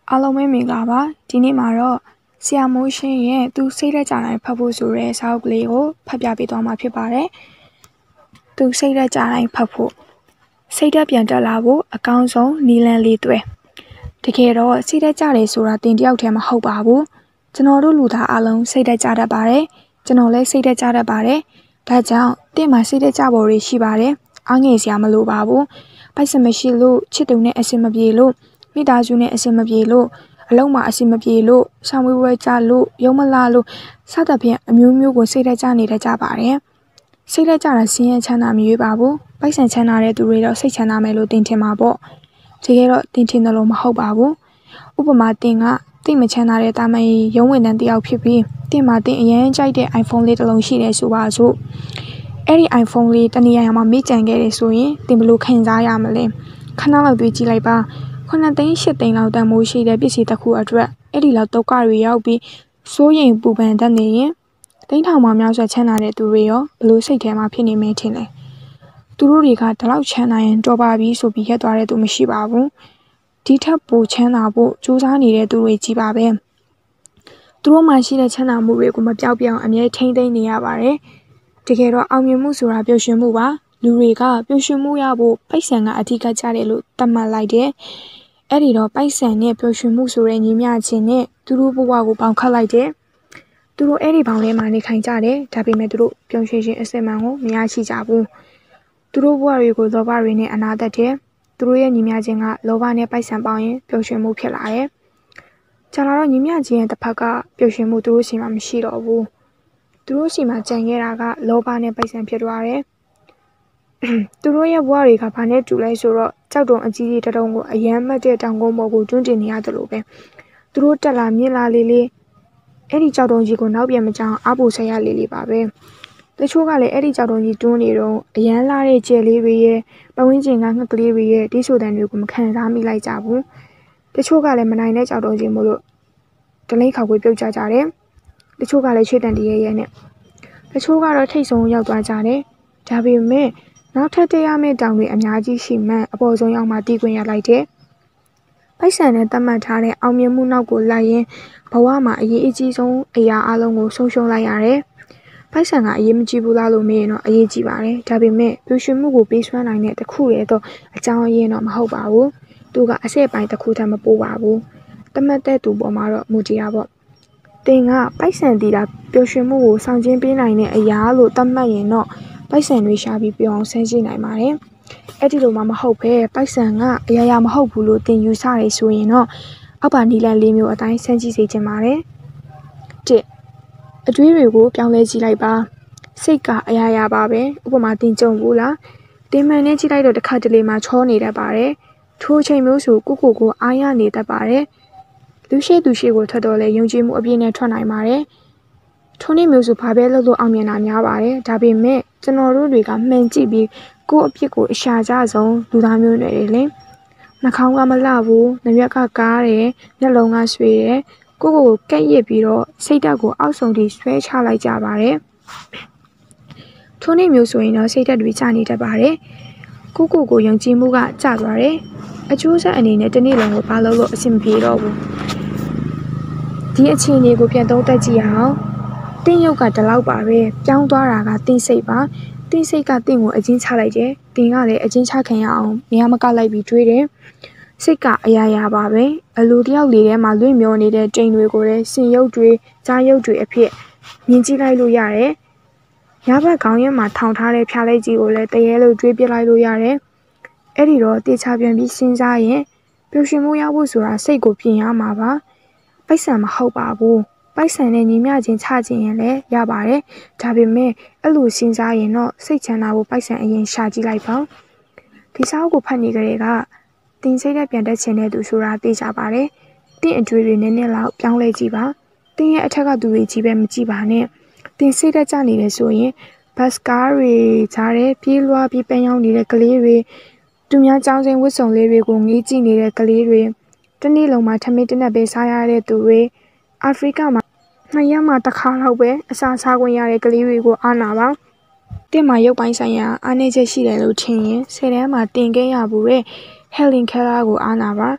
အားလုံးပဲမင်္ဂလာပါဒီနေ့မှာတော့ဆရာမိုးရှင်းရဲ့သူစိတ်လက်ကြတိုင်းဖတ်ဖို့ဆိုတဲ့စာအုပ်ကလေးကိုဖတ်ပြပေးသွားမှာဖြစ်ပါတယ်သူစိတ်လက်ကြတိုင်းဖတ်ဖို့စိတ်ဓာတ်ပြန်တက်လာဖို့အကောင်းဆုံးနည်းလမ်းလေးတွေတကယ်တော့စိတ်ဓာတ်ကြတယ်ဆိုတာတင်တယောက်တည်းမဟုတ်ပါဘူးကျွန်တော်တို့လူသားအလုံးစိတ်ဓာတ်ကြတတ်ပါတယ်ကျွန်တော်လည်းစိတ်ဓာတ်ကြတတ်ပါတယ်ဒါကြောင့်တင့်မှာစိတ်ဓာတ်ကြပေါ်တွေရှိပါတယ်အားငယ်စရာမလိုပါဘူးပိုက်ဆံမရှိလို့ချစ်သူနဲ့အဆင်မပြေလို့မိသားစုနဲ့အဆင်မပြေလို့အလုံးမှာအဆင်မပြေလို့ဆောင်ဝဲဝဲကြလို့ရုံမလာလို့စသဖြင့်အမျိုးမျိုးကိုစိတ်ဓာတ်ကြနေတတ်ကြပါတယ်စိတ်ဓာတ်ကြတာဆင်းရဲချမ်းသာမရွေးပါဘူးပိုက်ဆံချမ်းသာတဲ့သူတွေတော့စိတ်ချမ်းသာမယ်လို့တင်ထင်ပါပေါ့တကယ်တော့တင်ထင်တယ်လို့မဟုတ်ပါဘူးဥပမာတင်ကတိတ်မချမ်းသာတဲ့တာမန်ရုံးဝင်တန်းတယောက်ဖြစ်ပြီးတင်မှာတင်အရင်ကြိုက်တဲ့ iPhone လေးတစ်လုံးရှိတယ်ဆိုပါစို့အဲ့ဒီ iPhone လေးတနည်းအားမှာမေ့ကြံခဲ့တယ်ဆိုရင်တင်ဘယ်လိုခံစားရမလဲခဏလောက်တွေးကြည့်လိုက်ပါ9သိန်း10သိန်းလောက်တန်မိုးရှိတဲ့ပစ္စည်းတစ်ခုအတွက်အဲ့ဒီလောက်ဒုက္ခတွေရောက်ပြီးစိုးရိမ်ပူပန်တတ်နေရင်သိန်းထောင်မှများစွာချမ်းသာတဲ့သူတွေရောဘလို့စိတ်ထဲမှာဖြစ်နေမင်းထင်လဲသူတို့တွေကဒီလောက်ချမ်းသာရင်တော်ပါပြီဆိုပြီးရက်သွားတဲ့သူမရှိပါဘူးဒီထက်ပိုချမ်းသာဖို့ကြိုးစားနေတဲ့သူတွေကြီးပါပဲသူတို့မှရှိတဲ့ချမ်းသာမှုတွေကိုမပြောက်ပြောင်အမြဲထိမ့်သိမ်းနေရပါတယ်တကယ်တော့အောင်မြင်မှုဆိုတာပျော်ရွှင်မှုပါလူတွေကပျော်ရွှင်မှုရဖို့ပိုက်ဆံကအဓိကကျတယ်လို့သတ်မှတ်လိုက်တယ်အဲ့ဒီတော့ပိုက်ဆံနဲ့ပျော်ရွှင်မှုဆိုတဲ့ညီမျှခြင်းနဲ့သူတို့ဘဝကိုပေါင်ခတ်လိုက်တယ်သူတို့အဲ့ဒီဘောင်ထဲမှာနေခိုင်ကြတယ်ဒါပေမဲ့သူတို့ပျော်ရွှင်ခြင်းအစစ်မှန်ကိုမရရှိကြဘူးသူတို့ဘဝတွေကိုလောဘတွေနဲ့အနာတတ်တယ်သူတို့ရဲ့ညီမျှခြင်းကလောဘနဲ့ပိုက်ဆံပေါင်းရင်ပျော်ရွှင်မှုဖြစ်လာတယ်ကျန်လာတော့ညီမျှခြင်းရဲ့တစ်ဖက်ကပျော်ရွှင်မှုသူတို့ရှိမှမရှိတော့ဘူးသူတို့ရှိမှကြံခဲ့တာကလောဘနဲ့ပိုက်ဆံဖြစ်သွားတယ်သူတို့ရဲ့ဘဝတွေကဘာနဲ့တူလဲဆိုတော့ကြောက်တုံအကြီးကြီးတတုံးကိုအယမ်းမတ်တဲ့တောင်ကုန်းပေါ်ကိုတွန်းတင်နေရတယ်လို့ပဲသူတို့တက်လာမြင့်လာလေးလေးအဲ့ဒီကြောက်တုံကြီးကိုနောက်ပြန်မကြောင်အားပိုဆက်ရလေးလေးပါပဲတချို့ကလည်းအဲ့ဒီကြောက်တုံကြီးတွန်းနေတော့အယမ်းလာတဲ့ကျဲလေးတွေရဲ့ပဝင်းကျင်ကငှက်ကလေးတွေရဲ့ဒီဆိုတန်တွေကိုမခံစားမိလိုက်ကြဘူးတချို့ကလည်းမနိုင်တဲ့ကြောက်တုံကြီးမို့လို့တလိမ့်ခေါက်ကိုပြုတ်ကြကြတယ်တချို့ကလည်းချွေတန်တရဲရဲနဲ့တချို့ကတော့ထိတ်ဆုံးရောက်သွားကြတယ်ဒါပေမဲ့နောက်ထပ်တရားမဲ့တောင်တွေအများကြီးရှိမှအပေါ်ဆုံးရောက်မှတည်ခွင့်ရလိုက်တယ်။ပိုက်ဆံနဲ့သတ်မှတ်ထားတဲ့အောင်မြင်မှုနောက်ကိုလိုက်ရင်ဘဝမှာအရေးအကြီးဆုံးအရာအလုံးကိုဆုံးရှုံးလိုက်ရတယ်။ပိုက်ဆံကအရေးမကြီးဘူးလားလို့မေးရင်တော့အရေးကြီးပါတယ်။ဒါပေမဲ့ပျော်ရွှင်မှုကိုပေးစွမ်းနိုင်တဲ့တစ်ခုရဲ့တော့အကြောင်းအရင်းတော့မဟုတ်ပါဘူး။သူကအဆင့်ပိုင်းတစ်ခုထပ်မပိုးပါဘူး။သတ်မှတ်တဲ့သူပေါ်မှာတော့မူတည်တာပေါ့။တင်ကပိုက်ဆံတည်တာပျော်ရွှင်မှုကိုဆောင်ကျဉ်ပေးနိုင်တဲ့အရာလို့သတ်မှတ်ရင်တော့ပိုက်ဆံတွေရှာပြီးပြောင်းဆန်းကြည့်နိုင်ပါတယ်။အဲ့ဒီလိုမှမဟုတ်ပဲပိုက်ဆံကအရာရာမဟုတ်ဘူးလို့သင်ယူဆရဆိုရင်တော့အောက်ပါနီလန်၄မျိုးအတိုင်းဆန်းကြည့်စေချင်ပါတယ်။တစ်အတွေးတွေကိုပြောင်းလဲကြည့်လိုက်ပါ။စိတ်ကအရာရာပါပဲ။ဥပမာသင်ကြုံဘူးလား။တင်မှန်နဲ့ကြည့်လိုက်တော့တစ်ခါတလေမှချောနေတတ်ပါတယ်။ထိုးချိန်မျိုးဆိုကိုအားရနေတတ်ပါတယ်။လူရှိသူရှိကိုထွက်တော့လဲယုံကြည်မှုအပြည့်နဲ့ထွက်နိုင်ပါတယ်။ထိုနေ့မျိုးဆိုဘာပဲလုပ်လို့အောင်မြင်တာများပါတယ်။ဒါပေမဲ့ကျွန်တော်တို့တွေကမှန်ကြည့်ပြီးကိုယ့်အဖြစ်ကိုအရှာကြဆုံးလူသားမျိုးတွေလေနှာခေါင်းကမလှဘူးနှရွက်ကကားတယ်မျက်လုံးကဆွေးတယ်ကိုယ့်ကိုယ်ကက်ရစ်ပြီးတော့စိတ်ဓာတ်ကိုအောက်ဆုံးထိဆွဲချလိုက်ကြပါတယ်ထိုနေ့မျိုးဆိုရင်တော့စိတ်ဓာတ်တွေကျနေတတ်ပါတယ်ကိုယ့်ကိုယ်ယုံကြည်မှုကကျသွားတယ်အကျိုးဆက်အနေနဲ့တစ်နေ့လုံးကိုဘာလုပ်လို့အဆင်မပြေတော့ဘူးဒီအခြေအနေကိုပြန်သုံးသပ်ကြည့်အောင်တင်းရုပ်ကဒီလောက်ပါပဲပြောင်းသွားတာကတင်းစိတ်ပါတင်းစိတ်ကတင်းကိုအချင်းချလိုက်တယ်တင်းကလည်းအချင်းချခံရအောင်နေရာမကလိုက်ပြီးတွေးတယ်စိတ်ကအရာရာပါပဲအလိုတယောက်လေးထဲမှာလွင့်မျောနေတဲ့တိမ်တွေကိုလည်းစင်ရုပ်တွေကြားရုပ်တွေအဖြစ်မြင်ကြည့်လိုက်လို့ရတယ်ရဘက်ခေါင်းရင်းမှာထောင်ထားတဲ့ဖျားလိုက်ကြီးကိုလည်းတရေလို့တွေးပြလိုက်လို့ရတယ်အဲ့ဒီတော့တေချာပြန်ပြီးစဉ်းစားရင်ပျော်ရွှင်မှုရဖို့ဆိုတာစိတ်ကိုပြင်ရမှာပါပိုက်ဆံမဟုတ်ပါဘူးပိုက်ဆံနဲ့ညီမျှခြင်းချခြင်းရင်လည်းရပါတယ်ဒါပေမဲ့အဲ့လိုစဉ်းစားရင်တော့စိတ်ချမ်းသာဖို့ပိုက်ဆံအရင်ရှာကြည့်လိုက်ပါဒီစာအုပ်ကိုဖတ်နေကြတဲ့ကတင်စိတ်နဲ့ပြန်တက်ခြင်းတဲ့သူဆိုတာသိကြပါတယ်တင်အတွေ့တွေနည်းနည်းလောက်ပြောင်းလဲကြည့်ပါတင်ရဲ့အထက်ကသူတွေကြီးပဲမကြည့်ပါနဲ့တင်စိတ်တက်ကြနေတယ်ဆိုရင်ဘတ်ကားတွေကြားတဲ့ပြေးလွှားပြီးပန်းရောင်းနေတဲ့ကလေးတွေသူများကြောင်းစင်ဝတ်စုံလေးတွေကိုငေးကြည့်နေတဲ့ကလေးတွေတနေ့လုံးမှာထမင်းတနက်ပဲစားရတဲ့သူတွေအာဖရိကမှာနှစ်ရက်မှတစ်ခါလောက်ပဲအစာစားခွင့်ရတဲ့ကလေးတွေကိုအားနာပါတင်မှာရုပ်ပိုင်းဆိုင်ရာအားနည်းချက်ရှိတယ်လို့ထင်ရင်10တန်းမှာတင်ခဲ့ရဘူးတဲ့ဟယ်လင်ခဲလာကိုအားနာပါ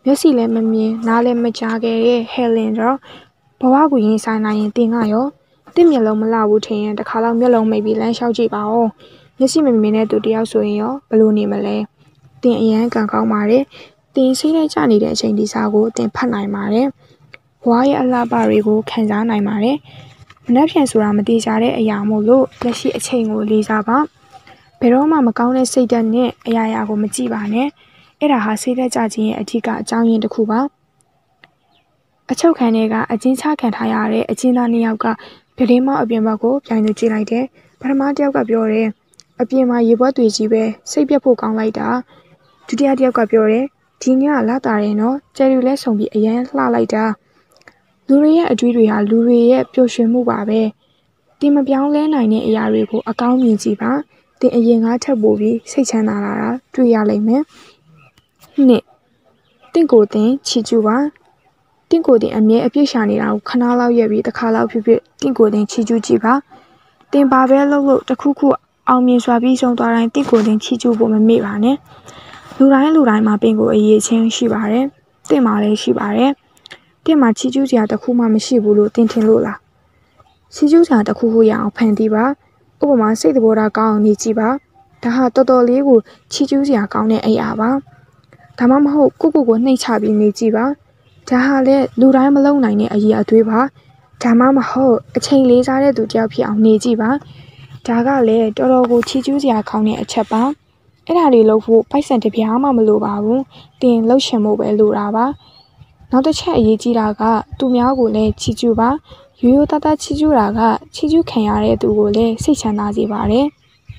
မျက်စိလည်းမမြင်နားလည်းမကြားခဲ့တဲ့ဟဲလင်တော့ဘဝကိုရင်ဆိုင်နိုင်ရင်တင်ကရောတင့်မျက်လုံးမလှဘူးထင်ရင်တစ်ခါတော့မျက်လုံးမိတ်ပြီးလမ်းလျှောက်ကြည့်ပါဦးမျက်စိမမြင်တဲ့သူတယောက်ဆိုရင်ရောဘလို့နေမလဲတင်အရန်ကံကောင်းပါတယ်တင်စိတ်ထဲကျနေတဲ့အချိန်ဒီစားကိုတင်ဖတ်နိုင်ပါတယ်ဘဝရဲ့အလှပတွေကိုခံစားနိုင်ပါတယ်မနှက်ဖြန်ဆိုတာမတိကျတဲ့အရာမို့လို့လက်ရှိအချိန်ကိုလေးစားပါဘယ်တော့မှမကောင်းတဲ့စိတ်ဓာတ်နဲ့အရာကိုမကြည့်ပါနဲ့အဲ့ဒါဟာစိတ်ဓာတ်ကြခြင်းရဲ့အထူးအကြောင်းရင်းတစ်ခုပါအချုပ်ခံတွေကအကျဉ်းချခံထားရတဲ့အကျဉ်းသား2ယောက်ကပြတင်းမောက်အပြင်ဘက်ကိုပြန်သူကြည့်လိုက်တယ်ပထမတစ်ယောက်ကပြောတယ်အပြင်မှာရေပွက်တွေကြီးပဲစိတ်ပြတ်ဖို့ကောင်းလိုက်တာဒုတိယတစ်ယောက်ကပြောတယ်ဒီညလာတာတယ်နော်ကျယ်ရီလဲဆုံပြီးအရန်လှလိုက်တာလူတွေရဲ့အတွေ့တွေဟာလူတွေရဲ့ပျော်ရွှင်မှုပါပဲတင်မပြောင်းလဲနိုင်တဲ့အရာတွေကိုအကောင်းမြင်ကြည့်ပါတင်အရင်ကထပ်ပို့ပြီးစိတ်ချမ်းသာလာတာတွေ့ရလိမ့်မယ်နှစ်တင့်ကိုတင်ချီကျူပါတင့်ကိုတင်အမြဲအပြစ်ရှာနေတာကိုခဏလောက်ရက်ပြီးတစ်ခါလောက်ဖြစ်ဖြစ်တင့်ကိုတင်ချီကျူကြည့်ပါတင်ပါပဲလို့တစ်ခုခုအောင်မြင်စွာပြီးဆုံးသွားတိုင်းတင့်ကိုတင်ချီကျူဖို့မမေ့ပါနဲ့လူတိုင်းမှာပင်ကိုအရေးချင်းရှိပါတယ်တင့်မှာလည်းရှိပါတယ်တင့်မှာချီကျူးစရာတစ်ခုမှမရှိဘူးလို့တင်ထင်လို့လားချီကျူးစရာတစ်ခုခုရအောင်ဖန်တီးပါဥပမာစိတ်သဘောထားကောင်းအောင်နေကြည့်ပါဒါဟာတော်တော်လေးကိုချီကျူးစရာကောင်းတဲ့အရာပါဒါမှမဟုတ်ကိုနှိမ့်ချပြီးနေကြည့်ပါဒါဟာလည်းလူတိုင်းမလုံနိုင်တဲ့အရေးအသွေးပါဒါမှမဟုတ်အချိန်လေးစားတဲ့သူတယောက်ဖြစ်အောင်နေကြည့်ပါဒါကလည်းတော်တော်ကိုချီကျူးစရာကောင်းတဲ့အချက်ပါအဲ့ဒါလေးလုပ်ဖို့ပိုက်ဆံတစ်ပြားမှမလိုပါဘူးတင်လှုပ်ရှင်ဖို့ပဲလိုတာပါနောက်တစ်ချက်အရေးကြီးတာကသူများကိုလည်းချီကျူးပါရိုးရိုးသားသားချီကျူးတာကချီကျူးခံရတဲ့သူကိုလည်းစိတ်ချမ်းသာစေပါတယ်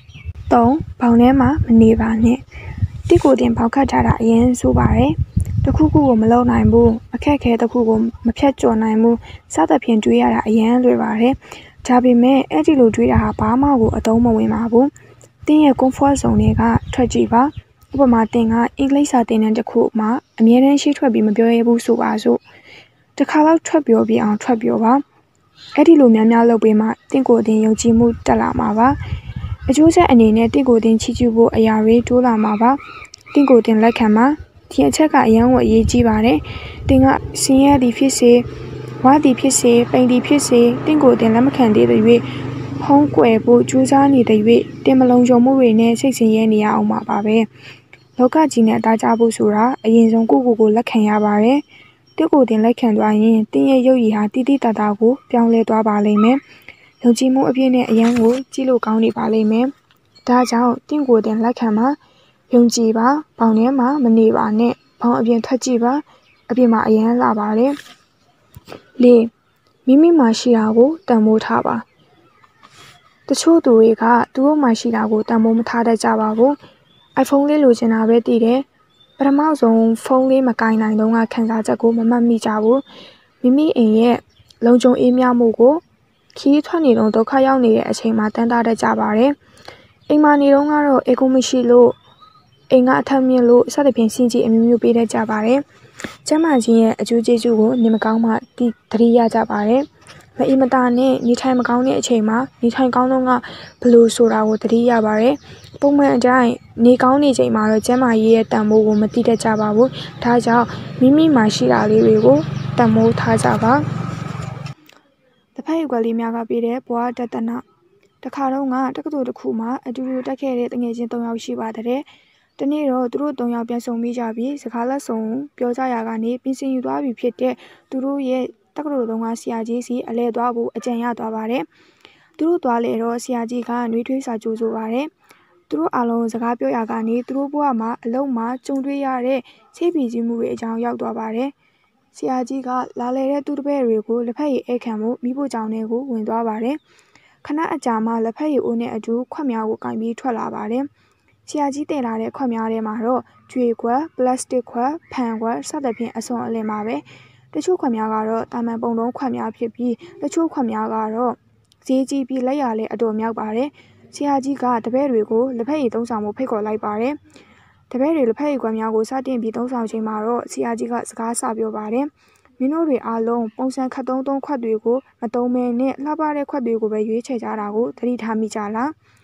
3ဘောင်ထဲမှာမနေပါနဲ့တိကိုတင်ပေါက်ခတ်ထားတာအရင်ဆိုပါတယ်တစ်ခုခုကိုမလုပ်နိုင်ဘူးအခက်ခဲတစ်ခုကိုမဖြတ်ကျော်နိုင်ဘူးစသဖြင့်တွေးရတာအရင်လွယ်ပါတယ်ဒါပေမဲ့အဲ့ဒီလိုတွေးတာဟာဘာမှကိုအသုံးမဝင်ပါဘူးတင်းရဲ့ comfort zone တွေကထွက်ကြည့်ပါဥပမာတင်ကအင်္ဂလိပ်စာသင်တန်းတစ်ခုမှာအမြဲတမ်းရှိထွက်ပြီးမပြောရဘူးဆိုပါစို့တစ်ခါတော့ထွက်ပြောပြအောင်ထွက်ပြောပါအဲ့ဒီလိုများလုပ်ပေးမှတင့်ကိုယ်တင်ယုံကြည်မှုတက်လာမှာပါအကျိုးဆက်အနေနဲ့တင့်ကိုယ်တင်ချီးကျူးဖို့အရာတွေတိုးလာမှာပါတင့်ကိုယ်တင်လက်ခံပါဒီအချက်ကအရန်ကိုအရေးကြီးပါတယ်တင်ကစင်းရဲသည်ဖြစ်စေဝါသည်ဖြစ်စေပိန်သည်ဖြစ်စေတင့်ကိုယ်တင်လက်မခံသေးတဲ့၍ဖုံးကွယ်ဖို့ကြိုးစားနေတဲ့၍တင်မလုံးကြုံမှုတွေနဲ့စိတ်ဆင်းရဲနေရအောင်ပါပဲလောကကြီးနဲ့အသားကျဖို့ဆိုတာအရင်ဆုံးကိုယ့်ကိုယ်လက်ခံရပါတယ်တင့်ကိုယ်တင်လက်ခံသွားရင်တင်းရဲ့ရုပ်ရည်ဟာတိတိတတာကိုပြောင်းလဲသွားပါလိမ့်မယ်။ယုံကြည်မှုအပြည့်နဲ့အရန်ကိုကြည့်လို့ကောင်းနေပါလိမ့်မယ်။ဒါကြောင့်တင့်ကိုယ်တင်လက်ခံပါယုံကြည်ပါဘောင်ထဲမှာမနေပါနဲ့ဘောင်အပြင်ထွက်ကြည့်ပါအပြင်မှာအရန်လာပါတယ်။၄မိမိမှာရှိတာကိုတန်ဖိုးထားပါတချို့သူတွေကသူတို့မှာရှိတာကိုတန်ဖိုးမထားတတ်ကြပါဘူး။ iPhone လေးလိုချင်တာပဲတည်တယ်ပထမဆုံးဖုန်းလေးမကင်နိုင်တော့ကခန်းစားချက်ကိုမမှတ်မိကြဘူးမိမိအိမ်ရဲ့လုံခြုံအေးမြမှုကိုခီးထွက်နေတော့ဒုက္ခရောက်နေတဲ့အချိန်မှာတန်းတာတတ်ကြပါတယ်အိမ်မှာနေတော့ကတော့အေကိုမရှိလို့အိမ်ကအထက်မြင့်လို့စသဖြင့်စင်ကြီးအမျိုးမျိုးပေးတတ်ကြပါတယ်ကျမကြီးရဲ့အကျိုးကျေးဇူးကိုနေမကောင်းမှသတိရကြပါတယ်မအီမတာနဲ့နေထိုင်မကောင်းတဲ့အချိန်မှာနေထိုင်ကောင်းတော့ကဘလို့ဆိုတာကိုသတိရပါတယ်ပုံမှန်အတိုင်းနေကောင်းနေချိန်မှာတော့ကျမကြီးရဲ့တန်ဖိုးကိုမသိတတ်ကြပါဘူးဒါကြောင့်မိမိမှာရှိတာလေးတွေကိုတန်ဖိုးထားကြပါတစ်ဖက်ရွက်လေးများကပေးတဲ့ဘဝတတနာတခါတော့ကတက္ကသိုလ်တစ်ခုမှာအတူတူတက်ခဲ့တဲ့တငယ်ချင်း3ယောက်ရှိပါတယ်တနေ့တော့သူတို့3ယောက်ပြန်ဆုံမိကြပြီးစကားလက်ဆုံပြောကြရာကနေပြင်ဆင်ယူသွားပြီဖြစ်တဲ့သူတို့ရဲ့တက္ကသိုလ်တုန်းကဆရာကြီးစီအလဲသွားဖို့အကြံရသွားပါတယ်သူတို့သွားလေတော့ဆရာကြီးကနှွေးထွေးစာကြိုးဆိုပါတယ်သူတို့အားလုံးစကားပြောရာကနေသူတို့ဘဝမှာအလုံးမှာကြုံတွေ့ရတဲ့ဆေးပီကြီးမှုတွေအကြောင်းရောက်သွားပါတယ်ဆရာကြီးကလာလေတဲ့သူတပည့်တွေကိုလက်ဖက်ရည်အိတ်ခံမှုမိဖို့ကြောင့်တွေကိုဝင်သွားပါတယ်ခဏအကြာမှလက်ဖက်ရည်အိုးနဲ့အတူခွက်များကိုကင်ပြီးထွက်လာပါတယ်ဆရာကြီးတင်လာတဲ့ခွက်များထဲမှာတော့ကျွေခွက်ပလတ်စတစ်ခွက်ဖန်ခွက်စသဖြင့်အစွန်အလင်းပါပဲတချို့ခွက်များကတော့တာမန်ပုံတုံးခွက်များဖြစ်ပြီးတချို့ခွက်များကတော့ဈေးကြီးပြီးလက်ရလဲအတော်မြောက်ပါတယ်ဆရာကြီးကတပည့်တွေကိုလက်ဖက်ရည်သုံးဆောင်မှုဖိတ်ခေါ်လိုက်ပါတယ်တပည့်တွေလက်ဖက်ရည်ခွက်များကိုစတင်ပြီးသုံးဆောင်ချိန်မှာတော့ဆရာကြီးကစကားဆပြောပါတယ်မင်းတို့တွေအားလုံးပုံစံခတ်သုံးခွက်တွေကိုမသုံးမဲနဲ့လှပတဲ့ခွက်တွေကိုပဲရွေးချယ်ကြတာကိုသတိထားမိကြလား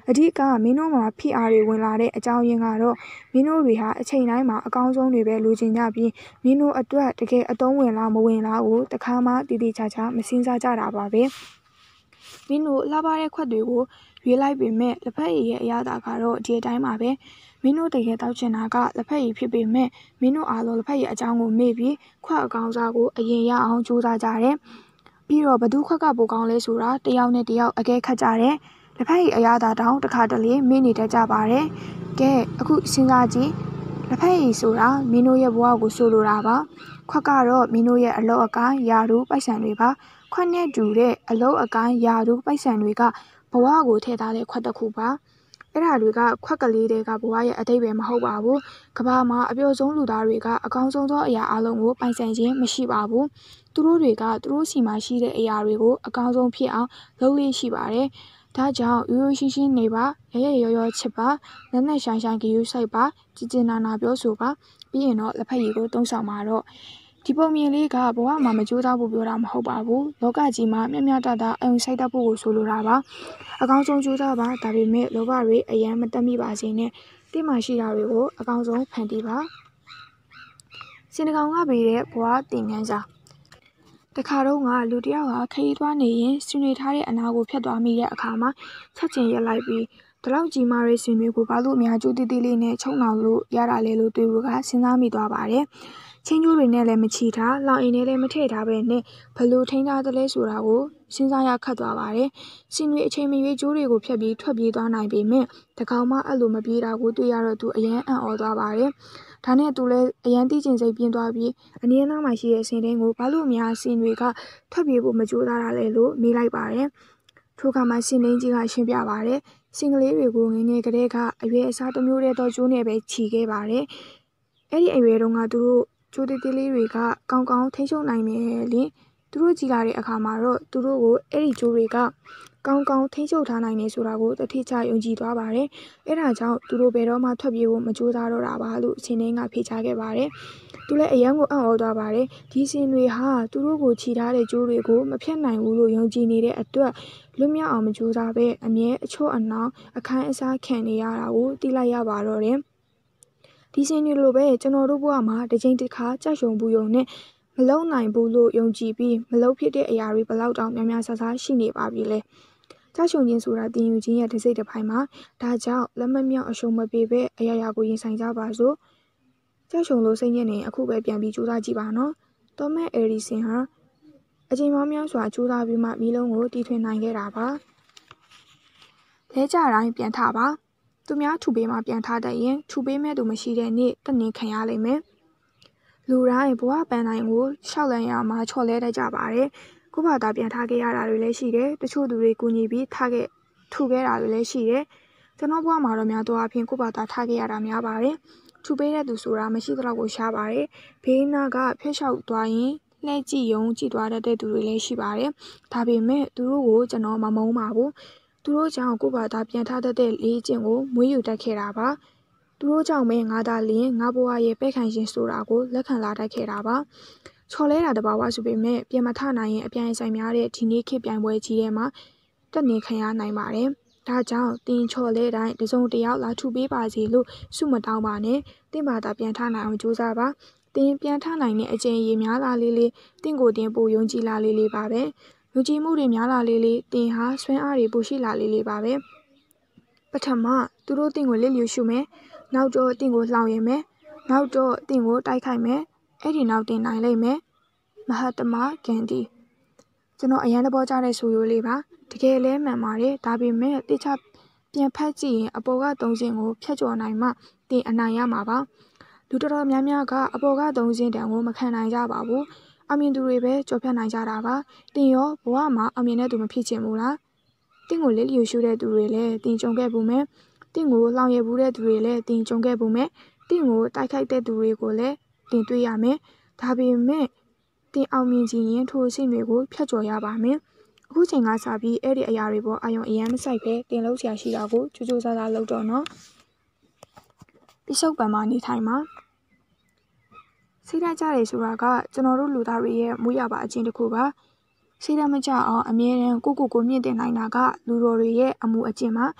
အဓိကမင်းတို့မှာဖိအားတွေဝင်လာတဲ့အကြောင်းရင်းကတော့မင်းတို့တွေဟာအချိန်တိုင်းမှာအကောင်းဆုံးတွေပဲလိုချင်ကြပြီးမင်းတို့အတွက်တကယ်အသုံးဝင်လားမဝင်လားကိုတခါမှတည်တည်ချာချာမစင်စားကြတာပါပဲမင်းတို့လှပတဲ့ခွက်တွေကိုရွေးလိုက်ပေမဲ့လက်ဖက်ရည်ရဲ့အရသာကတော့ဒီအတိုင်းပါပဲမင်းတို့တကယ်တောက်ချင်တာကလက်ဖက်ရည်ဖြစ်ပေမဲ့မင်းတို့အားလုံးလက်ဖက်ရည်အကြောင်းကိုမေ့ပြီးခွက်အကောင်စားကိုအရင်ရအောင်ကြိုးစားကြတယ်ပြီးတော့ဘသူခွက်ကပိုကောင်းလဲဆိုတာတယောက်နဲ့တယောက်အကဲခတ်ကြတယ်လက်ဖက်ရည်အရသာတောင်တစ်ခါတလေမေ့နေတတ်ကြပါတယ်ကဲအခုစဉ်းစားကြည့်လက်ဖက်ရည်ဆိုတာမင်းတို့ရဲ့ဘဝကိုဆိုလိုတာပါခွက်ကတော့မင်းတို့ရဲ့အလုပ်အကိုင်းယာတို့ပိုက်ဆံတွေပါခွက်နဲ့တူတဲ့အလုပ်အကိုင်းယာတို့ပိုက်ဆံတွေကဘဝကိုထည့်ထားတဲ့ခွက်တစ်ခုပါအဲ့ဒါတွေကခွက်ကလေးတွေကဘဝရဲ့အတိတ်ပဲမဟုတ်ပါဘူးကမ္ဘာမှာအပျော်ဆုံးလူသားတွေကအကောင်းဆုံးသောအရာအလုံးကိုပိုင်ဆိုင်ခြင်းမရှိပါဘူးသူတို့တွေကသူတို့စီမှာရှိတဲ့အရာတွေကိုအကောင်းဆုံးဖြစ်အောင်လုပ်လို့ရှိပါတယ်ဒါကြောင့်ရိုးရိုးရှင်းရှင်းနေပါရရရောရောချစ်ပါလက်နဲ့ဆိုင်ဆိုင်ကြည့်ယူဆိုင်ပါကြည်ကျင်နာနာပြောဆိုပါပြီးရင်တော့လက်ဖက်ရည်ကိုတုံးဆောင်ပါတော့ဒီပုံမြင်လေးကဘဝမှာမကြိုးစားဖို့ပြောတာမဟုတ်ပါဘူးလောကကြီးမှာမျှမျှတတအုံဆိုင်တတ်ဖို့ကိုဆိုလိုတာပါအကောင်းဆုံးကြိုးစားပါဒါပေမဲ့လောဘတွေအယံမတက်မိပါစေနဲ့တိမှရှိတာတွေကိုအကောင်းဆုံးဖန်တီးပါစင်တကောင်ကပေးတဲ့ဘဝတင်ငန်းစာတခါတော့ကလူတယောက်ဟာခရီးသွားနေရင်ဆွေးထားတဲ့အနာကိုဖျက်သွားမိတဲ့အခါမှာချက်ချင်းရက်လိုက်ပြီးဒီလောက်ကြီးမားတဲ့ဆွေတွေကိုဘာလို့အများကျိုးတိတိလေးနဲ့ချုံနှောင်လို့ရတာလဲလို့တွေးဖို့ကစဉ်းစားမိသွားပါတယ်ချင်းကျိုးတွေနဲ့လည်းမချီထားလောင်အိမ်နဲ့လည်းမထည့်ထားပဲနဲ့ဘလို့ထိန်းထားသလဲဆိုတာကိုစဉ်းစားရခတ်သွားပါတယ်။ရှင်တွေအချိန်မရွေးကျိုးတွေကိုဖျက်ပြီးထွက်ပြေးသွားနိုင်ပေမဲ့တကောင်မှအဲ့လိုမပြေးတာကိုတွေ့ရတော့သူအယမ်းအံ့ဩသွားပါတယ်။ဒါနဲ့သူလည်းအယမ်းသိကျင်စိတ်ပြင်းသွားပြီးအနည်းအနားမှာရှိတဲ့စင်တင်းကိုဘာလို့အများစင်တွေကထွက်ပြေးဖို့မကြိုးစားတာလဲလို့မေးလိုက်ပါတယ်။ထိုအခါမှာစင်တင်းကြီးကရှင်းပြပါတယ်။စင်ကလေးတွေကိုငငယ်ကလေးကအရွယ်အစားတစ်မျိုးတည်းသောကျိုးနဲ့ပဲခြီခဲ့ပါတယ်။အဲ့ဒီအရွယ်တုန်းကသူတို့ကျိုးသေးလေးတွေကကောင်းကောင်းထိန်းချုပ်နိုင်မယ်လေသူတို့ကြည်လာတဲ့အခါမှာတော့သူတို့ကိုအဲ့ဒီကျိုးတွေကကောင်းကောင်းထိန်းချုပ်ထားနိုင်နေဆိုတာကိုတတိချယုံကြည်သွားပါတယ်အဲ့ဒါကြောင့်သူတို့ဘယ်တော့မှထွက်ပြေးဖို့မကြိုးစားတော့တာပါလို့အချင်းချင်းကဖြေချခဲ့ပါတယ်သူလည်းအယံကိုအံ့ဩသွားပါတယ်ဒီစင်တွေဟာသူတို့ကိုခြိထားတဲ့ကျိုးတွေကိုမဖြတ်နိုင်ဘူးလို့ယုံကြည်နေတဲ့အတွက်လွတ်မြောက်အောင်မကြိုးစားပဲအမြဲအချို့အနှောင်အခိုင်းအစားခံနေရတာကိုသိလိုက်ရပါတော့တယ်ဒီစင်တွေလိုပဲကျွန်တော်တို့ဘဝမှာတစ်ချိန်တစ်ခါကြောက်ရွံ့ဘူးယုံနဲ့မလုံနိုင်ဘူးလို့ယုံကြည်ပြီးမလုံဖြစ်တဲ့အရာတွေဘလောက်တောင်များများဆဆရှိနေပါပြီလေကြောက်ရွံ့ခြင်းဆိုတာတင်ယူခြင်းရဲ့တစ်စိတ်တစ်ပိုင်းမှာဒါကြောင့်လက်မမြောက်အရှုံးမပေးပဲအရာရာကိုရင်ဆိုင်ကြပါစို့ကြောက်ရွံ့လို့စိတ်ညစ်နေအခုပဲပြန်ပြီးကြိုးစားကြည့်ပါနော်သောမတ်အဲရီဆင်ဟာအချိန်ပေါင်းများစွာကြိုးစားပြီးမှမီးလုံးကိုတီထွင်နိုင်ခဲ့တာပါလဲကြတိုင်းပြန်ထပါသူများထူပေးမှပြန်ထားတတ်ရင်ထူပေးမဲ့သူမရှိတဲ့နေ့တနင်ခံရလိမ့်မယ်လူတိုင်းဘဝပန်းတိုင်းကိုရှောက်လန်းရမှာချော်လဲတတ်ကြပါတယ်ကို့ဘာသာပြန်ထားခဲ့ရတာတွေလည်းရှိတယ်တချို့သူတွေကူညီပြီးထူခဲ့တာတွေလည်းရှိတယ်ကျွန်တော်ဘဝမှာတော့များသောအားဖြင့်ကို့ဘာသာထားခဲ့ရတာများပါတယ်ထူပေးတဲ့သူဆိုတာမရှိတော့ကိုရှားပါတယ်ဘေးနာကဖျက်လျှောက်သွားရင်လှည့်ကြည့်ရုံကြည့်သွားတတ်တဲ့သူတွေလည်းရှိပါတယ်ဒါပေမဲ့သူတို့ကိုကျွန်တော်မမုန်းပါဘူးသူတို့ကြောင့်ကို့ဘာသာပြန်ထားတတ်တဲ့လေးကျင့်ကိုမွေးယူတတ်ခဲ့တာပါသူတို့ကြောင့်ပဲငါသာလျင်ငါဘဝရဲ့ပဲ့ခံခြင်းဆိုတာကိုလက်ခံလာတတ်ခဲ့တာပါချော်လဲတာတဘာဝဆိုပေမဲ့ပြန်မထနိုင်ရင်အပြိုင်ဆိုင်များတဲ့ဒီနေ့ခေတ်ပြိုင်ပွဲကြီးထဲမှာတက်နေခံရနိုင်ပါတယ်ဒါကြောင့်တင်ချော်လဲတိုင်းတစုံတယောက်လာထူပေးပါစေလို့ဆုမတောင်းပါနဲ့တင်ဘာသာပြန်ထနိုင်အောင်ကြိုးစားပါတင်ပြန်ထနိုင်တဲ့အကျင့်ရည်များလာလေးလေးတင့်ကိုတင်ပို့ယုံကြည်လာလေးလေးပါပဲယုံကြည်မှုတွေများလာလေးလေးတင်ဟာဆွမ်းအားတွေပိုရှိလာလေးလေးပါပဲပထမသူတို့တင်ကိုလစ်လျူရှုမယ်နောက်တော့တင်ကိုလှောင်ရင်မယ်နောက်တော့တင်ကိုတိုက်ခိုက်မယ်အဲ့ဒီနောက်တင်နိုင်လိမ့်မယ်မဟာတမဂန္ဒီကျွန်တော်အရန်သဘောကျတဲ့ဆိုရိုးလေးပါတကယ်လဲမှန်ပါတယ်ဒါပေမဲ့တိကျပြန်ဖတ်ကြည့်ရင်အပေါ်ကသုံးစင်းကိုဖျက်ကျော်နိုင်မှတင်အနိုင်ရမှာပါလူတော်တော်များများကအပေါ်ကသုံးစင်းတန်ကိုမခံနိုင်ကြပါဘူးအမြင်သူတွေပဲကြော်ဖြတ်နိုင်ကြတာပါတင်ရောဘဝမှာအမြင်တဲ့သူမဖြစ်ချင်ဘူးလားတင်ကိုလစ်လျူရှုတဲ့သူတွေလည်းတင်ကြုံခဲ့ဘူးမယ်တင်ကိုလောင်ရဘူးတဲ့သူတွေလည်းတင်ကြုံခဲ့ဘူးမယ်တင်ကိုတိုက်ခိုက်တဲ့သူတွေကိုလည်းတင်တွေ့ရမယ်ဒါပေမဲ့တင်အောင်မြင်ခြင်းရင်ထိုအဆင့်တွေကိုဖျက်ကျော်ရပါမယ်အခုချိန်ကစပြီးအဲ့ဒီအရာတွေပေါ်အာရုံအယမ်းမဆိုင်ပဲတင်လို့ဆရာရှိတာကိုကြိုးကြိုးစားစားလုပ်တော့နော်ပိစုတ်ပံမှာနေထိုင်မှာစိတ်ဓာတ်ကြတယ်ဆိုတာကကျွန်တော်တို့လူသားတွေရဲ့မွေးရပါအချင်းတစ်ခုပါစိတ်ဓာတ်မကြအောင်အမြဲတမ်းကိုမြင့်တင်နိုင်တာကလူတော်တွေရဲ့အမှုအကျင့်ပါ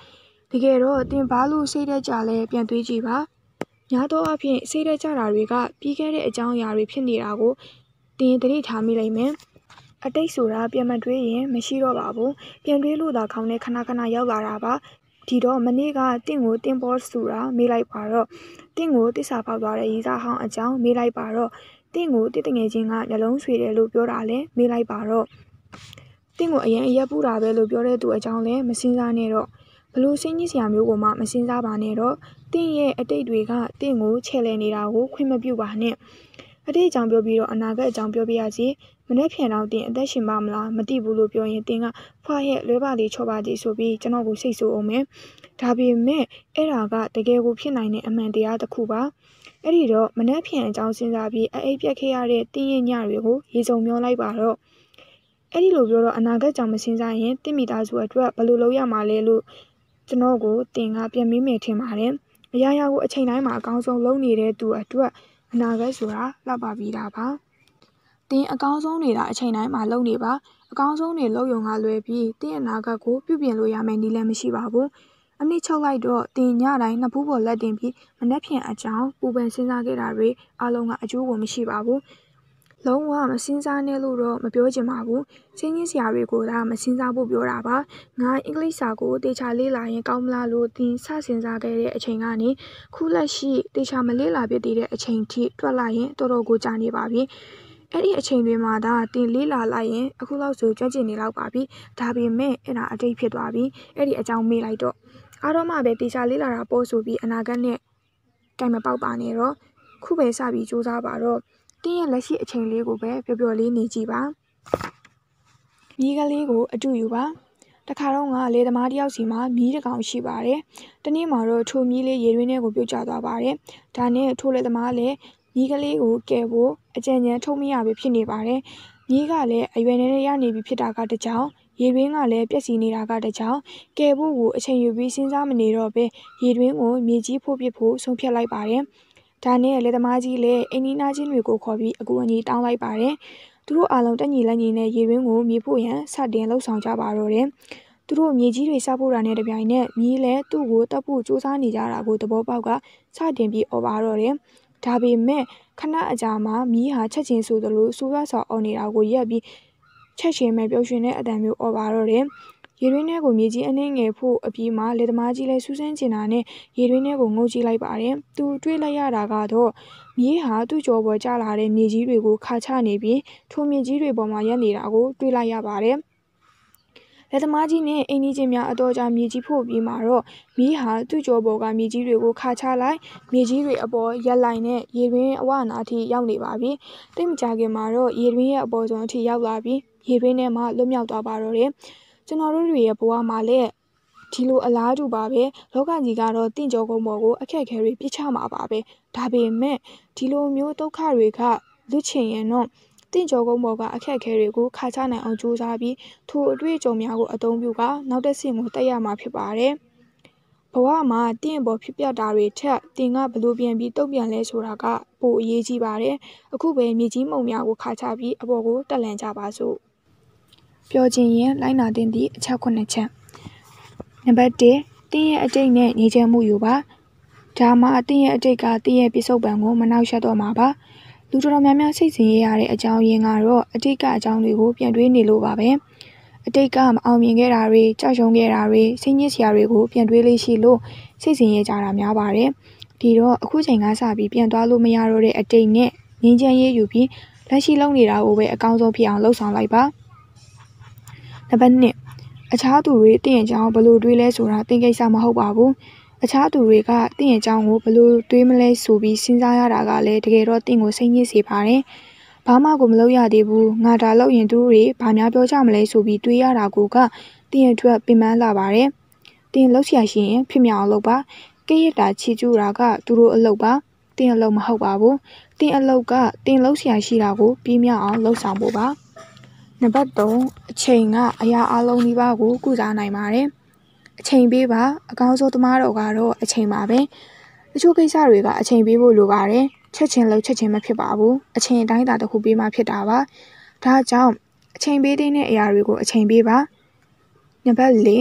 တကယ်တော့တင်ဘာလို့စိတ်ဓာတ်ကြလဲပြန်တွေးကြည့်ပါများသောအားဖြင့်စိတ်ဓာတ်ကြတာတွေကပြီးခဲ့တဲ့အကြောင်းအရာတွေဖြစ်နေတာကိုတင်သတိထားမိလိမ့်မယ်အတိတ်ဆိုတာပြန်မတွေးရင်မရှိတော့ပါဘူးပြန်တွေးလို့သာခေါင်းနဲ့ခဏခဏရောက်လာတာပါဒီတော့မနေ့ကတင့်ကိုတင်ပေါ်ဆိုတာမေးလိုက်ပါတော့တင့်ကိုတစ္ဆာပေါက်သွားတဲ့ရီစားဟောင်းအကြောင်းမေးလိုက်ပါတော့တင့်ကိုတစ်တငယ်ချင်းကနှလုံးဆွေတယ်လို့ပြောတာလဲမေးလိုက်ပါတော့တင့်ကိုအရင်အရက်ပူတာပဲလို့ပြောတဲ့သူအကြောင်းလဲမစင်စားနဲ့တော့ဘလို့စိတ်ညစ်စရာမျိုးကိုမှမစင်စားပါနဲ့တော့တင့်ရဲ့အတိတ်တွေကတင့်ကိုချဲ့လဲနေတာကိုခွင့်မပြုပါနဲ့အတိတ်အကြောင်းပြောပြီးတော့အနာဂတ်အကြောင်းပြောပြရစီမနေ့ဖြန်တော့တင်အသက်ရှင်ပါမလားမသိဘူးလို့ပြောရင်တင်ကဖွားရဲ့လွဲပါလေးချောပါသေးဆိုပြီးကျွန်တော်ကိုစိတ်ဆိုးအောင်မယ်ဒါပေမဲ့အဲ့ဒါကတကယ်ကိုဖြစ်နိုင်တဲ့အမှန်တရားတစ်ခုပါအဲ့ဒီတော့မနေ့ဖြန်အကြောင်းစဉ်းစားပြီးအိပ်ပြက်ခဲ့ရတဲ့တင်းရဲ့ညတွေကိုရေစုံမျောလိုက်ပါတော့အဲ့ဒီလိုပြောတော့အနာဂတ်ကြောင့်မစဉ်းစားရင်တင့်မိသားစုအတွက်ဘယ်လိုလုပ်ရမှာလဲလို့ကျွန်တော်ကိုတင်ကပြန်မေးမယ်ထင်ပါတယ်အရာရာကိုအချိန်တိုင်းမှာအကောင်းဆုံးလုပ်နေတဲ့သူအတွက်အနာဂတ်ဆိုတာလှပပြီးတာပါတင်းအကောင်းဆုံးနေတာအချိန်တိုင်းမှာလုပ်နေပါအကောင်းဆုံးတွေလုပ်ရုံကလွယ်ပြီးတင်းအနာဂတ်ကိုပြုပြင်လို့ရမယ်နည်းလည်းမရှိပါဘူးအနည်းချုပ်လိုက်တော့တင်ညတိုင်းနှစ်ဖူးပေါ်လက်တင်ပြီးမနှက်ဖြန်အကြောင်းပူပန်စဉ်းစားခဲ့တာတွေအလုံးကအကျိုးကိုမရှိပါဘူးလုံးဝမစဉ်းစားနဲ့လို့တော့မပြောချင်ပါဘူးစင်းကြီးဆရာတွေကိုဒါမစဉ်းစားဖို့ပြောတာပါငါအင်္ဂလိပ်စာကိုတေချာလေ့လာရင်ကောင်းမလားလို့တင်စစဉ်းစားခဲ့တဲ့အချိန်ကနေခုလက်ရှိတေချာမလေ့လာဖြစ်သေးတဲ့အချိန်ထိတွက်လိုက်ရင်တော်တော်ကိုကြာနေပါပြီအဲ့ဒီအချိန်တွေမှာဒါတင်လေးလာလိုက်ရင်အခုလောက်ဆိုကြွကျင်နေလောက်ပါပြီဒါပေမဲ့အဲ့ဒါအတိတ်ဖြစ်သွားပြီအဲ့ဒီအကြောင်းမေးလိုက်တော့အားတော့မှပဲတေချာလေးလာတာပို့ဆိုပြီးအနာဂတ်နဲ့တိုင်မပေါက်ပါနဲ့တော့ခုပဲစပြီးစူးစမ်းပါတော့တင်းရဲ့လက်ရှိအချိန်လေးကိုပဲပျော်ပျော်လေးနေကြည့်ပါမြီးကလေးကိုအတူယူပါတခါတော့ကလေသမားတယောက်စီမှာမြီးတစ်ကောင်ရှိပါတယ်တနေ့မှာတော့ထိုမြီးလေးရေတွင်းထဲကိုပြုတ်ကျသွားပါတယ်ဒါနဲ့ထိုလေသမားလည်းမြီးကလေးကိုကယ်ဖို့အကြံဉာဏ်ထုတ်မရပဲဖြစ်နေပါတယ်မြီးကလည်းအရွယ်နဲ့ရနေပြီဖြစ်တာကတကြောင်ရေတွင်းကလည်းပြက်စီနေတာကတကြောင်ကယ်ဖို့ကိုအချိန်ယူပြီးစဉ်းစားမနေတော့ပဲရေတွင်းကိုမြေကြီးဖို့ပစ်ဖို့ဆုံးဖြတ်လိုက်ပါတယ်ဒါနဲ့လေသမားကြီးလည်းအိမ်နီးနားချင်းတွေကိုခေါ်ပြီးအကူအညီတောင်းလိုက်ပါတယ်သူတို့အားလုံးတက်ညီလက်ညီနဲ့ရေတွင်းကိုမြေဖို့ရန်စတင်လှုပ်ဆောင်ကြပါတော့တယ်သူတို့မြေကြီးတွေစဖို့တာနဲ့တပြိုင်နက်မြီးလည်းသူ့ကိုတပ်ဖို့စူးစမ်းနေကြတာကိုသဘောပေါက်ကစတင်ပြီးអော်ပါတော့တယ်ဒါပေမဲ့ခဏအကြာမှာမြီးဟာချက်ချင်းဆိုသလိုစူးရွားစွာအော်နေတာကိုရက်ပြီးချက်ချင်းပဲပျော်ရွှင်တဲ့အတန်မျိုးអော်ပါတော့တယ်ရေတွင်းထဲကိုမြေကြီးအနှင်းငယ်ဖို့အပြီးမှာလေသမားကြီးလည်းစူးစမ်းကျင်တာနဲ့ရေတွင်းထဲကိုငုံကြည့်လိုက်ပါတယ်သူတွေးလိုက်ရတာကတော့မြေဟာသူ့ကြောပေါ်ကျလာတဲ့မြေကြီးတွေကိုခါချနေပြီးထိုမြေကြီးတွေပေါ်မှာရက်နေတာကိုတွေးလိုက်ရပါတယ်လက်သမားကြီးနဲ့အင်းကြီးချင်းများအတော်ကြာမြေကြီးဖို့ပြီးမှာတော့မီးဟာသူ့ကြောပေါ်ကမြေကြီးတွေကိုခါချလိုက်မြေကြီးတွေအပေါ်ရက်လိုက်နဲ့ရေတွင်းအဝနာအထိရောက်နေပါပြီတိတ်မကြခင်မှာတော့ရေတွင်းရဲ့အပေါ်ဆုံးအထိရောက်လာပြီးရေတွင်းထဲမှာလွတ်မြောက်သွားပါတော့တယ်ကျွန်တော်တို့တွေရဲ့ဘဝမှာလည်းဒီလိုအလားတူပါပဲလောကကြီးကတော့တင့်ကြောကုန်းပေါ်ကိုအခက်အခဲတွေပြစ်ချမှာပါပဲဒါပေမဲ့ဒီလိုမျိုးဒုက္ခတွေကလွတ်ချင်ရင်တော့တင့်ကြောကုန်းပေါ်ကအခက်အခဲတွေကိုခါချနိုင်အောင်ကြိုးစားပြီးထိုအတွေ့အကြုံများကိုအသုံးပြုကနောက်တစ်ဆင့်ကိုတက်ရမှာဖြစ်ပါတယ်ဘဝမှာတင့်ပေါ်ဖြစ်ပျက်တာတွေထက်တင်ကဘလို့ပြန်ပြီးတုံ့ပြန်လဲဆိုတာကပိုအရေးကြီးပါတယ်အခုပဲမြေကြီးမှုံများကိုခါချပြီးအပေါ်ကိုတက်လန်ကြပါစို့ပြောခြင်းရင်လိုက်နာတင်သည့်အချက်9ချက်နံပါတ်1တင်းရဲ့အတိတ်နဲ့ညီချမ်းမှုယူပါဒါမှတင်းရဲ့အတိတ်ကတင်းရဲ့ပြစ္ဆုတ်ပံကိုမနှောက်ယှက်တော့မှာပါလူတော်တော်များများစိတ်ဆင်းရဲရတဲ့အကြောင်းရင်းကတော့အတိတ်ကအကြောင်းတွေကိုပြန်တွေးနေလို့ပါပဲအတိတ်ကမအောင်မြင်ခဲ့တာတွေကြောက်ရွံ့ခဲ့တာတွေစိတ်ညစ်စရာတွေကိုပြန်တွေးလေးရှိလို့စိတ်ဆင်းရဲကြတာများပါတယ်ဒီတော့အခုချိန်ကစပြီးပြန်သွားလို့မရတော့တဲ့အတိတ်နဲ့ငြင်းချမ်းရေးယူပြီးလက်ရှိလုပ်နေတာကိုပဲအကောင်းဆုံးဖြစ်အောင်လှုပ်ဆောင်လိုက်ပါနံပါတ်2အခြားသူတွေတင့်ရဲ့အကြောင်းဘလို့တွေးလဲဆိုတာသင်ကိစ္စမဟုတ်ပါဘူးအခြားသူတွေကတင့်ရဲ့အကြောင်းကိုဘလို့တွေးမလဲဆိုပြီးစဉ်းစားရတာကလည်းတကယ်တော့တင့်ကိုစိတ်ညစ်စေပါတယ်ဘာမှကိုမလုပ်ရသေးဘူးငါဒါလုပ်ရင်သူတို့တွေဘာများပြောကြမလဲဆိုပြီးတွေးရတာကိုကတင့်ရဲ့အတွက်ပင်ပန်းလာပါတယ်တင်လှုပ်ရှားရှိရင်ဖြစ်မြောက်အောင်လုပ်ပါကိရတာချီကျူတာကသူတို့အလုပ်ပါတင်အလုပ်မဟုတ်ပါဘူးတင်အလုပ်ကတင်လှုပ်ရှားရှိတာကိုပြီးမြောက်အောင်လှုပ်ဆောင်ဖို့ပါနံပါတ်3အချိန်ကအရာအလုံးဒီပါကိုကုစားနိုင်ပါတယ်အချိန်ပေးပါအကောင်းဆုံးသမားတော်ကတော့အချိန်ပါပဲတချို့ကိစ္စတွေကအချိန်ပေးဖို့လိုပါတယ်ချက်ချင်းလုပ်ချက်ချင်းမဖြစ်ပါဘူးအချိန်အတိုင်းအတာတစ်ခုပေးမှဖြစ်တာပါဒါကြောင့်အချိန်ပေးတဲ့အရာတွေကိုအချိန်ပေးပါနံပါတ်4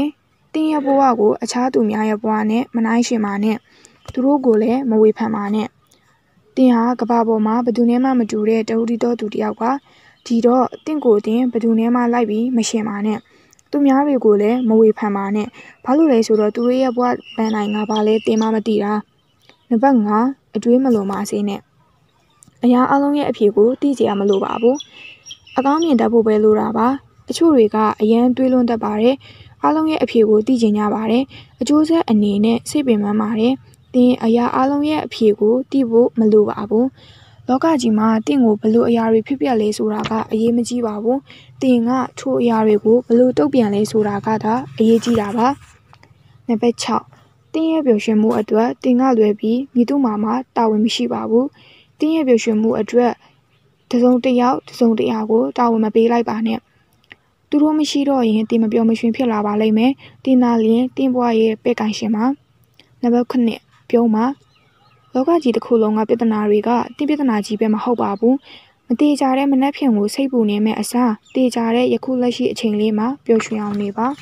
တင်းရဲ့ဘဝကိုအခြားသူများရဲ့ဘဝနဲ့မနှိုင်းယှဉ်ပါနဲ့သူတို့ကိုလည်းမဝေဖန်ပါနဲ့တင်းဟာကဘာပေါ်မှာဘယ်သူနဲ့မှမတူတဲ့တဦးတည်းသောသူတစ်ယောက်ပါဒီတော့တင်းကိုတင်းဘယ်သူနဲ့မှလိုက်ပြီးမရှင်ပါနဲ့သူများတွေကိုလည်းမဝေဖန်ပါနဲ့ဘာလို့လဲဆိုတော့သူတို့ရဲ့ဘဝပန်းနိုင်ငါပါလဲတင်းမမသိတာနံပါတ်5အတွေးမလွန်ပါစေနဲ့အရာအလုံးရဲ့အဖြေကိုသိကြရမလို့ပါဘူးအကောင်းမြင်တတ်ဖို့ပဲလိုတာပါတချို့တွေကအရန်တွေးလွန်းတတ်ပါတယ်အားလုံးရဲ့အဖြေကိုသိကျင်ကြပါတယ်အကျိုးဆက်အနေနဲ့စိတ်ပင်ပန်းပါတယ်တင်းအရာအားလုံးရဲ့အဖြေကိုသိဖို့မလိုပါဘူးလောကကြီးမှာတင်းကိုဘလို့အရာတွေဖြစ်ပျက်လဲဆိုတာကအရေးမကြီးပါဘူးတင်းကထိုအရာတွေကိုဘလို့တုတ်ပြန်လဲဆိုတာကသာအရေးကြီးတာပါနံပါတ်6တင်းရဲ့ပျော်ရွှင်မှုအတွက်တင်းကလွယ်ပြီးမိသူမှာတာဝန်မရှိပါဘူးတင်းရဲ့ပျော်ရွှင်မှုအတွက်တစုံတစ်ယောက်ကိုတာဝန်မပေးလိုက်ပါနဲ့သူတို့မရှိတော့ရင်တင်းမပျော်မရွှင်ဖြစ်လာပါလိမ့်မယ်တင်းသားလျင်တင်းဘွားရဲ့ပဲ့ကန်ရှင်ပါနံပါတ်9ပြုံးပါလောကကြီးတစ်ခုလုံးကပြဿနာတွေကတင်းပြဿနာကြီးပဲမဟုတ်ပါဘူးမတေချာတဲ့မနှက်ဖြန်ကိုစိတ်ပူနေမဲ့အစားတေချာတဲ့ယခုလက်ရှိအချိန်လေးမှာပျော်ရွှင်အောင်နေပါ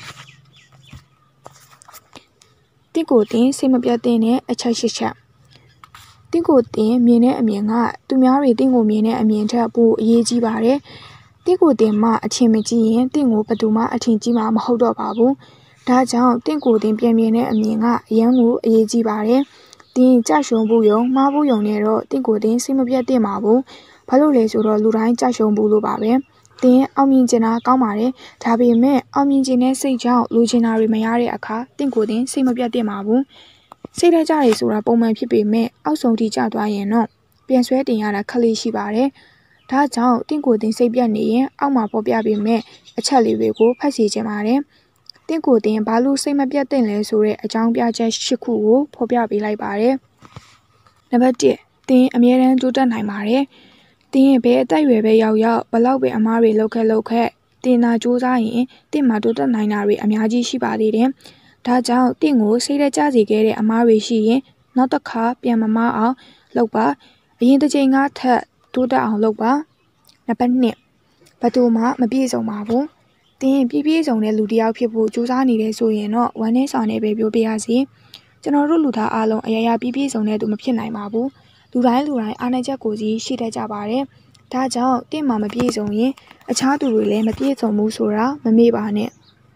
တင်းကိုတင်းစိတ်မပြတ်တဲ့အချက်8ချက်တင်းကိုတင်းမြင်တဲ့အမြင်ကသူများတွေတင်းကိုမြင်တဲ့အမြင်ထက်ပိုအရေးကြီးပါတယ်တင်းကိုတင်းမှအထင်မကြီးရင်တင်းကိုဘယ်သူမှအထင်ကြီးမှာမဟုတ်တော့ပါဘူးဒါကြောင့်တင်းကိုတင်းပြန်မြင်တဲ့အမြင်ကအရန်ကိုအရေးကြီးပါတယ်တင်းကြရှုံဖို့ယုံမှားဖို့ယုံနေတော့တင်းကိုတင်းစိတ်မပြတ်တင်ပါဘူးဘာလို့လဲဆိုတော့လူတိုင်းကြရှုံဖို့လိုပါပဲတင်းအောင်မြင်ချင်တာကောင်းပါတယ်ဒါပေမဲ့အောင်မြင်ချင်တဲ့စိတ်ကြောင့်လူချင်တာတွေမရတဲ့အခါတင်းကိုတင်းစိတ်မပြတ်တင်ပါဘူးစိတ်ထဲကြရဆိုတာပုံမှန်ဖြစ်ပေမဲ့အောက်ဆုံးထိကျသွားရင်တော့ပြန်ဆွဲတင်ရတာခက်လေးရှိပါတယ်ဒါကြောင့်တင်းကိုတင်းစိတ်ပြတ်နေရင်အောက်မှာပေါ်ပြပေမဲ့အချက်လေးတွေကိုဖတ်စီချင်ပါတယ်တင်းကိုတင်းဘာလို့စိတ်မပြတ်တင်လဲဆိုတဲ့အကြောင်းပြချက်၈ခုကိုဖော်ပြပေးလိုက်ပါတယ်နံပါတ်1တင်းအမြဲတမ်းတိုးတက်နိုင်ပါတယ်တင်းရဲ့ဘယ်အသက်အရွယ်ပဲရောက်ဘလောက်ပဲအမားတွေလောက်ခဲ့တင်းသာစူးစမ်းရင်တင်းမှာတိုးတက်နိုင်တာတွေအများကြီးရှိပါသေးတယ်ဒါကြောင့်တင်းကိုစိတ်ထဲကျစေခဲ့တဲ့အမားတွေရှိရင်နောက်တစ်ခါပြန်မမအောင်လုပ်ပါအရင်တစ်ချိန်ကထက်တိုးတက်အောင်လုပ်ပါနံပါတ်2ဘယ်သူမှမပြည့်စုံပါဘူးတင်းပြည့်စုံတဲ့လူတစ်ယောက်ဖြစ်ဖို့ကြိုးစားနေတယ်ဆိုရင်တော့ဝမ်းနဲ့ဆောင်နေပဲပြောပြရစီကျွန်တော်တို့လူသားအားလုံးအရာရာပြည့်စုံတဲ့သူမဖြစ်နိုင်ပါဘူးလူတိုင်းအားနည်းချက်ကိုစီရှိတတ်ကြပါတယ်ဒါကြောင့်တင်းမှာမပြည့်စုံရင်အခြားသူတွေလည်းမပြည့်စုံဘူးဆိုတာမမေ့ပါနဲ့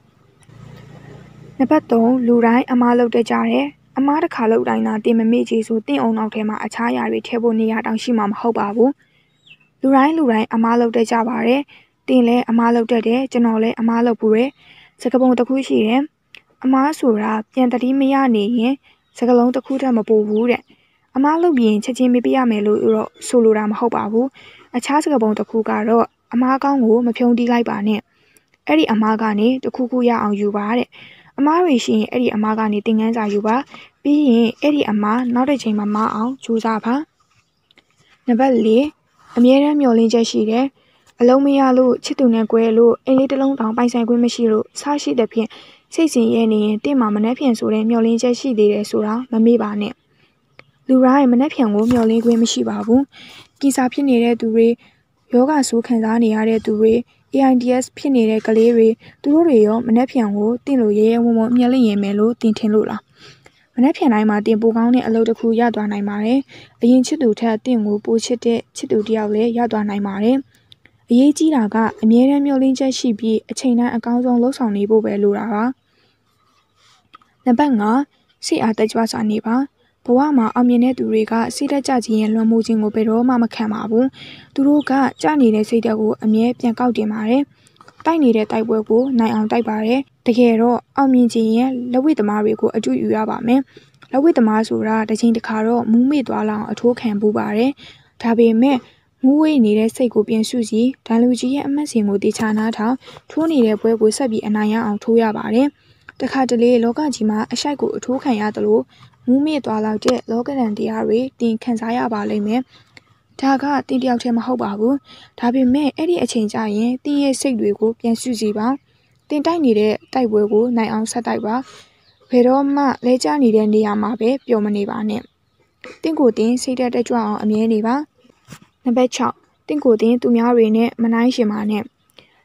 နံပါတ်3လူတိုင်းအမားလုပ်တတ်ကြတယ်အမားတစ်ခါလုပ်တိုင်းသာတင်းမမေ့ချေဆိုတင်းအောင်နောက်ထဲမှာအခြားအရာတွေထည့်ဖို့နေရာတောင်ရှိမှာမဟုတ်ပါဘူးလူတိုင်းအမားလုပ်တတ်ကြပါတယ်တင်းလည်းအမားလုပ်တတ်တယ်ကျွန်တော်လည်းအမားလုပ်ဘူးတယ်စကားပုံတစ်ခုရှိတယ်အမားဆိုတာပြန်တတိမရနေရင်စကားလုံးတစ်ခုတည်းမပို့ဘူးတဲ့အမားလုပ်ရင်ချက်ချင်းမေးပြရမယ်လို့တော့ဆိုလိုတာမဟုတ်ပါဘူးအခြားစကားပုံတစ်ခုကတော့အမားကောင်းကိုမဖြုံးတီးလိုက်ပါနဲ့အဲ့ဒီအမားကနေတစ်ခုခုရအောင်ယူပါတဲ့အမားတွေရှိရင်အဲ့ဒီအမားကနေသင်ခန်းစာယူပါပြီးရင်အဲ့ဒီအမားနောက်တစ်ချိန်မှာမအောင်ကြိုးစားပါနံပါတ်4အမြဲတမ်းမျှော်လင့်ချက်ရှိတယ်အလုံးမရလို့ချစ်သူနဲ့ကွဲလို့အိမ်လေးတစ်လုံးတောင်ပိုင်ဆိုင်ခွင့်မရှိလို့စားရှိတဲ့ဖြင့်စိတ်ဆင်ရဲနေရင်တင့်မှာမနှက်ဖြန်ဆိုတဲ့မျှော်လင့်ချက်ရှိသေးတယ်ဆိုတာမမေ့ပါနဲ့လူတိုင်းမနှက်ဖြန်ကိုမျှော်လင့်ခွင့်မရှိပါဘူးကီစာဖြစ်နေတဲ့သူတွေယောဂဆိုးခံစားနေရတဲ့သူတွေ AIDS ဖြစ်နေတဲ့ကလေးတွေသူတို့တွေရောမနှက်ဖြန်ကိုတင့်လို့ရဲရဲဝံ့ဝံ့မျှော်လင့်ရင်မယ်လို့တင်ထင်လို့လားမနှက်ဖြန်တိုင်းမှာတင်ပိုကောင်းတဲ့အလုပ်တစ်ခုရသွားနိုင်ပါတယ်အရင်ချစ်သူထက်တင့်ကိုပိုချစ်တဲ့ချစ်သူတယောက်လည်းရသွားနိုင်ပါတယ်အရေးကြီးတာကအမြဲတမ်းမျှော်လင့်ချက်ရှိပြီးအချိန်တိုင်းအကောင်းဆုံးလှုပ်ဆောင်နေဖို့ပဲလိုတာပါနံပါတ်5စိတ်အားတက်ကြွစွာနေပါဘဝမှာအောင်မြင်တဲ့သူတွေကစိတ်ဓာတ်ကျခြင်းရဲ့လွန်မှုခြင်းကိုဘယ်တော့မှမခံပါဘူးသူတို့ကကြနေတဲ့စိတ်ဓာတ်ကိုအမြဲပြန်ကောက်တင်ပါတယ်တိုက်နေတဲ့တိုက်ပွဲကိုနိုင်အောင်တိုက်ပါတယ်တကယ်တော့အောင်မြင်ခြင်းရဲ့လက်ဝိသမားတွေကိုအတူယူရပါမယ်လက်ဝိသမားဆိုတာတစ်ချိန်တစ်ခါတော့မူးမေ့သွားလောက်အထိုးခံပူပါတယ်ဒါပေမဲ့မူးဝေးနေတဲ့စိတ်ကိုပြန်စုစည်းဒိုင်လူကြီးရဲ့အမှတ်စဉ်ကိုတေချာနာထောင်ထိုးနေတဲ့ပွဲကိုဆက်ပြီးအနိုင်ရအောင်ထိုးရပါတယ်တခါတလေလောကကြီးမှာအရှိုက်ကိုအထိုးခံရသလိုမူးမေ့သွားလောက်တဲ့လောကဒဏ်တရားတွေတင်ခံစားရပါလိမ့်မယ်ဒါကတင်တယောက်တည်းမဟုတ်ပါဘူးဒါပေမဲ့အဲ့ဒီအချိန်ကျရင်တင်ရဲ့စိတ်တွေကိုပြန်စုစည်းပါတင်တိုက်နေတဲ့တိုက်ပွဲကိုနိုင်အောင်ဆက်တိုက်ပါဘယ်တော့မှလဲကျနေတဲ့နေရာမှာပဲပျော်မနေပါနဲ့တင်ကိုတင်စိတ်ဓာတ်တက်ကြွအောင်အမြဲနေပါနံပါတ်6တင့်ကိုတင်သူများတွေနဲ့မနှိုင်းရှင်ပါနဲ့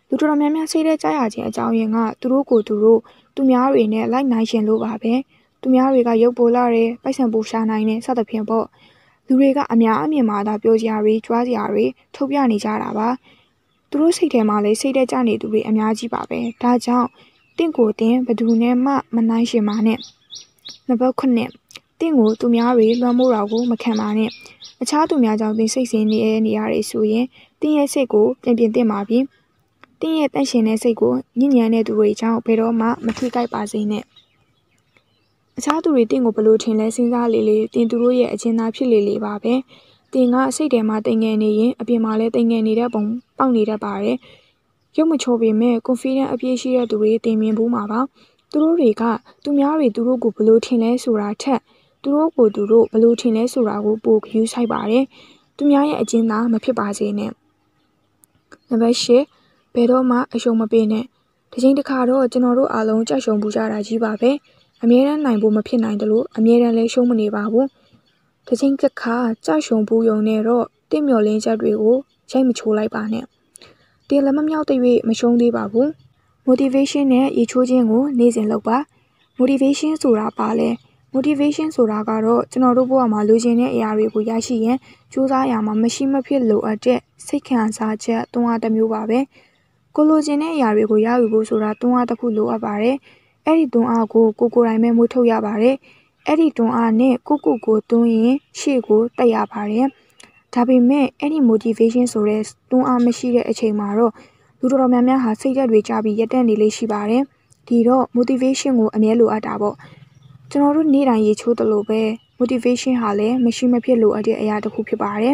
လူတော်များများစိတ်ထဲကြားရခြင်းအကြောင်းရင်းကသူတို့ကိုယ်သူတို့သူများတွေနဲ့လိုက်နိုင်ရှင်လို့ပါပဲသူများတွေကရုပ်ပိုလာတယ်ပိုက်ဆံပိုရှာနိုင်တယ်စသဖြင့်ပေါ့လူတွေကအများအမြင်မှာသာပြောစရာတွေကြွားစရာတွေထုတ်ပြနေကြတာပါသူတို့စိတ်ထဲမှာလည်းစိတ်ထဲကြနေသူတွေအများကြီးပါပဲဒါကြောင့်တင့်ကိုတင်ဘယ်သူနဲ့မှမနိုင်ရှင်ပါနဲ့နံပါတ်9တင့်ကိုသူများတွေလွှမ်းမိုးတာကိုမခံပါနဲ့အခြားသူများကြောင့်တင်စိတ်ဆင်းနေတဲ့နေရာတွေဆိုရင်တင်းရဲ့စိတ်ကိုပြင်တင်ပါပြီတင်းရဲ့တန့်ရှင်တဲ့စိတ်ကိုညဉ့်ညမ်းတဲ့သူတွေကြောင့်ဘယ်တော့မှမထိခိုက်ပါစေနဲ့အခြားသူတွေတင်းကိုဘလို့ထင်လဲစဉ်းစားလေလေတင်းသူတို့ရဲ့အချင်းသားဖြစ်လေလေပါပဲတင်းကစိတ်ထဲမှာတိမ်ငယ်နေရင်အပြင်မှာလည်းတိမ်ငယ်နေတဲ့ပုံပေါက်နေတတ်ပါတယ်ရုပ်မချိုးပေမဲ့ confidence အပြည့်ရှိတဲ့သူတွေတင်မြင်ဘူးမှာပါသူတို့တွေကသူများတွေသူတို့ကိုဘလို့ထင်လဲဆိုတာထက်သူတို့ကိုသူတို့ဘလို့ထင်လဲဆိုတာကိုပိုဂရုစိုက်ပါတယ်သူများရဲ့အချင်းသားမဖြစ်ပါစေနဲ့နံပါတ်10ဘယ်တော့မှအရှုံးမပေးနဲ့ဒီချိန်တစ်ခါတော့ကျွန်တော်တို့အားလုံးကြိုက်ရှုံးပူကြတာကြီးပါပဲအမြဲတမ်းနိုင်ဖို့မဖြစ်နိုင်တယ်လို့အမြဲတမ်းလည်းရှုံးမနေပါဘူးဒီချိန်တစ်ခါကြိုက်ရှုံးပူရုံနဲ့တော့တင့်မျော်လင်းချက်တွေကိုရိုက်မချိုးလိုက်ပါနဲ့တင်လည်းမမြောက်တဲ့၍မရှုံးသေးပါဘူး motivation နဲ့ရေချိုးခြင်းကိုနေ့စဉ်လုပ်ပါ motivation ဆိုတာပါလဲ motivation ဆိုတာကတော့ကျွန်တော်တို့ဘဝမှာလိုချင်တဲ့အရာတွေကိုရရှိရင်ကြိုးစားရမှာမရှိမဖြစ်လိုအပ်တဲ့စိတ်ခံစားချက်တွန်းအားတစ်မျိုးပါပဲကိုလိုချင်တဲ့အရာတွေကိုရယူဖို့ဆိုတာတွန်းအားတစ်ခုလိုအပ်ပါတယ်အဲ့ဒီတွန်းအားကိုကိုယ်တိုင်ပဲမွေးထုတ်ရပါတယ်အဲ့ဒီတွန်းအားနဲ့ကိုတွန်းရင်ရှေ့ကိုတက်ရပါတယ်ဒါပေမဲ့အဲ့ဒီ motivation ဆိုတဲ့တွန်းအားမရှိတဲ့အချိန်မှာတော့လူတော်များများဟာစိတ်ဓာတ်တွေကျပြီးရက်တက်နေလေးရှိပါတယ်ဒီတော့ motivation ကိုအမြဲလိုအပ်တာပေါ့ကျွန်တော်တို့နေ့တိုင်းရေချိုးသလိုပဲ motivation ဟာလည်းမရှိမဖြစ်လိုအပ်တဲ့အရာတစ်ခုဖြစ်ပါတယ်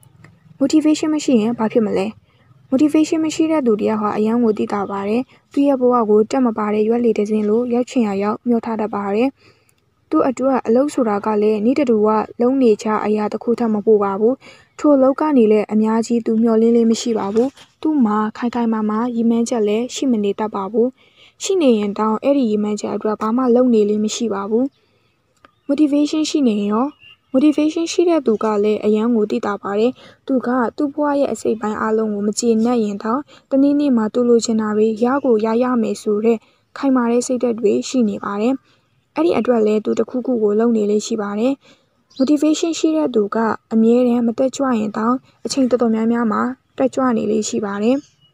motivation မရှိရင်ဘာဖြစ်မလဲ motivation မရှိတဲ့သူတရားဟာအယံကိုတည်တာပါတယ်သူရဲ့ဘဝကိုတက်မပါတဲ့ရွက်လေတဲ့စင်းလို့ရောက်ချင်ရရောက်မျှော်ထားတတ်ပါတယ်သူ့အတွက်အလုပ်ဆိုတာကလည်းနေ့တူကလုံးနေချအရာတစ်ခုထပ်မပို့ပါဘူးထိုအလုပ်ကနေလည်းအများကြီးသူမျှော်လင့်လေးမရှိပါဘူးသူ့မှာခိုင်ခိုင်မာမာရည်မှန်းချက်လည်းရှိမနေတတ်ပါဘူးရှိနေရင်တောင်အဲ့ဒီရည်မှန်းချက်အတွက်ဘာမှလုပ်နေလေးမရှိပါဘူး motivation ရှိနေရင်ရော motivation ရှိတဲ့သူကလည်းအယံကိုတည်တာပါတယ်သူကသူ့ဘဝရဲ့အစိတ်ပိုင်းအလုံးကိုမကျေနပ်ရင်တောင်တနေ့နေ့မှာသူ့လိုချင်တာတွေရမယ်ဆိုတဲ့ခိုင်မာတဲ့စိတ်ဓာတ်တွေရှိနေပါတယ်အဲ့ဒီအတွက်လည်းသူတစ်ခုခုကိုလုပ်နေလေးရှိပါတယ် motivation ရှိတဲ့သူကအမြဲတမ်းမတက်ကြွရင်တောင်အချိန်တော်တော်များများမှာတက်ကြွနေလေးရှိပါတယ်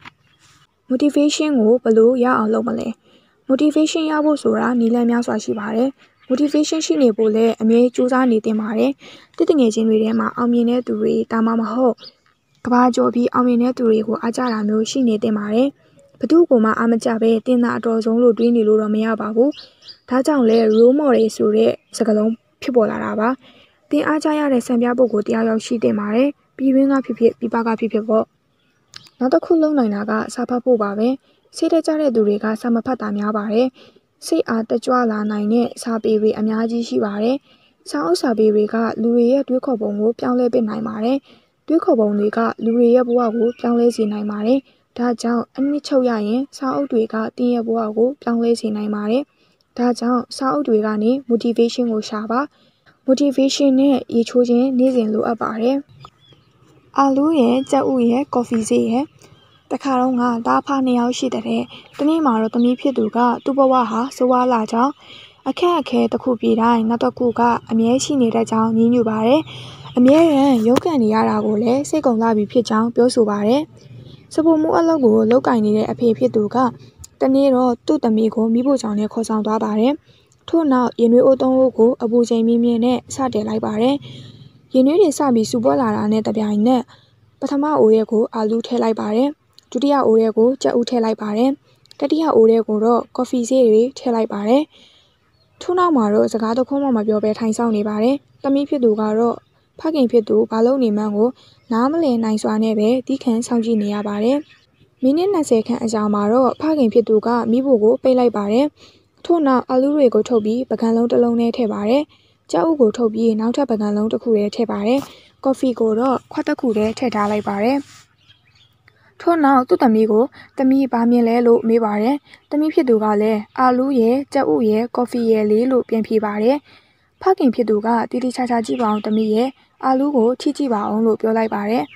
motivation ကိုဘယ်လိုရအောင်လုပ်မလဲ motivation ရဖို့ဆိုတာနည်းလမ်းများစွာရှိပါတယ် motivation ရှိနေဖို့လည်းအမြဲကြိုးစားနေသင့်ပါတယ်တငယ်ချင်းတွေထဲမှာအောင်မြင်တဲ့သူတွေဒါမှမဟုတ်ကဘာကျော်ပြီးအောင်မြင်တဲ့သူတွေကိုအားကြတာမျိုးရှိနေသင့်ပါတယ်ဘသူ့ကိုမှအားမကြပဲတင်တာအတော်ဆုံးလို့တွေးနေလို့တော့မရပါဘူးဒါကြောင့်လဲ role model ဆိုတဲ့စကားလုံးဖြစ်ပေါ်လာတာပါတင်အားကြရတဲ့စံပြပုဂ္ဂိုလ်တရားရောက်ရှိတင်ပါတယ်ပြည်တွင်းကဖြစ်ဖြစ်ပြည်ပကဖြစ်ဖြစ်ပေါ့နောက်တစ်ခုလုံးနိုင်တာကစာဖတ်ဖို့ပါပဲစိတ်တကြတဲ့သူတွေကစာမဖတ်တာများပါတယ်စိတ်အားတကြွလာနိုင်တဲ့စာပေတွေအများကြီးရှိပါတယ်စာအုပ်စာပေတွေကလူတွေရဲ့တွေးခေါ်ပုံကိုပြောင်းလဲပစ်နိုင်ပါတယ်တွေးခေါ်ပုံတွေကလူတွေရဲ့ဘဝကိုပြောင်းလဲစေနိုင်ပါတယ်ဒါကြောင့်အနှစ်ချုပ်ရရင်စာအုပ်တွေကတင်းရဲ့ဘဝကိုပြောင်းလဲစေနိုင်ပါတယ်ဒါကြောင့်စာအုပ်တွေကနေ motivation ကိုရှာပါ motivation နဲ့ရေချိုးခြင်းနေ့စဉ်လိုအပ်ပါတယ်အာလူးရဲ့ကြက်ဥရဲ့ကော်ဖီဆေးရဲ့တခါတော့ကတားဖား2ယောက်ရှိတဲ့တနေ့မှာတော့သမီးဖြစ်သူကသူ့ဘဝဟာဆိုးဝါးလာကြောင်းအခက်အခဲတစ်ခုပြေးတိုင်းနောက်တစ်ခုကအမြဲရှိနေတဲ့ကြောင်းညှင်းညူပါတယ်အမြဲတမ်းရုန်းကန်နေရတာကိုလည်းစိတ်ကုန်လာပြီးဖြစ်ကြောင်းပြောဆိုပါတယ်စပူမှုအလုပ်ကိုလောက်ကင်နေတဲ့အဖေဖြစ်သူကတနေ့တော့သူ့သမီးကိုမိဖို့ကြောင့်နဲ့ခေါ်ဆောင်သွားပါတယ်ထို့နောက်ရင်နွေးအိုးသုံးအိုးကိုအပူချိန်မြင့်မြင့်နဲ့စတင်လိုက်ပါတယ်ရင်နွေးတွေစပြီးစူပွက်လာတာနဲ့တပြိုင်နက်ပထမအိုးရဲကိုအာလူးထည့်လိုက်ပါတယ်ဒုတိယအိုးရဲကိုကြက်ဥထည့်လိုက်ပါတယ်တတိယအိုးရဲကိုတော့ကော်ဖီဆေးတွေထည့်လိုက်ပါတယ်ထို့နောက်မှာတော့စကားတခွန်းမှမပြောဘဲထိုင်ဆောင်နေပါတယ်သမီးဖြစ်သူကတော့ဖခင်ဖြစ်သူဘာလို့နေမှန်းကိုနားမလည်နိုင်စွာနဲ့ပဲတီးခန့်ဆောင်ကြည့်နေရပါတယ်မိနစ်20ခန့်အကြာမှာတော့ဖခင်ဖြစ်သူကမိဖို့ကိုပိတ်လိုက်ပါတယ်ထို့နောက်အာလူးတွေကိုထုတ်ပြီးပကံလုံးတစ်လုံးနဲ့ထည့်ပါတယ်ကြက်ဥကိုထုတ်ပြီးနောက်ထပ်ပကံလုံးတစ်ခုနဲ့ထည့်ပါတယ်ကော်ဖီကိုတော့ခွက်တစ်ခုနဲ့ထည့်ထားလိုက်ပါတယ်ထို့နောက်သူ့သမီးကိုသမီးဘာမြင်လဲလို့မေးပါတယ်သမီးဖြစ်သူကလည်းအာလူးရဲ့ကြက်ဥရဲ့ကော်ဖီရဲ့လေးလို့ပြန်ဖြေပါတယ်ဖခင်ဖြစ်သူကတီတီချာချာကြည့်ပါအောင်သမီးရဲ့အာလူးကိုထိကြည့်ပါအောင်လို့ပြောလိုက်ပါတယ်ဖ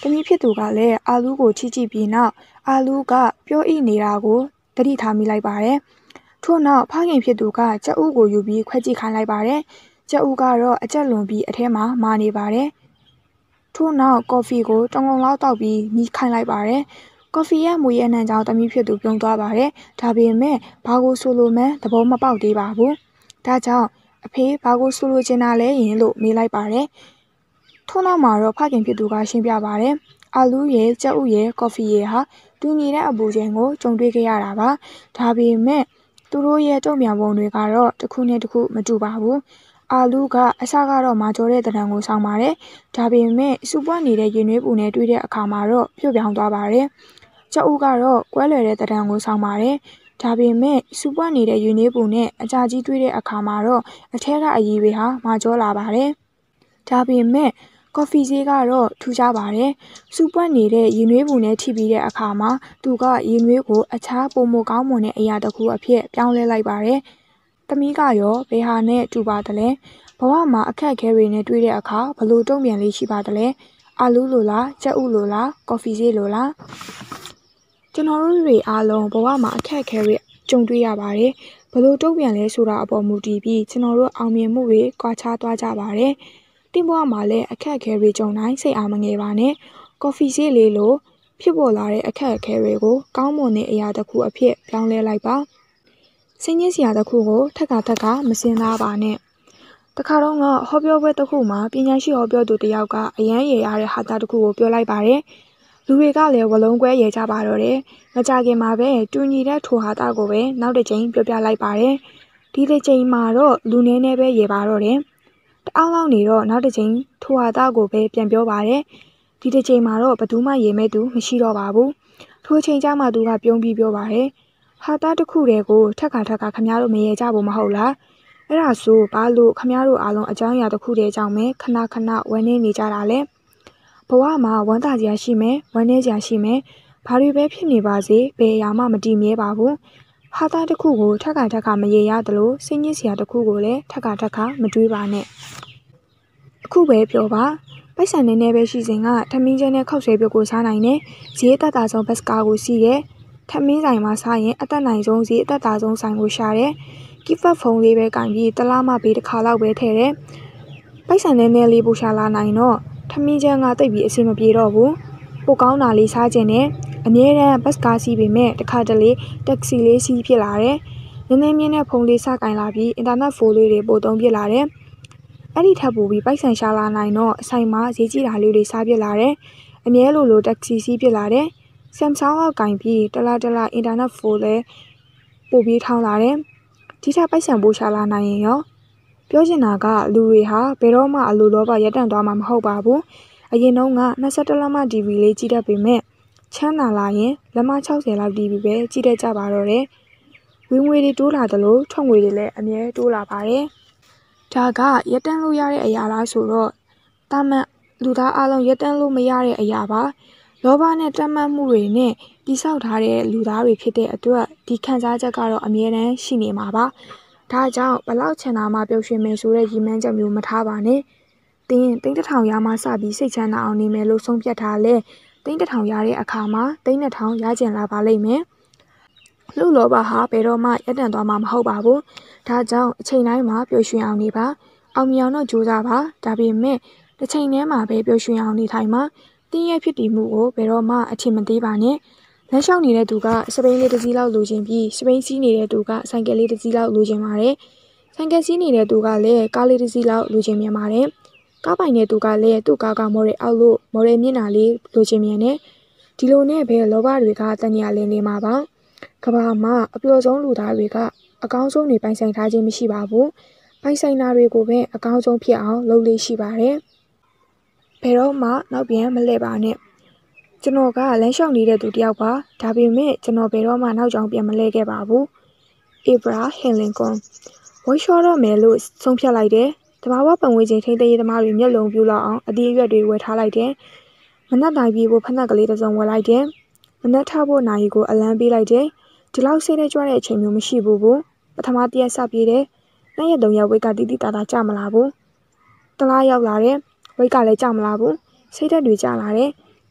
သမီးဖြစ်သူကလည်းအာလူးကိုထိကြည့်ပြီးနောက်အာလူးကပြောအိနေတာကိုသတိထားမိလိုက်ပါတယ်။ထို့နောက်ဖခင်ဖြစ်သူကကြက်ဥကိုယူပြီးခွဲကြည့်ခိုင်းလိုက်ပါတယ်။ကြက်ဥကတော့အကျက်လွန်ပြီးအထဲမှာမာနေပါတယ်။ထို့နောက်ကော်ဖီကိုတုံးလုံးလောက်တောက်ပြီးမိခိုင်းလိုက်ပါတယ်။ကော်ဖီရဲ့မူရဲ့နှံကြောင့်သမီးဖြစ်သူပြုံးသွားပါတယ်။ဒါပေမဲ့ဘာကိုဆိုလိုမှန်းသဘောမပေါက်သေးပါဘူး။ဒါကြောင့်အဖေဘာကိုဆိုလိုချင်တာလဲယင်လို့မေးလိုက်ပါတယ်။ထို့နောက်မှာတော့ဖခင်ဖြစ်သူကရှင်းပြပါတယ်။အာလူးရဲ့ကြက်ဥရဲ့ကော်ဖီရဲ့ဟာတူညီတဲ့အပူချိန်ကိုကြုံတွေ့ခဲ့ရတာပါ။ဒါပေမဲ့သူတို့ရဲ့တုံ့ပြန်ပုံတွေကတော့တစ်ခုနဲ့တစ်ခုမတူပါဘူး။အာလူးကအစကတော့မာကျော်တဲ့တံတန်ကိုဆောင်းပါတယ်။ဒါပေမဲ့စူပွက်နေတဲ့ရင်နွေးပူနဲ့တွေ့တဲ့အခါမှာတော့ပြုတ်ပြောင်းသွားပါတယ်။ကြက်ဥကတော့ကွဲလွယ်တဲ့တံတန်ကိုဆောင်းပါတယ်။ဒါပေမဲ့စူပွက်နေတဲ့ရင်နွေးပူနဲ့အကြာကြီးတွေ့တဲ့အခါမှာတော့အထက်ကအရည်တွေဟာမာကျော်လာပါတယ်။ဒါပေမဲ့ကော်ဖီဈေးကတော့ထူးခြားပါတယ်။စူပွက်နေတဲ့ရင်နွေးပူနဲ့ထိပြီးတဲ့အခါမှာသူကရင်နွေးကိုအခြားပုံမကောင်းမွန်တဲ့အရာတစ်ခုအဖြစ်ပြောင်းလဲလိုက်ပါတယ်။သမီးကရောဘယ်ဟာနဲ့တူပါသလဲ။ဘဝမှာအခက်အခဲတွေနဲ့တွေ့တဲ့အခါဘလို့တုံ့ပြန်လေးရှိပါသလဲ။အာလူးလိုလားကြက်ဥလိုလားကော်ဖီဈေးလိုလား။ကျွန်တော်တို့တွေအားလုံးဘဝမှာအခက်အခဲတွေကြုံတွေ့ရပါတယ်။ဘလို့တုံ့ပြန်လဲဆိုတာအပေါ်မူတည်ပြီးကျွန်တော်တို့အောင်မြင်မှုတွေကွာခြားသွားကြပါတယ်။တင်းဘွားမှာလည်းအခက်အခဲတွေကြုံတိုင်းစိတ်အားမငယ်ပါနဲ့ကော်ဖီဈေးလေးလိုဖြစ်ပေါ်လာတဲ့အခက်အခဲတွေကိုကောင်းမွန်တဲ့အရာတစ်ခုအဖြစ်ပြောင်းလဲလိုက်ပါစိတ်ညစ်စရာတစ်ခုကိုထက်ကမစင်သားပါနဲ့တခါတော့ကဟောပြောပွဲတစ်ခုမှာပညာရှိဟောပြောသူတစ်ယောက်ကအရန်ရရတဲ့ဟာတာတစ်ခုကိုပြောလိုက်ပါတယ်လူတွေကလည်းဝလုံးကွဲရကြပါတော့တယ်မကြခင်မှာပဲတူညီတဲ့ထိုဟာတာကိုပဲနောက်တစ်ချိန်ပြောပြလိုက်ပါတယ်ဒီတစ်ချိန်မှာတော့လူနည်းနည်းပဲရပါတော့တယ်တအားလောက်နေတော့နောက်တစ်ချိန်ထိုဟာတာကိုပဲပြန်ပြောပါတယ်ဒီတစ်ချိန်မှာတော့ဘသူမှရေမဲ့သူမရှိတော့ပါဘူးထိုချိန်ကျမှသူကပြုံးပြီးပြောပါတယ်ဟာတာတစ်ခုတည်းကိုထက်ကခမားတို့မရေကြဘူးမဟုတ်လားအဲ့ဒါဆိုဘာလို့ခမားတို့အားလုံးအကြောင်းအရာတစ်ခုတည်းကြောင့်ပဲခဏဝန်းနေနေကြတာလဲဘဝမှာဝမ်းသာစရာရှိမယ်ဝမ်းနည်းစရာရှိမယ်ဘာတွေပဲဖြစ်နေပါစေဘယ်အရာမှမတည်မြဲပါဘူးဟာတာတစ်ခုကိုထက်ကမရေရသလိုစိတ်ညစ်စရာတစ်ခုကိုလည်းထက်ကမတွေးပါနဲ့အခုပဲပြောပါပိုက်ဆံနေနေပဲရှိစဉ်ကထမင်းကျင်းနဲ့ခောက်ဆွဲပြုတ်ကိုစားနိုင်တယ်ဈေးအသက်သာဆုံးဘတ်စကားကိုစီးတယ်ထမင်းဆိုင်မှာစားရင်အသက်နိုင်ဆုံးဈေးအသက်သာဆုံးဆိုင်ကိုရှာတယ်ကီဖတ်ဖုန်းလေးပဲကင်ပြီးတလားမှဘေးတစ်ခါလောက်ပဲထည့်တယ်ပိုက်ဆံနေနေလေးပို့ရှာလာနိုင်တော့ထမင်းကျင်းကတိတ်ပြီးအဆင်မပြေတော့ဘူးပိုကောင်းတာလေးစားခြင်းနဲ့အမြဲတမ်းဘတ်စကားစီးပေမဲ့တစ်ခါတလေတက်ဆီလေးစီးဖြစ်လာတယ်နည်းနည်းမြင့်တဲ့ဖုန်းလေးစကင်လာပြီးအင်တာနက်ဖိုးလေးတွေပို့သုံးဖြစ်လာတယ်အဲ့ဒီထပ်ပူပြီးပိုက်ဆံရှာလာနိုင်တော့အဆိုင်မှာဈေးကြီးတာလေးတွေစားပြစ်လာတယ်အမြဲလိုတက်ဆီစီးပြစ်လာတယ်ဆမ်ဆောင်းကကင်ပြီးတလားအင်တာနက်ဖိုးလဲပို့ပြီးထောင်းလာတယ်ဒီထက်ပိုက်ဆံပို့ရှာလာနိုင်ရင်ရောပြောချင်တာကလူတွေဟာဘယ်တော့မှအလိုလောဘရပ်တန့်သွားမှာမဟုတ်ပါဘူးအရင်တုန်းက21လက်မ TV လေးကြည့်တတ်ပေမဲ့ချမ်းသာလာရင်လက်မ60လောက် TV ပဲကြည့်တတ်ကြပါတော့တယ်ဝင်ငွေတွေတိုးလာသလိုထွက်ငွေတွေလည်းအမြဲတိုးလာပါတယ်ဒါကရပ်တန့်လို့ရတဲ့အရာလားဆိုတော့တာမန်လူသားအလုံးရပ်တန့်လို့မရတဲ့အရာပါလောဘနဲ့တတ်မှတ်မှုတွေနဲ့တိဆောက်ထားတဲ့လူသားတွေဖြစ်တဲ့အတွက်ဒီခံစားချက်ကတော့အမြဲတမ်းရှိနေမှာပါဒါကြောင့်ဘလောက်ချမ်းသာမှပျော်ရွှင်မယ်ဆိုတဲ့ရည်မှန်းချက်မျိုးမထားပါနဲ့တင်း1000ရမှစပြီးစိတ်ချမ်းသာအောင်နေမယ်လို့ဆုံးဖြတ်ထားလဲ1000ရတဲ့အခါမှာ3000ရကျင်လာပါလိမ့်မယ်လူလောဘဟာဘယ်တော့မှရပ်တန့်သွားမှာမဟုတ်ပါဘူးဒါကြောင့်အချိန်တိုင်းမှာပျော်ရွှင်အောင်နေပါအောင်မြင်အောင်တော့ကြိုးစားပါဒါပေမဲ့တစ်ချိန်တည်းမှာပဲပျော်ရွှင်အောင်နေထိုင်မှာတင်းရဲ့ဖြစ်တည်မှုကိုဘယ်တော့မှအထင်မသေးပါနဲ့လမ်းလျှောက်နေတဲ့သူကစပိန်လေးတစ်စီးလောက်လိုချင်ပြီးစပိန်စီးနေတဲ့သူကဆိုင်ကယ်လေးတစ်စီးလောက်လိုချင်ပါတယ်ဆိုင်ကယ်စီးနေတဲ့သူကလည်းကားလေးတစ်စီးလောက်လိုချင်မြန်ပါတယ်ကားပိုင်တဲ့သူကလည်းသူ့ကားကမော်ဒယ်အောက်လို့မော်ဒယ်မျက်နှာလေးလိုချင်မြန်တယ်ဒီလိုနဲ့ပဲလောဘတွေကတဏှာလင်းနေမှာပါကဘာမှာအပျော်ဆုံးလူသားတွေကအကောင်းဆုံးတွေပိုင်ဆိုင်ထားခြင်းမရှိပါဘူးပိုင်ဆိုင်တာတွေကိုပဲအကောင်းဆုံးဖြစ်အောင်လုပ်လို့ရှိပါတယ်ဘယ်တော့မှနောက်ပြန်မလှည့်ပါနဲ့ကျွန်တော်ကလမ်းလျှောက်နေတဲ့သူတယောက်ပါဒါပေမဲ့ကျွန်တော်ဘယ်တော့မှနောက်ကြောင်ပြန်မလှည့်ခဲ့ပါဘူးအေဘရာဟင်လင်ကွန်ဝိုင်းလျှော်တော့မယ်လို့ဆုံးဖြတ်လိုက်တယ်တဘာဝပတ်ဝန်းကျင်ထိန်းသိမ်းရေးသမားတွေမျက်လုံးပြူလောက်အောင်အသီးအရွက်တွေဝယ်ထားလိုက်တယ်မနက်တိုင်းပြေးဖို့ဖက်နှက်ကလေးတစ်စုံဝယ်လိုက်တယ်မနက်ထဖို့နိုင်ကိုအလံပေးလိုက်တယ်ဒီလောက်စိတ်နဲ့ကြွတဲ့အချိန်မျိုးမရှိဘူးပထမတရက်စပြေးတယ်နှစ်ရက်သုံးရက်ဝိတ်ကတိတိတာတာကြမလာဘူးတလားရောက်လာတယ်ဝိတ်ကလည်းကြမလာဘူးစိတ်ဓာတ်တွေကြလာတယ်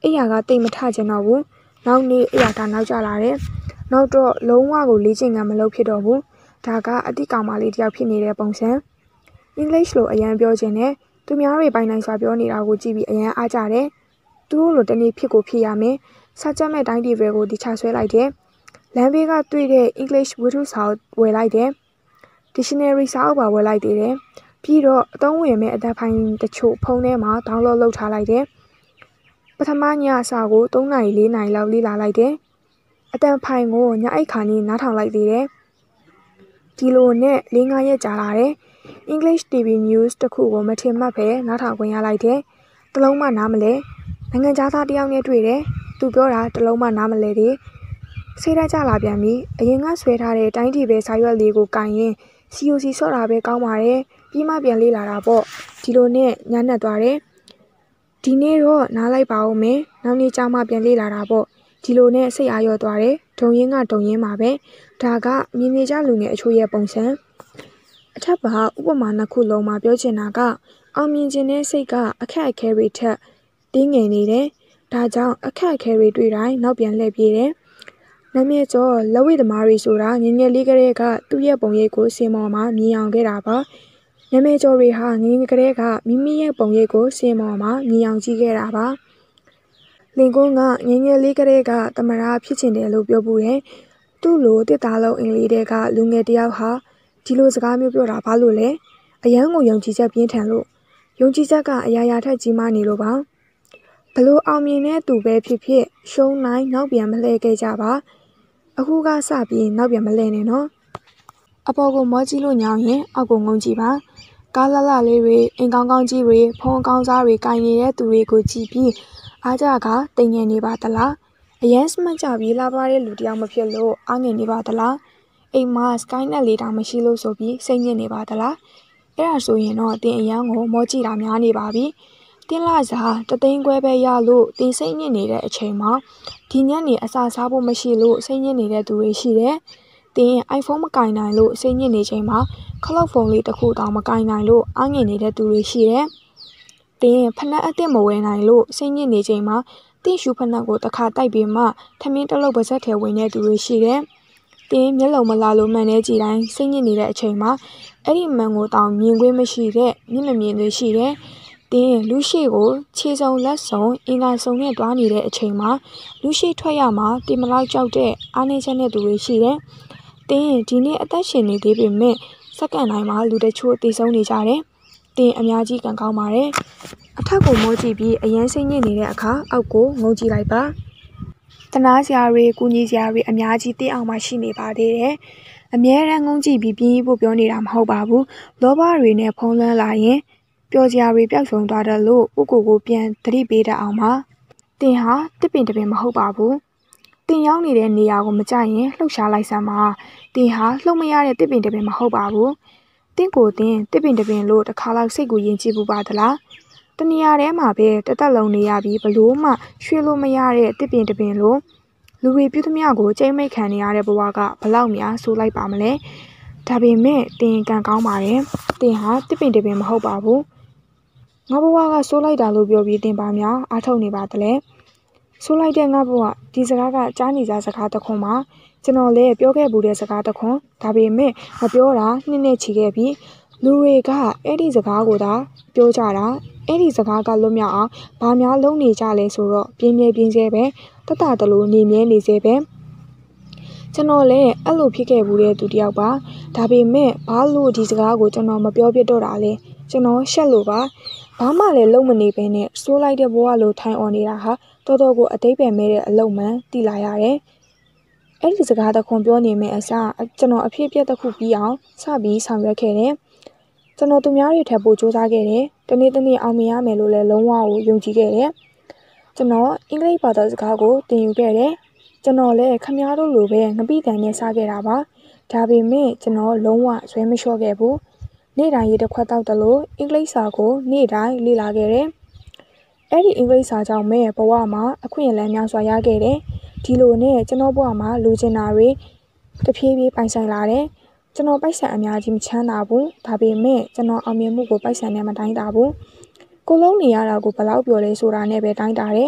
အိယာကတိတ်မထကျင်တော့ဘူးနောက်နေ့အိယာကနောက်ကျလာတယ်နောက်တော့လုံးဝကိုလေ့ကျင့်ခန်းမလုပ်ဖြစ်တော့ဘူးဒါကအတိကောင်မလေးတယောက်ဖြစ်နေတဲ့ပုံစံအင်္ဂလိပ်လိုအရန်ပြောခြင်းနဲ့သူများတွေပိုင်နိုင်စွာပြောနေတာကိုကြည့်ပြီးအရန်အားကြတယ်သူတို့လိုတနေ့ဖြစ်ကိုဖြစ်ရမယ်စာချက်မဲ့တိုင်းတီတွေကိုဒီချဆွဲလိုက်တယ်လမ်းဘေးကတွေ့တဲ့ English ဝတ္ထုစာဝယ်လိုက်တယ် Dictionary စာအုပ်ပါဝယ်လိုက်သေးတယ်ပြီးတော့အသုံးဝင်မဲ့အသက်ဖိုင်တချို့ဖုန်းထဲမှာ download လုပ်ထားလိုက်တယ်ပထမညအစာကို3နာရီ4နာရီလောက်လေ့လာလိုက်တယ်အတန်ဖိုင်ကိုညအိတ်ခါနီးနားထောင်လိုက်သေးတယ်ဒီလိုနဲ့4-5ရက်ကြာလာတယ် English TV News တခုကိုမထင်မှတ်ပဲနားထောင်ခွင့်ရလိုက်တယ်တလုံးမှနားမလဲနိုင်ငံခြားသားတယောက်နဲ့တွေ့တယ်သူပြောတာတလုံးမှနားမလဲတယ်စိတ်ဓာတ်ကျလာပြန်ပြီအရင်ကဆွဲထားတဲ့တိုင်းတီပဲစာရွက်လေးကိုကင်ရင် COC ဆော့တာပဲကောင်းပါတယ်ပြီးမှပြန်လေ့လာတာပေါ့ဒီလိုနဲ့ညံ့သွားတယ်ဒီနေ့တော့နားလိုက်ပါဦးမယ်နောက်နေ့ကျမှပြန်လေ့လာတာပေါ့ဒီလိုနဲ့စိတ်အားရောသွားတယ်ဒုံရင်းကဒုံရင်းပါပဲဒါကမြင်နေကြလူငယ်အချို့ရဲ့ပုံစံအထက်ပါဥပမာနှစ်ခုလုံးမှာပြောချင်တာကအောင်မြင်ခြင်းနဲ့စိတ်ကအခက်အခဲတွေထက်တင်းငယ်နေတယ်ဒါကြောင့်အခက်အခဲတွေတွေ့တိုင်းနောက်ပြန်လှည့်ပြေးတယ်နာမည်ကျော်လက်ဝိသမားတွေဆိုတာငငယ်လေးကလေးကသူ့ရဲ့ပုံရိပ်ကိုစင်ပေါ်မှာမြင်အောင်ခဲ့တာပါနာမည်ကျော်တွေဟာငငယ်ကလေးကမိမိရဲ့ပုံရိပ်ကိုစင်ပေါ်မှာမြင်အောင်ကြည့်ခဲ့တာပါလင်ကွန်းကငငယ်လေးကလေးကသမရာဖြစ်ချင်တယ်လို့ပြောပူတယ်သူ့လိုတစ်သားလုံးအင်္ဂလိပ်တွေကလူငယ်တယောက်ဟာဒီလိုစကားမျိုးပြောတာဘာလို့လဲအယမ်းကိုယုံကြည်ချက်ပြင်းထန်လို့ယုံကြည်ချက်ကအရာရာထက်ကြီးမားနေလို့ပါဘလို့အောင်မြင်တဲ့သူပဲဖြစ်ဖြစ်ရှုံးနိုင်နောက်ပြန်မလှည့်ခဲ့ကြပါအခုကစပြီးနောက်ပြန်မလဲနဲ့နော်အပေါ်ကိုမောကြည့်လို့ညောင်းရင်အောက်ကိုငုံကြည့်ပါကားလလလေးတွေအိမ်ကောင်းကောင်းကြီးတွေဖုန်းကောင်းစားတွေကင်နေတဲ့သူတွေကိုကြည့်ပြီးအားကြကတိမ်ငယ်နေပါသလားအရန်စမတ်ကြပြီးလာပါတဲ့လူတယောက်မဖြစ်လို့အားငယ်နေပါသလားအိမ်မှာ Skynet လေးတောင်မရှိလို့ဆိုပြီးစိတ်ညစ်နေပါသလားအဲ့ဒါဆိုရင်တော့တင်အရန်ကိုမောကြည့်တာများနေပါပြီတင်းလာစာတသိန်းခွဲပဲရလို့တင်စိတ်ညစ်နေတဲ့အချိန်မှာဒီညနေအစာစားဖို့မရှိလို့စိတ်ညစ်နေတဲ့သူတွေရှိတယ်။တင် iPhone မကင်နိုင်လို့စိတ်ညစ်နေချိန်မှာခလုတ်ဖုန်းလေးတစ်ခုတောင်မကင်နိုင်လို့အားငယ်နေတဲ့သူတွေရှိတယ်။တင်ဖနက်အစ်စ်မဝယ်နိုင်လို့စိတ်ညစ်နေချိန်မှာတင်ရှူဖနက်ကိုတစ်ခါတိုက်ပြီးမှထမင်းတစ်လုံးပါးစက်ထဲဝင်တဲ့သူတွေရှိတယ်။တင်မျက်လုံးမလာလို့မှန်နေကြည့်တိုင်းစိတ်ညစ်နေတဲ့အချိန်မှာအဲ့ဒီမှန်ကိုတောင်မြင်ခွင့်မရှိတဲ့မျက်မမြင်တွေရှိတယ်။တင်လူရှိကိုခြေစုံလက်စုံအင်္ဂါစုံနဲ့တွားနေတဲ့အချိန်မှာလူရှိထွက်ရမှာတင်မလောက်ကြောက်တဲ့အားနေချက်နဲ့သူတွေရှိတယ်။တင်ဒီနေ့အသက်ရှင်နေသေးပေမဲ့စက္ကန့်တိုင်းမှာလူတချို့တည်ဆုံးနေကြတယ်။တင်အများကြီးကံကောင်းပါတယ်။အထက်ကိုမောကြည့်ပြီးအရန်စိတ်ညစ်နေတဲ့အခါအောက်ကိုငုံကြည့်လိုက်ပါ။တနာစရာတွေကူညီစရာတွေအများကြီးတည်အောင်မှရှိနေပါသေးတယ်။အမြဲတမ်းငုံကြည့်ပြီးပြင်းဖို့ပြောနေတာမဟုတ်ပါဘူး။လောဘတွေနဲ့ဖုံးလွှမ်းလာရင်ပျော်စရာတွေပျောက်ဆုံးသွားတယ်လို့ကိုကိုပြန်သတိပေးတတ်အောင်ပါတင်ဟာတစ်ပင်တစ်ပင်မဟုတ်ပါဘူးတင်ရောက်နေတဲ့နေရာကိုမကြိုက်ရင်လှုပ်ရှားလိုက်စမ်းပါတင်ဟာလှုပ်မရတဲ့တစ်ပင်တစ်ပင်မဟုတ်ပါဘူးတင်ကိုတင်တစ်ပင်တစ်ပင်လို့တစ်ခါလောက်စိတ်ကိုယဉ်ကျေးပူပါသလားတနေရာထဲမှာပဲတသက်လုံးနေရပြီးဘလို့မှရွှေ့လို့မရတဲ့တစ်ပင်တစ်ပင်လို့လူတွေပြုသမျှကိုကြိတ်မိတ်ခံနေရတဲ့ဘဝကဘလောက်များဆိုးလိုက်ပါမလဲဒါပေမဲ့တင်ကံကောင်းပါတယ်တင်ဟာတစ်ပင်တစ်ပင်မဟုတ်ပါဘူးငါဘဝကဆိုးလိုက်တာလို့ပြောပြီးတင်ပါများအားထုတ်နေပါတလဲဆိုးလိုက်တဲ့ငါဘဝဒီစကားကကြားနေကြစကားတစ်ခွန်းမှာကျွန်တော်လည်းပြောခဲ့ဘူးတဲ့စကားတစ်ခွန်းဒါပေမဲ့မပြောတာနှစ်နဲ့ချီခဲ့ပြီးလူတွေကအဲ့ဒီစကားကိုသာပြောကြတာအဲ့ဒီစကားကလွတ်မြောက်အောင်ဘာများလုံးနေကြလဲဆိုတော့ပြင်းပြင်းစေပဲတတတလို့နေမြဲနေစေပဲကျွန်တော်လည်းအဲ့လိုဖြစ်ခဲ့ဘူးတဲ့သူတယောက်ပါဒါပေမဲ့ဘာလို့ဒီစကားကိုကျွန်တော်မပြောပြတော့တာလဲကျွန်တော်ရှက်လို့ပါဘာမှလည်းလုံးမနေပဲနဲ့ဆိုးလိုက်တဲ့ဘဝလိုထိုင်អော်နေတာဟာတော်တော်ကိုအတိတ်ပဲမဲ့တဲ့အလုံးမှန်တိလာရတယ်။အဲ့ဒီစကားတစ်ခွန်းပြောနေမယ့်အစားကျွန်တော်အဖြစ်အပျက်တစ်ခုပြီးအောင်စပြီးဆောင်ရွက်ခဲ့တယ်။ကျွန်တော်သူများတွေထပ်ပို့စူးစမ်းခဲ့တယ်။တနေ့တစ်နေ့အောင်မြင်ရမယ်လို့လည်းလုံးဝကိုယုံကြည်ခဲ့တယ်။ကျွန်တော်အင်္ဂလိပ်ဘာသာစကားကိုသင်ယူခဲ့တယ်။ကျွန်တော်လည်းခမားတို့လိုပဲငပိတန်နဲ့စားခဲ့တာပါ။ဒါပေမဲ့ကျွန်တော်လုံးဝဆွဲမလျှော့ခဲ့ဘူး။နေ့တိုင်းရေတစ်ခွက်တောက်တယ်လို့အင်္ဂလိပ်စာကိုနေ့တိုင်းလေ့လာခဲ့တယ်။အဲ့ဒီအင်္ဂလိပ်စာကြောင့်မဲ့ဘဝမှာအခွင့်အလမ်းများစွာရခဲ့တယ်။ဒီလိုနဲ့ကျွန်တော်ဘဝမှာလူကျင်တာတွေတဖြည်းဖြည်းပိုင်ဆိုင်လာတယ်။ကျွန်တော်ပိုက်ဆံအများကြီးမချမ်းသာဘူး။ဒါပေမဲ့ကျွန်တော်အောင်မြင်မှုကိုပိုက်ဆံနဲ့မတိုင်းတာဘူး။ကိုလုံးနေရတာကိုဘယ်လောက်ပြောလဲဆိုတာနဲ့ပဲတိုင်းတာတယ်။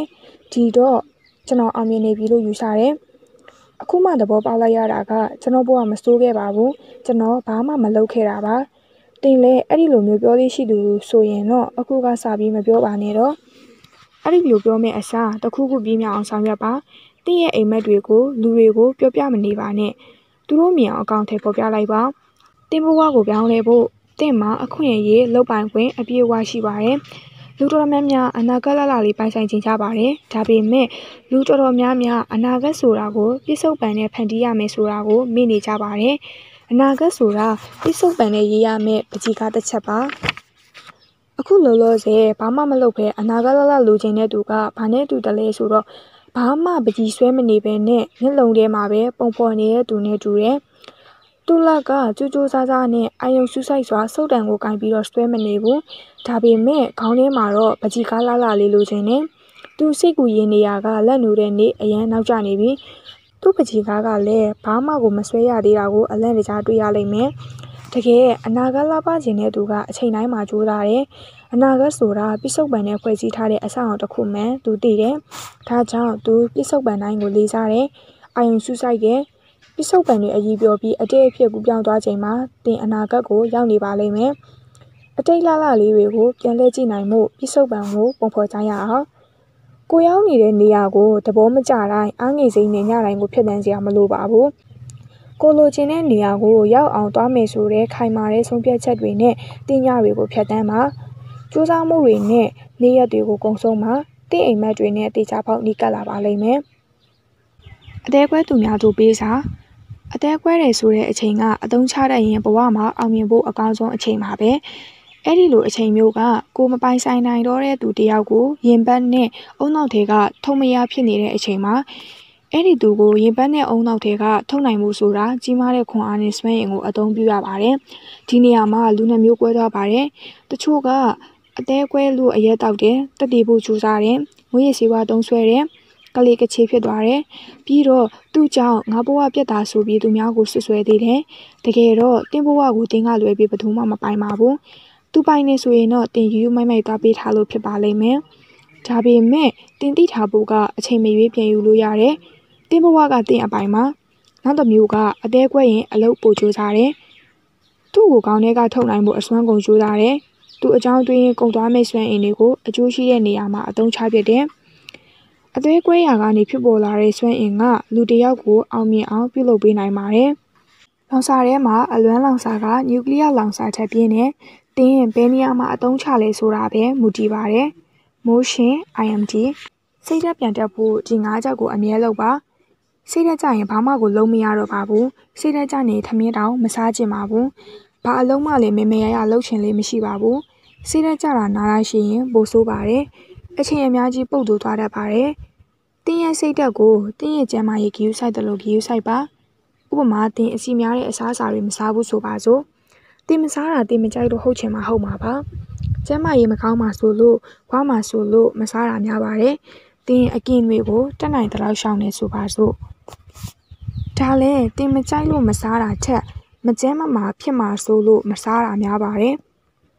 ဒီတော့ကျွန်တော်အောင်မြင်နေပြီလို့ယူဆတယ်အခုမှသဘောပေါက်လိုက်ရတာကကျွန်တော်ဘဝမစိုးခဲ့ပါဘူးကျွန်တော်ဘာမှမလုပ်ခဲ့တာပါတင်လဲအဲ့ဒီလိုမျိုးပြောလေးရှိသူဆိုရင်တော့အခုကစပြီးမပြောပါနဲ့တော့အဲ့ဒီလိုပြောမယ့်အစားတခုခုပြီးမြောက်အောင်ဆောင်ရွက်ပါတင်းရဲ့အိမ်မက်တွေကိုလူတွေကိုပြောပြမနေပါနဲ့သူတို့မြင်အောင်အကောင့်ထဲပေါ်ပြလိုက်ပါတင်းဘဝကိုပြောင်းလဲဖို့တင့်မှာအခွင့်အရေးလောက်ပိုင်ခွင့်အပြည့်အဝရှိပါတယ်လူတော်တော်များများအနာဂတ်လလေးပိုင်ဆိုင်ခြင်းကြပါတယ်ဒါပေမဲ့လူတော်တော်များများအနာဂတ်ဆိုတာကိုပြစ္ဆုတ်ပံနဲ့ဖန်တီးရမယ်ဆိုတာကိုမေ့နေကြပါတယ်အနာဂတ်ဆိုတာပြစ္ဆုတ်ပံနဲ့ရေးရမယ့်ပကြီးကားတစ်ချက်ပါအခုလောလောဆယ်ဘာမှမလုပ်ဘဲအနာဂတ်လိုချင်တဲ့သူကဘာနဲ့တူတယ်လဲဆိုတော့ဘာမှပကြီးဆွဲမနေပဲနဲ့မျက်လုံးထဲမှာပဲပုံဖော်နေတဲ့သူနဲ့တူတယ်တူလကကြိုးကြိုးစားစားနဲ့အာယုံဆူဆိုင်စွာစုပ်တံကိုကင်ပြီးတော့ဆွဲမနေဘူးဒါပေမဲ့ခေါင်းထဲမှာတော့ပကြီးကားလာလေးလိုချင်တယ်သူစိတ်ကူရင်နေရကလက်နူတဲ့နေ့အရန်နောက်ကျနေပြီသူ့ပကြီးကားကလည်းဘာမှကိုမဆွဲရသေးတာကိုအလန့်တကြားတွေ့ရလိမ့်မယ်တကယ်အနာဂတ်လာပါခြင်းတဲ့သူကအချိန်တိုင်းမှာကြိုးစားတယ်အနာဂတ်ဆိုတာပြစ္ဆုတ်ပံနဲ့ဖွဲ့စည်းထားတဲ့အဆောက်အအုံတစ်ခုမှန်သူသိတယ်ဒါကြောင့်သူပြစ္ဆုတ်ပံတိုင်းကိုလေးစားတယ်အာယုံဆူဆိုင်တဲ့ပြစ္ဆုတ်ပံတွေအကြီးပြောပြီးအတိတ်အဖြစ်ကူပြောင်းသွားချိန်မှာတင်အနာဂတ်ကိုရောက်နေပါလိမ့်မယ်အတိတ်လှလေးတွေကိုပြန်လဲကြည့်နိုင်မှုပြစ္ဆုတ်ပံကိုပုံဖော်ကြရအောင်ကိုရောက်နေတဲ့နေရာကိုသဘောမကျတိုင်းအားငယ်စိမ့်နဲ့ညတိုင်းကိုဖြစ်တန်းစရာမလိုပါဘူးကိုလိုချင်တဲ့နေရာကိုရောက်အောင်သွားမယ်ဆိုတဲ့ခိုင်မာတဲ့ဆုံးဖြတ်ချက်တွေနဲ့တင်ညတွေကိုဖြတ်တန်းပါစူးစမ်းမှုတွေနဲ့နေ့ရက်တွေကိုကုံဆုံးပါတင့်အိမ်မက်တွေနဲ့တေချာပေါက်နီးကပ်လာပါလိမ့်မယ်အသေးကွဲသူများတို့ပေးစာအသေးကွဲတယ်ဆိုတဲ့အချိန်ကအသုံးချတတ်ရင်ဘဝမှာအောင်မြင်ဖို့အကောင်းဆုံးအချိန်ပါပဲအဲ့ဒီလိုအချိန်မျိုးကကိုမပိုင်ဆိုင်နိုင်တော့တဲ့သူတယောက်ကိုရင်ပတ်နဲ့အုံနောက်တွေကထုံမရဖြစ်နေတဲ့အချိန်မှာအဲ့ဒီသူကိုရင်ပတ်နဲ့အုံနောက်တွေကထုံနိုင်မှုဆိုတာကြီးမားတဲ့ခွန်အားနဲ့စွမ်းရည်ကိုအသုံးပြုရပါတယ်ဒီနေရာမှာလူနှမျိုးကွဲသွားပါတယ်တချို့ကအသေးကွဲလို့အရက်တောက်တယ်တက်တည်ဖို့ကြိုးစားတယ်ငွေရည်စီဝါသုံးဆွဲတယ်ကလေးကချေဖြစ်သွားတယ်ပြီးတော့သူ့ကြောင့်ငါဘဝပြတ်တာဆိုပြီးသူများကိုဆွဆွဲသေးတယ်တကယ်တော့တင်းဘဝကိုတင်းကလွယ်ပြီးဘယ်သူမှမပိုင်ပါဘူးသူပိုင်နေဆိုရင်တော့တင်ယူမိုက်သွားပေးထားလို့ဖြစ်ပါလိမ့်မယ်ဒါပေမဲ့တင်သိထားဖို့ကအချိန်မရွေးပြန်ယူလို့ရတယ်တင်းဘဝကတင်အပိုင်မှာနောက်တစ်မျိုးကအသေးကွဲရင်အလုပ်ပို့ကြိုးစားတယ်သူ့ကိုကောင်းတဲ့ကထုတ်နိုင်ဖို့အစွမ်းကုန်ကြိုးစားတယ်သူအကြောင်းတွေးရင်ကုန်သွားမယ့်စွမ်းအင်တွေကိုအကျိုးရှိတဲ့နေရာမှာအသုံးချပြတဲ့အသေးကွဲရာကနေဖြစ်ပေါ်လာတဲ့စွမ်းအင်ကလူတစ်ယောက်ကိုအောင်မြင်အောင်ပြုလုပ်ပေးနိုင်ပါတယ်။လောင်စာထဲမှာအလွမ်းလောင်စာကနျူကလ িয়ার လောင်စာထက်ပြင်းတဲ့တင်းဘယ်နေရာမှာအသုံးချလဲဆိုတာပဲမူတည်ပါတယ်။ Motion IMD စိတ်ဓာတ်ပြန်တက်ဖို့ဒီ၅ချက်ကိုအမြဲလုပ်ပါ။စိတ်ဓာတ်ကြရင်ဘာမှကိုလုံးမရတော့ပါဘူး။စိတ်ဓာတ်ကြနေထမင်းတောင်မစားချင်ပါဘူး။ဘာအလုံးမှလည်းမေမေရရလှုပ်ချင်လေးမရှိပါဘူး။စိတ်ဓာတ်ကြတာနားရရှိရင်ပိုဆိုးပါတယ်။အချိန်အများကြီးပုတ်တူသွားတတ်ပါတယ်။တင်းရဲ့စိတ်ဓာတ်ကိုတင်းရဲ့ကျန်းမာရေးဂရုစိုက်တယ်လို့ဂရုစိုက်ပါ။ဥပမာတင်းအစီများတဲ့အစားအစာတွေမစားဘူးဆိုပါစို့။တင်းမစားတာတင်းမကြိုက်လို့ဟုတ်ချင်မှဟုတ်မှာပါ။ကျန်းမာရေးမကောင်းမှဆိုလို့ခွားမှဆိုလို့မစားတာများပါတယ်။တင်းအကင်တွေကိုတက်နိုင်တဲ့လောက်ရှောင်နေဆိုပါစို့။ဒါလည်းတင်းမကြိုက်လို့မစားတာထက်မကျန်းမမာဖြစ်မှာဆိုလို့မစားတာများပါတယ်။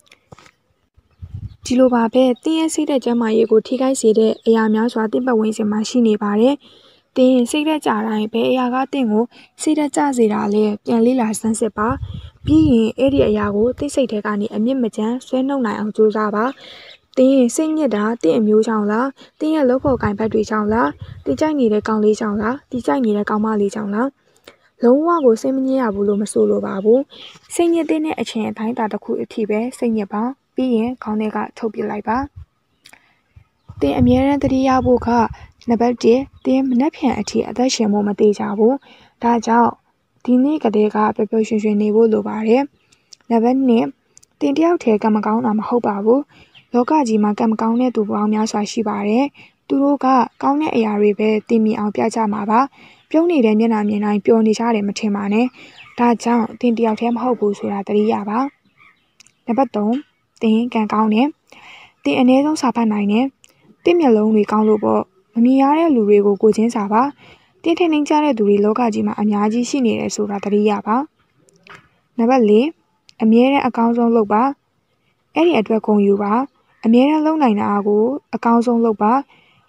ဒီလိုပါပဲတင်းရဲ့စိတ်ဓာတ်ကျန်းမာရေးကိုထိခိုက်စေတဲ့အရာများစွာတင်းပတ်ဝန်းကျင်မှာရှိနေပါတယ်။တင်းစိတ်ဓာတ်ကြတိုင်းဘယ်အရာကတင်းကိုစိတ်ဓာတ်ကျစေတာလဲပြန်လေ့လာစမ်းစစ်ပါ။ပြီးရင်အဲ့ဒီအရာကိုသိစိတ်ထဲကနေအမြင့်မကျန်းဆွဲနှုတ်နိုင်အောင်ကြိုးစားပါ။တင်းစိတ်ညစ်တာတင်းအမျိုးကြောင့်လားတင်းရဲ့လုပ်ဖို့ကင်ဘက်တွေကြောင့်လားတင်းကြိုက်နေတဲ့ကောင်လေးကြောင့်လားတင်းကြိုက်နေတဲ့ကောင်မလေးကြောင့်လားလုံးဝကိုစိတ်မညစ်ရဘူးလို့မဆိုလိုပါဘူးစိတ်ညစ်တဲ့အချိန်အတိုင်းတာတစ်ခုအထိပဲစိတ်ညစ်ပါပြီးရင်ခေါင်းထဲကထုတ်ပြလိုက်ပါတင်းအမြဲတမ်းတတိယဖို့ကနံပါတ်1တင်းမနှက်ဖြန်အထိအသက်ရှင်ဖို့မသေးကြဘူးဒါကြောင့်ဒီနေ့ကတည်းကပျော်ပျော်ရွှင်ရွှင်နေဖို့လိုပါတယ်နံပါတ်2တင်းတယောက်တည်းကံမကောင်းတာမဟုတ်ပါဘူးလောကကြီးမှာကံမကောင်းတဲ့သူပေါင်းများစွာရှိပါတယ်သူတို့ကကောင်းတဲ့အရာတွေပဲသိမြင်အောင်ပြကြမှာပါပြုံးနေတဲ့မျက်နှာမြင်တိုင်းပျော်နေကြတယ်မထင်ပါနဲ့ဒါကြောင့်တင်းတယောက်တည်းမဟုတ်ဘူးဆိုတာသတိရပါနံပါတ်3တင်းကံကောင်းတယ်တင်းအနည်းဆုံးစာဖတ်နိုင်တယ်တင်းမျက်လုံးတွေကောင်းလို့ပေါ့မမြင်ရတဲ့လူတွေကိုကိုချင်းစာပါတင်းထိန်ထိန်ကြတဲ့သူတွေလောကကြီးမှာအများကြီးရှိနေတယ်ဆိုတာသတိရပါနံပါတ်4အမြဲတမ်းအကောင်းဆုံးလုပ်ပါအဲ့ဒီအတွက်ဂုဏ်ယူပါအမြဲတမ်းလုပ်နိုင်တာကိုအကောင်းဆုံးလုပ်ပါ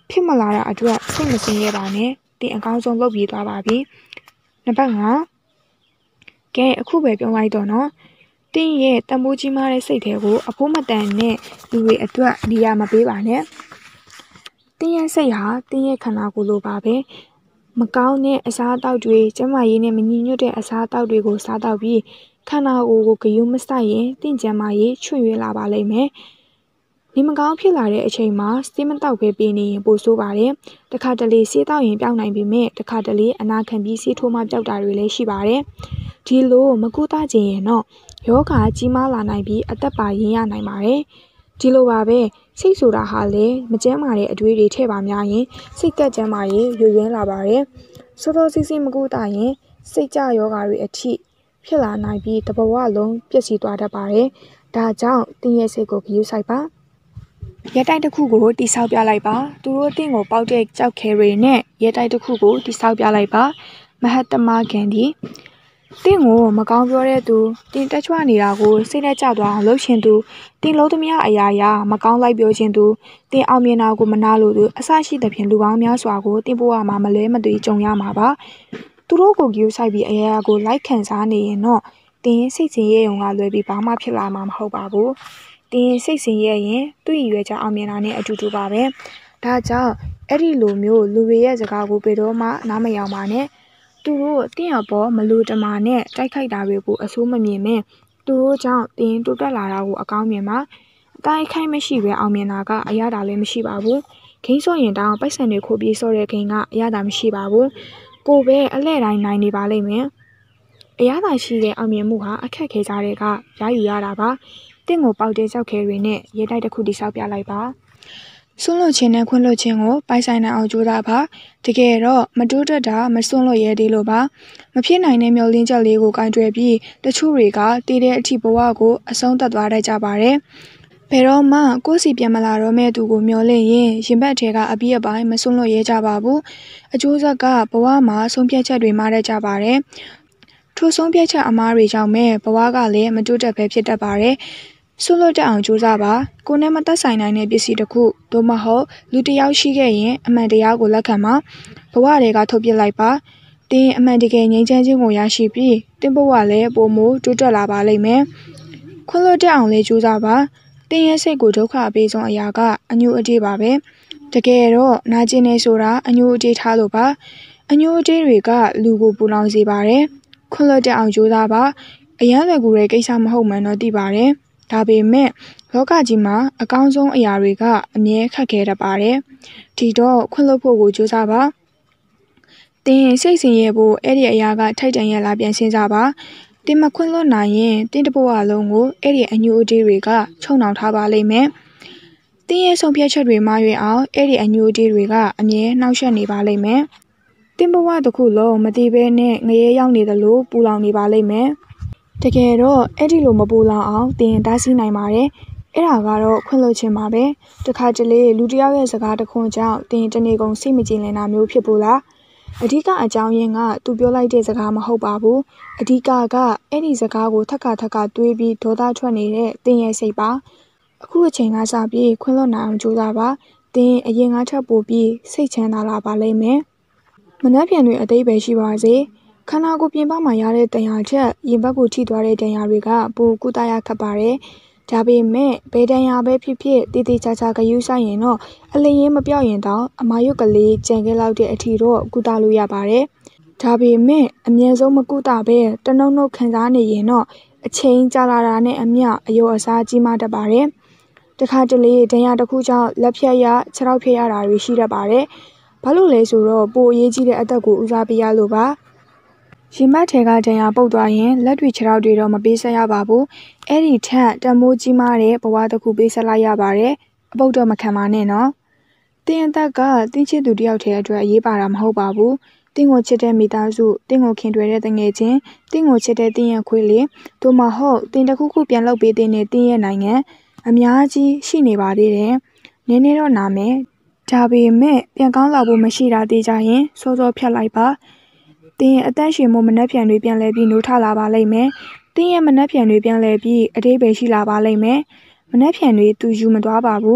ဖြစ်မလာတာအတွက်စိတ်မစင်ရဲပါနဲ့တင်အကောင်းဆုံးလုပ်ပြီးသွားပါပြီနံပါတ်5ကဲအခုပဲပြောလိုက်တော့နော်တင်းရဲ့တမိုးကြီးမားတဲ့စိတ်ထဲကိုအဖိုးမတန်နဲ့လူတွေအတွက်နေရာမပေးပါနဲ့တင်းရဲ့စိတ်ဟာတင်းရဲ့ခန္ဓာကိုယ်လိုပါပဲမကောင်းတဲ့အစားအသောက်တွေကျန်းမာရေးနဲ့မညီညွတ်တဲ့အစားအသောက်တွေကိုစားတော့ပြီးခန္ဓာကိုယ်ကိုဂရုမစိုက်ရင်တင်းကျန်းမာရေးချွတ်ယွင်းလာပါလိမ့်မယ်နေမကောင်းဖြစ်လာတဲ့အချိန်မှာဆေးမတောက်ပဲပေးနေရင်ပိုဆိုးပါတယ်တခါတလေဆေးတောက်ရင်ပျောက်နိုင်ပေမဲ့တခါတလေအနာခံပြီးဆေးထိုးမှပျောက်တာတွေလည်းရှိပါတယ်ဒီလိုမကူတာခြင်းရင်တော့ယောဂကြီးမားလာနိုင်ပြီးအသက်ပါရင်ရနိုင်ပါတယ်ဒီလိုပါပဲစိတ်ဆိုတာဟာလေမကျန်းမာတဲ့အတွေးတွေထည့်ပါများရင်စိတ်ကကျန်းမာရေးရွရွင်းလာပါတယ်စောစောစီးစီးမကူတာရင်စိတ်ကြယောဂတွေအထိဖြစ်လာနိုင်ပြီးတဘဝလုံးပျက်စီးသွားတတ်ပါတယ်ဒါကြောင့်တင်းရဲ့စိတ်ကိုဂရုစိုက်ပါရဲတိုက်တစ်ခုကိုတိဆောက်ပြလိုက်ပါသူတို့တင်းကိုပေါက်တဲ့ကြောက်ခဲတွေနဲ့ရဲတိုက်တစ်ခုကိုတိဆောက်ပြလိုက်ပါမဟတ္တမဂန္ဒီတင်းကိုမကောင်းပြောတဲ့သူတင်းတက်ချွနေတာကိုစိတ်နဲ့ကြသွားအောင်လုပ်ချင်သူတင်းလုံးသမျှအရာရာမကောင်းလိုက်ပြောချင်သူတင်းအောင်မြင်တာကိုမနာလို့သူအဆရှိသဖြင့်လူပေါင်းများစွာကိုတင်းဘဝမှာမလဲမသွေကြုံရမှာပါသူတို့ကိုကြည့်ဆိုင်ပြီးအရာရာကိုလိုက်ခံစားနေရင်တော့တင်းစိတ်ဆင်းရဲုံကလွယ်ပြီးဘာမှဖြစ်လာမှာမဟုတ်ပါဘူးတင်းစိတ်ဆင်းရဲရင်သူ့ရည်ရွယ်ချက်အောင်မြင်တာနဲ့အတူတူပါပဲဒါကြောင့်အဲ့ဒီလိုမျိုးလူတွေရဲ့စကားကိုဘယ်တော့မှနားမယောင်ပါနဲ့သူတို့တင်းအပေါ်မလူတမာနဲ့တိုက်ခိုက်တာတွေကိုအဆိုးမမြင်မင်းသူတို့ကြောင့်တင်းတိုးတက်လာတာကိုအကောင်းမြင်ပါအတိုင်းခိုက်မရှိပဲအောင်မြင်တာကအရသာလည်းမရှိပါဘူးဂိမ်းစော့ရင်တောင်ပိုက်ဆံတွေခိုးပြေးစော့တဲ့ဂိမ်းကအရသာမရှိပါဘူးကိုပဲအလှဲ့တိုင်းနိုင်နေပါလိမ့်မယ်အရသာရှိတဲ့အောင်မြင်မှုဟာအခက်ခဲကြတဲ့ကရယူရတာပါတင့်ကိုပေါက်တဲ့ကြောက်ခဲတွေနဲ့ရဲတိုက်တစ်ခုတိဆောက်ပြလိုက်ပါဆွန့်လွတ်ခြင်းနဲ့ခွင့်လွတ်ခြင်းကိုပိုင်ဆိုင်နိုင်အောင်ကြိုးစားပါတကယ်တော့မတိုးတက်တာမဆွန့်လွတ်ရဲသေးလို့ပါမဖြစ်နိုင်တဲ့မျှော်လင့်ချက်လေးကိုကင်တွယ်ပြီးတချို့တွေကတည်တဲ့အထိဘဝကိုအဆုံးသတ်သွားတတ်ကြပါတယ်ဘယ်တော့မှကိုယ်စီပြန်မလာတော့မဲ့သူကိုမျှော်လင့်ရင်ရင်ဘတ်ထဲကအပြီးအပိုင်းမဆွန့်လွတ်ရဲကြပါဘူးအကျိုးဆက်ကဘဝမှာဆုံးဖြတ်ချက်တွေမှားတတ်ကြပါတယ်ထိုဆုံးဖြတ်ချက်အမှားတွေကြောင့်ပဲဘဝကလည်းမတိုးတက်ပဲဖြစ်တတ်ပါတယ်ဆွလွတ်တအောင်ကြိုးစားပါကိုနဲ့မသက်ဆိုင်နိုင်တဲ့ပစ္စည်းတစ်ခုသို့မဟုတ်လူတစ်ယောက်ရှိခဲ့ရင်အမှန်တရားကိုလက်ခံပါဘဝတွေကထုတ်ပြလိုက်ပါတင်းအမှန်တကယ်ငြိမ်းချမ်းခြင်းကိုရရှိပြီးတင်းဘဝလည်းပုံမတိုးတက်လာပါလိမ့်မယ်ခွင့်လွတ်တအောင်လည်းကြိုးစားပါတင်းရဲ့စိတ်ကိုဒုက္ခအပေးဆုံးအရာကအညှို့အတေးပါပဲတကယ်တော့နာကျင်နေဆိုတာအညှို့အတေးထားလို့ပါအညှို့အတေးတွေကလူကိုပူလောင်စေပါတယ်ခွင့်လွတ်တအောင်ကြိုးစားပါအရန်လွယ်ကူတဲ့ကိစ္စမဟုတ်မှန်းတော့သိပါတယ်ဒါပေမဲ့လောကကြီးမှာအကောင်းဆုံးအရာတွေကအမြဲခက်ခဲတတ်ပါတယ်ဒီတော့ခွင့်လွတ်ဖို့ကိုကြိုးစားပါတင်းစိတ်ဆင်းရဲဖို့အဲ့ဒီအရာကထိုက်တန်ရလားပြန်စဉ်းစားပါတင်းမခွင့်လွတ်နိုင်ရင်တင်းတဘဝလုံးကိုအဲ့ဒီအညှို့အတေးတွေကချုံနှောင်ထားပါလိမ့်မယ်တင်းရဲ့ဆုံးဖြတ်ချက်တွေမှာရွေးအောင်အဲ့ဒီအညှို့အတေးတွေကအမြဲနှောက်ယှက်နေပါလိမ့်မယ်တင်းဘဝတစ်ခုလုံးမတည်ဘဲနဲ့ငရဲရောက်နေသလိုပူလောင်နေပါလိမ့်မယ်တကယ်တော့အဲ့ဒီလိုမပူလောင်အောင်တင်းတားဆီးနိုင်ပါတယ်အဲ့ဒါကတော့ခွင့်လွှတ်ခြင်းပါပဲတခါတလေလူတစ်ယောက်ရဲ့စကားတခွန်းကြောင့်တင်းတနေ့ကုန်စိတ်မကြည်လင်တာမျိုးဖြစ်ဖို့လားအဓိကအကြောင်းရင်းကသူပြောလိုက်တဲ့စကားမဟုတ်ပါဘူးအဓိကကအဲ့ဒီစကားကိုထပ်တွေးပြီးဒေါသထွက်နေတဲ့တင်းရဲ့စိတ်ပါအခုအချိန်ကစပြီးခွင့်လွှတ်နိုင်အောင်ကြိုးစားပါတင်းအရင်ကထပ်ပို့ပြီးစိတ်ချမ်းသာလာပါလိမ့်မယ်မနှက်ပြန်တွေအသေးပဲရှိပါစေခန္ဓာကိုယ်ပြင်ပမှာရတဲ့တန်ရာချက်ရင်ဘတ်ကိုထိသွားတဲ့တန်ရာတွေကပိုကုသရခက်ပါတယ်ဒါပေမဲ့ဘယ်တန်ရာပဲဖြစ်ဖြစ်တည်တည်ချာချာဂရုစိုက်ရင်တော့အလင်းရင်မပြောက်ရင်တောင်အမာရွက်ကလေးကြံခဲ့လောက်တဲ့အထီတော့ကုသလို့ရပါတယ်ဒါပေမဲ့အမြဲဆုံးမကုသပဲတနှုံနှုတ်ခံစားနေရင်တော့အချိန်ကြာလာတာနဲ့အမျှအယောအစားကြီးမားတတ်ပါတယ်တခါတလေတန်ရာတစ်ခုကြောင့်လက်ဖြတ်ရခြေထောက်ဖြတ်ရတာတွေရှိတတ်ပါတယ်ဘာလို့လဲဆိုတော့ပိုအရေးကြီးတဲ့အသက်ကိုဦးစားပေးရလို့ပါရင်ဘတ်ထဲကဒဏ်ရာပုတ်သွားရင်လက်တွေခြေထောက်တွေတော့မပေးဆက်ရပါဘူးအဲ့ဒီထက်တန်မိုးကြီးမားတဲ့ဘဝတစ်ခုပေးဆက်လိုက်ရပါတယ်အပုတ်တော့မခံပါနဲ့နော်တင်းအသက်ကတင်းချစ်သူတယောက်တည်းအတွက်အရေးပါတာမဟုတ်ပါဘူးတင်းကိုချစ်တဲ့မိသားစုတင်းကိုခင်တွယ်တဲ့တငယ်ချင်းတင်းကိုချစ်တဲ့တင်းရဲ့ခွေးလေးတို့မဟုတ်တင်းတစ်ခုခုပြန်လုပ်ပေးတဲ့တင်းရဲ့နိုင်ငံအများကြီးရှိနေပါသေးတယ်နည်းနည်းတော့နာမယ်ဒါပေမဲ့ပြန်ကောင်းလာဖို့မရှိတာသိကြရင်စောစောဖြတ်လိုက်ပါတင်းအသက်ရှင်မှုမနှက်ဖြန်တွေပြန်လဲပြီးနိုးထလာပါလိမ့်မယ်တင်းရဲ့မနှက်ဖြန်တွေပြန်လဲပြီးအတိတ်ပဲရှိလာပါလိမ့်မယ်မနှက်ဖြန်တွေသူယူမသွားပါဘူး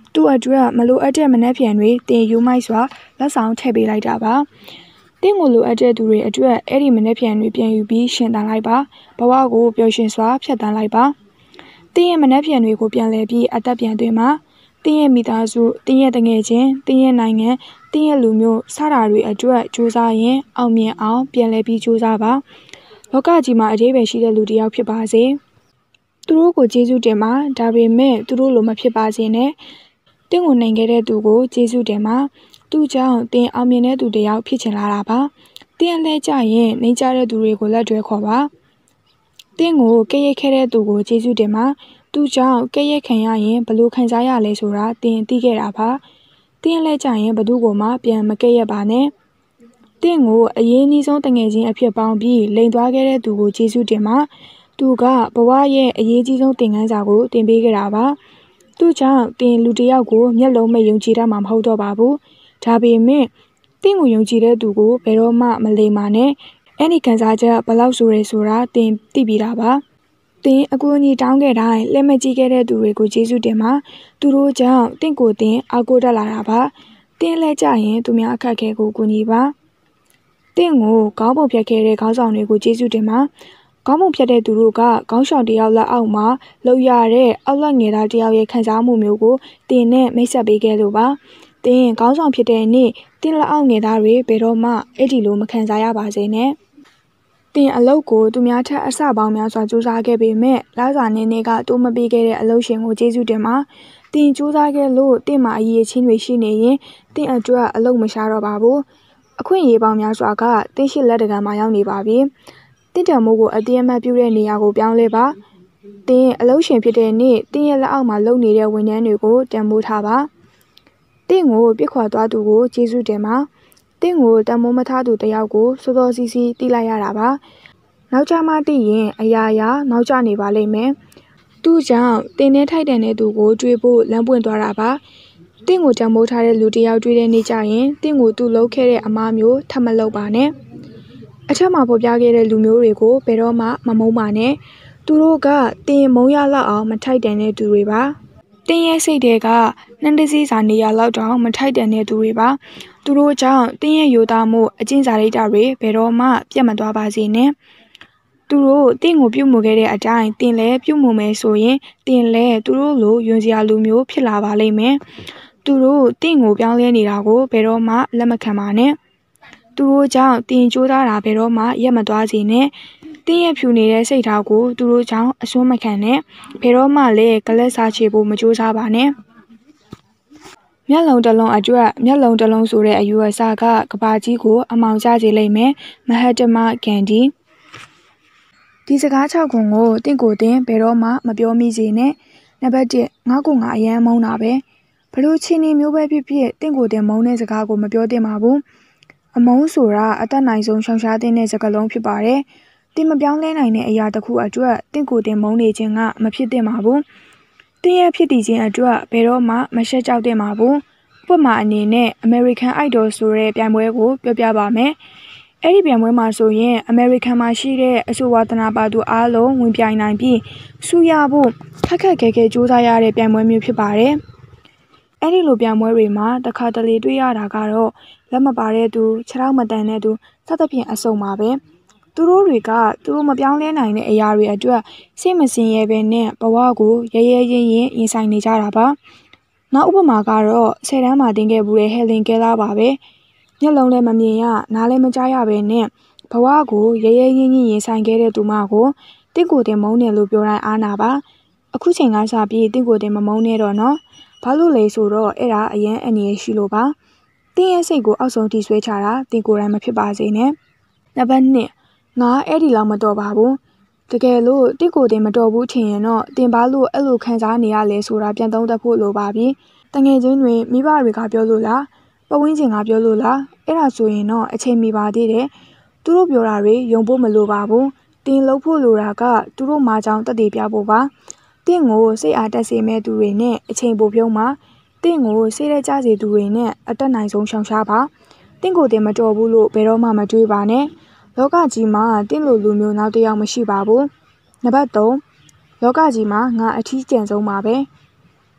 သူ့အတွက်မလိုအပ်တဲ့မနှက်ဖြန်တွေတင်ယူမိုက်စွာလက်ဆောင်ထည့်ပေးလိုက်တာပါတင့်ကိုလိုအပ်တဲ့သူတွေအတွက်အဲ့ဒီမနှက်ဖြန်တွေပြန်ယူပြီးရှင်သန်လိုက်ပါဘဝကိုပျော်ရွှင်စွာဖြတ်သန်းလိုက်ပါတင်းရဲ့မနှက်ဖြန်တွေကိုပြန်လဲပြီးအသက်ပြန်သွင်းမှာတင်းရဲ့မိသားစုတင်းရဲ့တငယ်ချင်းတင်းရဲ့နိုင်ငံတင်းရဲ့လူမျိုးစတာတွေအတွက်စူးစမ်းရင်အောင်မြင်အောင်ပြန်လဲပြီးစူးစမ်းပါလောကကြီးမှာအရေးပဲရှိတဲ့လူတစ်ယောက်ဖြစ်ပါစေသူတို့ကိုကျေးဇူးတင်ပါဒါပေမဲ့သူတို့လိုမဖြစ်ပါစေနဲ့တင့်ကိုနိုင်ခဲ့တဲ့သူကိုကျေးဇူးတင်ပါသူ့ကြောင့်တင်းအောင်မြင်တဲ့သူတစ်ယောက်ဖြစ်ချင်လာတာပါတင်းအလဲကြရင်နှိမ့်ချတဲ့သူတွေကိုလက်တွဲခေါ်ပါတင်းကိုကဲ့ရဲ့ခဲ့တဲ့သူကိုကျေးဇူးတင်ပါသူ့ကြောင့်ကဲ့ရဲ့ခံရရင်ဘလို့ခံစားရလဲဆိုတာတင်းသိခဲ့တာပါတင်းလဲကြရင်ဘသူ့ကိုမှပြန်မကဲ့ရဲ့ပါနဲ့တင်းကိုအရေးအနည်းဆုံးတငယ်ချင်းအဖြစ်ပေါင်းပြီးလိန်သွားခဲ့တဲ့သူကိုကျေးဇူးတင်ပါသူကဘဝရဲ့အရေးကြီးဆုံးသင်ခန်းစာကိုတင်ပေးခဲ့တာပါသူ့ကြောင့်တင်းလူတစ်ယောက်ကိုမျက်လုံးမဲ့ယုံကြည်တတ်မှာမဟုတ်တော့ပါဘူးဒါပေမဲ့တင်းကိုယုံကြည်တဲ့သူကိုဘယ်တော့မှမလိမ်ပါနဲ့အဲ့ဒီခံစားချက်ဘယ်လောက်ဆိုရဲဆိုတာတင်းသိပြီးတာပါတင်းအကူအညီတောင်းခဲ့တိုင်းလက်မကြည့်ခဲ့တဲ့သူတွေကိုကျေးဇူးတင်ပါသူတို့ကြောင့်တင်းကိုတင်းအားကိုးတတ်လာတာပါတင်းလဲကြရင်သူများအခက်အခဲကိုကူညီပါတင်းကိုခေါင်းပုံဖြတ်ခဲ့တဲ့ခေါင်းဆောင်တွေကိုကျေးဇူးတင်ပါခေါင်းပုံဖြတ်တဲ့သူတို့ကခေါင်းဆောင်တယောက်လက်အောက်မှာလှုပ်ရတဲ့အောက်လက်ငယ်သားတယောက်ရဲ့ခံစားမှုမျိုးကိုတင်းနဲ့မိတ်ဆက်ပေးခဲ့လို့ပါတင်းခေါင်းဆောင်ဖြစ်တဲ့နေ့တင်းလက်အောက်ငယ်သားတွေဘယ်တော့မှအဲ့ဒီလိုမခံစားရပါစေနဲ့တင်းအလုပ်ကိုသူများထက်အဆပေါင်းများစွာစူးစမ်းခဲ့ပေမဲ့လစာနေနေကတိုးမပေးခဲ့တဲ့အလုပ်ရှင်ကိုကျေးဇူးတင်ပါတင်းစူးစမ်းခဲ့လို့တင်းမှာအရေးချင်းတွေရှိနေရင်တင်းအတွက်အလုပ်မရှာတော့ပါဘူးအခွင့်အရေးပေါင်းများစွာကတင်းရှိလက်တကံမှာရောက်နေပါပြီတင်းတံမိုးကိုအတိအမှတ်ပြုတဲ့နေရာကိုပြောင်းလဲပါတင်းအလုပ်ရှင်ဖြစ်တဲ့နေ့တင်းရဲ့လက်အောက်မှာလုပ်နေတဲ့ဝန်ထမ်းတွေကိုတံမိုးထားပါတင်းကိုပြစ်ခွာသွားသူကိုကျေးဇူးတင်ပါတင်းကိုတံမိုးမထားသူတယောက်ကိုစောစောစီးစီးတီးလိုက်ရတာပါနောက်ကျမှသိရင်အရာရာနောက်ကျနေပါလိမ့်မယ်သူ့ကြောင့်တင်းနဲ့ထိုက်တန်တဲ့သူကိုတွေးဖို့လမ်းပွင့်သွားတာပါတင်းကိုတံမိုးထားတဲ့လူတယောက်တွေးတဲ့နေ့ကျရင်တင်းကိုသူ့လုပ်ခဲ့တဲ့အမားမျိုးထပ်မလုပ်ပါနဲ့အထက်မှာပေါ်ပြခဲ့တဲ့လူမျိုးတွေကိုဘယ်တော့မှမမုန်းပါနဲ့သူတို့ကတင်းမုန်းရလောက်အောင်မထိုက်တန်တဲ့သူတွေပါတင်းရဲ့စိတ်တွေကနှမ်းတစည်းစာနေရလောက်တောင်မထိုက်တန်တဲ့သူတွေပါသူတို့ကြောင့်တင်းရဲ့ယူသားမှုအကျင့်စာရိတ္တတွေဘယ်တော့မှပြတ်မသွားပါစေနဲ့သူတို့တင်းကိုပြုတ်မှုခဲ့တဲ့အတိုင်းတင်းလည်းပြုတ်မှုမယ်ဆိုရင်တင်းလည်းသူတို့လိုယွန်စရာလူမျိုးဖြစ်လာပါလိမ့်မယ်သူတို့တင်းကိုပြောင်းလဲနေတာကိုဘယ်တော့မှလက်မခံပါနဲ့သူတို့ကြောင့်တင်းကြိုးစားတာဘယ်တော့မှရက်မသွားစေနဲ့တင်းရဲ့ဖြူနေတဲ့စိတ်ထားကိုသူတို့ကြောင့်အစွန်းမခံနဲ့ဘယ်တော့မှလည်းကလက်စားချေဖို့မကြိုးစားပါနဲ့မျက်လုံးတစ်လုံးအတွက်မျက်လုံးတစ်လုံးဆိုတဲ့အယူအဆကကဘာကြီးကိုအမောင်ကျစေလိမ့်မယ်မဟတ္တမဂန္ဒီဒီစကား6ခုကိုတင့်ကိုတင်ဘယ်တော့မှမပြောမိစေနဲ့နံပါတ်1ငါ့ကိုငါအရန်မုန်းတာပဲဘလို့ချင်းနေမျိုးပဲဖြစ်ဖြစ်တင့်ကိုတင်မုန်းတဲ့စကားကိုမပြောသင့်ပါဘူးအမုန်းဆိုတာအသက်နိုင်ဆုံးရှောင်ရှားတဲ့စကားလုံးဖြစ်ပါတယ်တင်မပြောင်းလဲနိုင်တဲ့အရာတစ်ခုအတွက်တင့်ကိုတင်မုန်းနေခြင်းကမဖြစ်သင့်ပါဘူးတင်းရဲ့ဖြစ်တည်ခြင်းအတွက်ဘယ်တော့မှမရှက်ကြောက်သင့်ပါဘူးဥပမာအနေနဲ့ American Idol ဆိုတဲ့ပြိုင်ပွဲကိုပြောပြပါမယ်အဲ့ဒီပြိုင်ပွဲမှာဆိုရင် American မှာရှိတဲ့အဆိုဝါသနာပါသူအားလုံးဝင်ပြိုင်နိုင်ပြီးဆုရဖို့ခက်ခက်ခဲခဲကြိုးစားရတဲ့ပြိုင်ပွဲမျိုးဖြစ်ပါတယ်အဲ့ဒီလိုပြိုင်ပွဲတွေမှာတစ်ခါတလေတွေ့ရတာကတော့လက်မပါတဲ့သူခြေထောက်မတန်တဲ့သူစသဖြင့်အစုံပါပဲသူတို့တွေကသူတို့မပြောင်းလဲနိုင်တဲ့အရာတွေအတွက်စိတ်မစင်ရဲပဲနဲ့ဘဝကိုရဲရဲရင့်ရင့်ရင်ဆိုင်နေကြတာပါနောက်ဥပမာကတော့10တန်းမှာတင်ခဲ့ဘူးတဲ့ဟယ်လင်ကဲလာပါပဲမျက်လုံးလည်းမမြင်ရနားလည်းမကြားရပဲနဲ့ဘဝကိုရဲရဲရင့်ရင့်ရင်ဆိုင်ခဲ့တဲ့သူမကိုတင့်ကိုတင်မုန်းတယ်လို့ပြောတိုင်းအားနာပါအခုချိန်ကစပြီးတင့်ကိုတင်မမုန်းနဲ့တော့နော်ဘာလို့လဲဆိုတော့အဲ့ဒါအရင်အနေရရှိလို့ပါတင်းရဲ့စိတ်ကိုအောက်ဆုံးထိဆွဲချတာတင်ကိုယ်တိုင်မဖြစ်ပါစေနဲ့နံပါတ်2ငါအဲ့ဒီလောက်မတော်ပါဘူးတကယ်လို့တင့်ကိုတင်မတော်ဘူးထင်ရင်တော့တင်ပါလို့အဲ့လိုခံစားနေရလဲဆိုတာပြန်သုံးသပ်ဖို့လိုပါပြီတငယ်ချင်းတွေမိဘတွေကပြောလို့လားပတ်ဝန်းကျင်ကပြောလို့လားအဲ့ဒါဆိုရင်တော့အချိန်မီပါသေးတယ်သူတို့ပြောတာတွေယုံဖို့မလိုပါဘူးတင်လို့ဖို့လိုတာကသူတို့မာကြောင်တက်တည်ပြဖို့ပါတင့်ကိုစိတ်အားတက်စေမဲ့သူတွေနဲ့အချိန်ပိုဖြုံးပါတင့်ကိုစိတ်ရဲကြစေသူတွေနဲ့အတက်နိုင်ဆုံးရှောင်ရှားပါတင့်ကိုတင်မတော်ဘူးလို့ဘယ်တော့မှမတွေးပါနဲ့လောကကြီးမှာတင့်လိုလူမျိုးနောက်တစ်ယောက်မရှိပါဘူးနံပါတ်3လောကကြီးမှာငါအထီးကျန်ဆုံးပါပဲ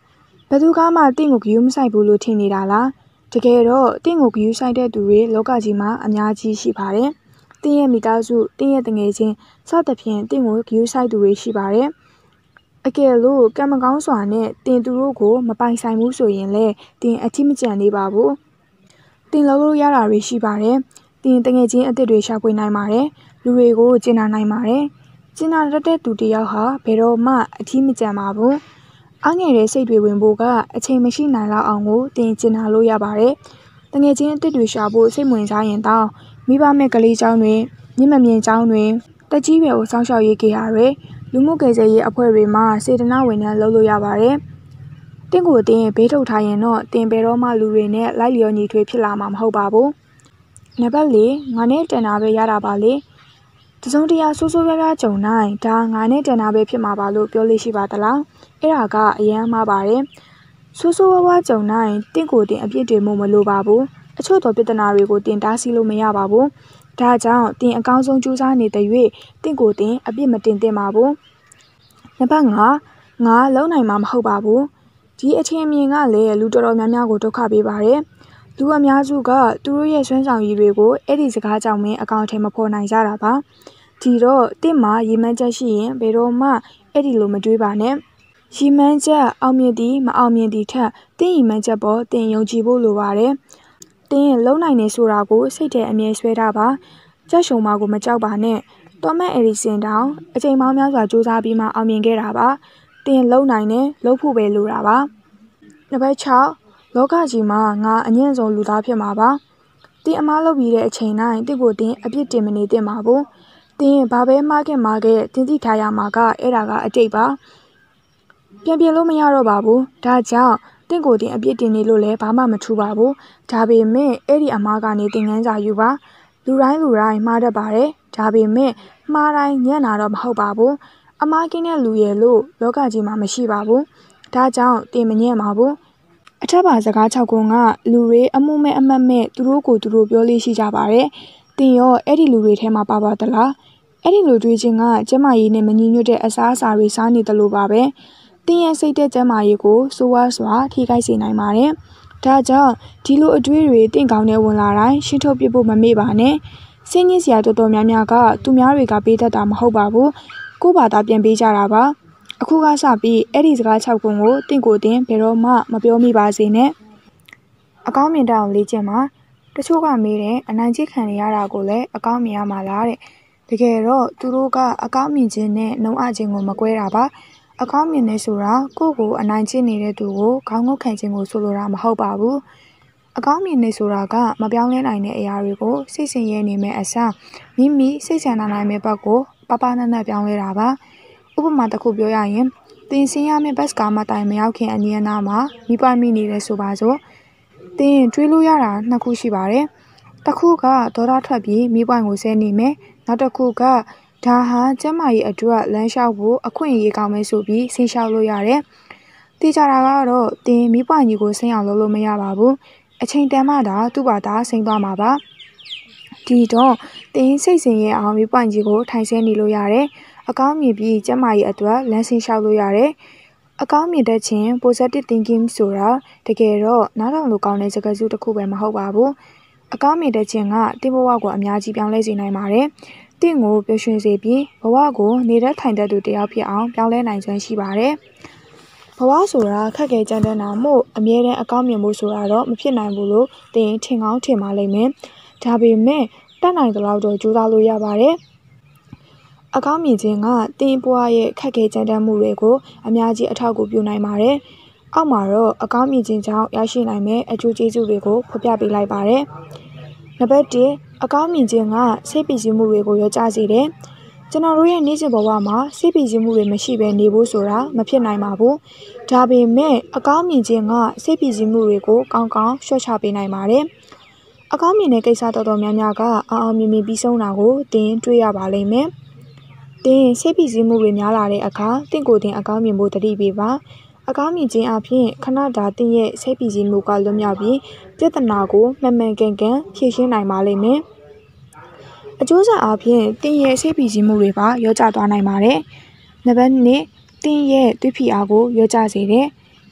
ဘသူကမှတင့်ကိုဂရုမစိုက်ဘူးလို့ထင်နေတာလားတကယ်တော့တင့်ကိုဂရုစိုက်တဲ့သူတွေလောကကြီးမှာအများကြီးရှိပါတယ်တင်းရဲ့မိသားစုတင်းရဲ့တငယ်ချင်းစသဖြင့်တင်းကိုဂရုစိုက်သူတွေရှိပါတယ်အကယ်လို့ကံမကောင်းစွာနဲ့တင်းသူတို့ကိုမပိုင်ဆိုင်ဘူးဆိုရင်လည်းတင်းအထိမကျန်သေးပါဘူးတင်းလုံးလို့ရတာတွေရှိပါတယ်တင်းတငယ်ချင်းအစ်စ်တွေရှာဖွေနိုင်ပါတယ်လူတွေကိုကျင်နာနိုင်ပါတယ်ကျင်နာတတ်တဲ့သူတယောက်ဟာဘယ်တော့မှအထိမကျန်ပါဘူးအားငယ်တဲ့စိတ်တွေဝင်ဖို့ကအချိန်မရှိနိုင်လောက်အောင်ကိုတင်းကျင်နာလို့ရပါတယ်တငယ်ချင်းအစ်စ်တွေရှာဖို့စိတ်ဝင်စားရင်တောင်းမိဘမဲ့ကလေးချောင်းတွေမြင့်မမြင့်ချောင်းတွေတက်ကြီးပဲကိုစောင့်ရှောက်ရေးကေဟာတွေလူမှုကယ်ဆယ်ရေးအဖွဲ့တွေမှာစေတနာဝန်ထမ်းလုပ်လို့ရပါတယ်တင့်ကိုတင်းဘေးထုတ်ထားရင်တော့တင်ဘယ်တော့မှလူတွေနဲ့လိုက်လျောညီထွေးဖြစ်လာမှာမဟုတ်ပါဘူးနံပါတ်၄ငါနဲ့တန်တာပဲရတာပါလေတစုံတရာဆိုးဆိုးရွားရွားကြုံနိုင်ဒါငါနဲ့တန်တာပဲဖြစ်မှာပါလို့ပြောလို့ရှိပါသလားအဲ့ဒါကအယမ်းမှားပါတယ်ဆိုးဆိုးဝါးဝါးကြုံနိုင်တင့်ကိုတင်အပြစ်တွေမို့မလိုပါဘူးအချို့သောပြဿနာတွေကိုတင်တားဆီးလို့မရပါဘူးဒါကြောင့်တင်အကောင်းဆုံးကြိုးစားနေတဲ့၍တင့်ကိုတင်အပြစ်မတင်သင့်ပါဘူးနံပါတ်5ငါလုံနိုင်မှာမဟုတ်ပါဘူးဒီအထင်အမြင်ကလည်းလူတော်တော်များများကိုဒုက္ခပေးပါတယ်လူအများစုကသူတို့ရဲ့ဆွမ်းဆောင်ရည်တွေကိုအဲ့ဒီစကားကြောင့်မင်းအကောင့်ထဲမဖော်နိုင်ကြတာပါဒီတော့တင့်မှာရေမှန်းချက်ရှိရင်ဘယ်တော့မှအဲ့ဒီလိုမတွေးပါနဲ့ရီမှန်းချက်အောင်မြင်သည်မအောင်မြင်သည်ထက်တင်းရီမှန်းချက်ပေါ်တင်ယုံကြည်ဖို့လိုပါတယ်တင်းလုံနိုင်နေဆိုတာကိုစိတ်ထဲအမြဲဆွဲထားပါကြက်ရှုံမာကိုမကြောက်ပါနဲ့တော်မတ်အရီစင်တောင်အချိန်ပေါင်းများစွာစူးစမ်းပြီးမှအောင်မြင်ခဲ့တာပါတင်းလုံနိုင်နေလုံဖို့ပဲလိုတာပါနံပါတ်6လောကကြီးမှာငါအငြင်းဆုံးလူသားဖြစ်မှာပါတင်းအမားလုပ်ပြီးတဲ့အချိန်တိုင်းတင့်ကိုတင်းအပြစ်တင်မနေသင့်ပါဘူးတင်းဘာပဲမှားခဲ့တင်းသိထားရမှာကအဲ့ဒါကအတိတ်ပါပြန်ပြင်လို့မရတော့ပါဘူးဒါကြောင့်တင့်ကိုတင်အပြစ်တင်နေလို့လည်းဘာမှမထူပါဘူးဒါပေမဲ့အဲ့ဒီအမားကနေသင်ခန်းစာယူပါလူတိုင်းမှားတတ်ပါတယ်ဒါပေမဲ့မှားတိုင်းညံ့တာတော့မဟုတ်ပါဘူးအမားကင်းတဲ့လူရဲ့လို့လောကကြီးမှာမရှိပါဘူးဒါကြောင့်တင်မညံ့ပါဘူးအထက်ပါစကား6ခုကလူတွေအမှုမဲ့အမှတ်မဲ့သူတို့ကိုသူတို့ပြောလို့ရှိကြပါတယ်တင်ရောအဲ့ဒီလူတွေထဲမှာပါပါသလားအဲ့ဒီလူတွေချင်းကကျမကြီးနဲ့မညီညွတ်တဲ့အစားအစာတွေစားနေတယ်လို့ပါပဲတင်းရဲ့စိတ်တဲ့ကျန်းမာရေးကိုစိုးဝါးစွာထိခိုက်စေနိုင်ပါတယ်။ဒါကြောင့်ဒီလိုအတွေးတွေတင့်ကောင်းနဲ့ဝင်လာတိုင်းရှင်းထုတ်ပြဖို့မမေ့ပါနဲ့။စိတ်ညစ်စရာတော်တော်များများကသူများတွေကပေးတတ်တာမဟုတ်ပါဘူး။ကိုယ့်ဘာသာပြန်ပေးကြတာပါ။အခုကစပြီးအဲ့ဒီစကား6ခုကိုတင့်ကိုတင်ဘယ်တော့မှမပြောမိပါစေနဲ့။အကောင်းမြင်တတ်အောင်လေ့ကျင့်ပါ။တချို့ကမေးတယ်အနိုင်ကျင့်ခံရတာကိုလည်းအကောင်းမြင်ရမှာလားတဲ့။တကယ်တော့သူတို့ကအကောင်းမြင်ခြင်းနဲ့နှုံအခြင်းကိုမကွဲတာပါ။အကောင်းမြင်နေဆိုတာကိုယ့်ကိုအနိုင်ကျင့်နေတဲ့သူကိုခေါင်းငုတ်ခံခြင်းကိုဆိုလိုတာမဟုတ်ပါဘူးအကောင်းမြင်နေဆိုတာကမပြောင်းလဲနိုင်တဲ့အရာတွေကိုစိတ်ဆင်ရဲနေမဲ့အစားမိမိစိတ်ဆန္ဒနိုင်မဲ့ဘက်ကိုပပနနပြောင်းလဲတာပါဥပမာတစ်ခုပြောရရင်တင်စင်းရမယ့်ဘတ်ကားမတိုင်မရောက်ခင်အနည်းအနားမှာမိပွားမိနေတယ်ဆိုပါစို့တင်တွေးလို့ရတာ2ခုရှိပါတယ်တစ်ခုကဒေါသထွက်ပြီးမိပွားကိုဆဲနေမယ်နောက်တစ်ခုကဒါဟာကျမကြီးအတွက်လမ်းလျှောက်ဖို့အခွင့်အရေးကောင်းမယ်ဆိုပြီးဆင်းလျှောက်လို့ရတယ်။တေချာတာကတော့တင်မိပွားကြီးကိုဆင်းအောင်လုပ်လို့မရပါဘူး။အချိန်တန်မှသာသူ့ဘာသာဆင်းသွားမှာပါ။ဒီတော့တင်စိတ်ဆင်းရဲအောင်မိပွားကြီးကိုထိုင်ဆင်းနေလို့ရတယ်။အကောင်းမြင်ပြီးကျမကြီးအတွက်လမ်းဆင်းလျှောက်လို့ရတယ်။အကောင်းမြင်တဲ့ချင်း positive thinking ဆိုတာတကယ်တော့နားထောင်လို့ကောင်းတဲ့စကားစုတစ်ခုပဲမဟုတ်ပါဘူး။အကောင်းမြင်တဲ့ချင်းကတင်ဘဝကိုအများကြီးပြောင်းလဲစေနိုင်ပါတယ်။တင့်ကိုပျော်ရွှင်စေပြီးဘဝကိုနေတဲ့ထိုင်တဲ့သူတယောက်ဖြစ်အောင်ပြောင်းလဲနိုင်စွမ်းရှိပါတယ်။ဘဝဆိုတာခက်ခဲကြမ်းတမ်းတာမို့အမြဲတမ်းအကောင်းမြင်ဖို့ဆိုတာတော့မဖြစ်နိုင်ဘူးလို့တင်ထင်ကောင်းထင်ပါလိမ့်မယ်။ဒါပေမဲ့တတ်နိုင်သလောက်တော့ကြိုးစားလို့ရပါတယ်။အကောင်းမြင်ခြင်းကတင်ဘဝရဲ့ခက်ခဲကြမ်းတမ်းမှုတွေကိုအများကြီးအထောက်အကူပြုနိုင်ပါတယ်။အောက်မှာတော့အကောင်းမြင်ခြင်းကြောင့်ရရှိနိုင်မဲ့အကျိုးကျေးဇူးတွေကိုဖော်ပြပေးလိုက်ပါတယ်။နံပါတ်1အကောင်းမြင်ခြင်းကစိတ်ပီစီမှုတွေကိုရောကြစေတယ်။ကျွန်တော်တို့ရဲ့နေ့စဉ်ဘဝမှာစိတ်ပီစီမှုတွေမရှိဘဲနေဖို့ဆိုတာမဖြစ်နိုင်ပါဘူး။ဒါပေမဲ့အကောင်းမြင်ခြင်းကစိတ်ပီစီမှုတွေကိုကောင်းကောင်းလျှော့ချပေးနိုင်ပါတယ်။အကောင်းမြင်တဲ့ကိစ္စတော်တော်များများကအောင်မြင်ပြီးဆုံးတာကိုတင်တွေ့ရပါလိမ့်မယ်။တင်စိတ်ပီစီမှုတွေများလာတဲ့အခါတင့်ကိုတင်အကောင်းမြင်ဖို့တတိပေးပါ။အကောင်းမြင်ခြင်းအပြင်ခဏတာတင့်ရဲ့စိတ်ပီစီမှုကလွတ်မြောက်ပြီးပြဿနာကိုမှန်မှန်ကန်ကန်ဖြေရှင်းနိုင်ပါလိမ့်မယ်။အကျိုးဆက်အပြင်တင်းရဲ့စိတ်ပီစီမှုတွေပါရောကြသွားနိုင်ပါတယ်။နံပါတ်2တင်းရဲ့သွေးဖိအားကိုရောကြစေတယ်။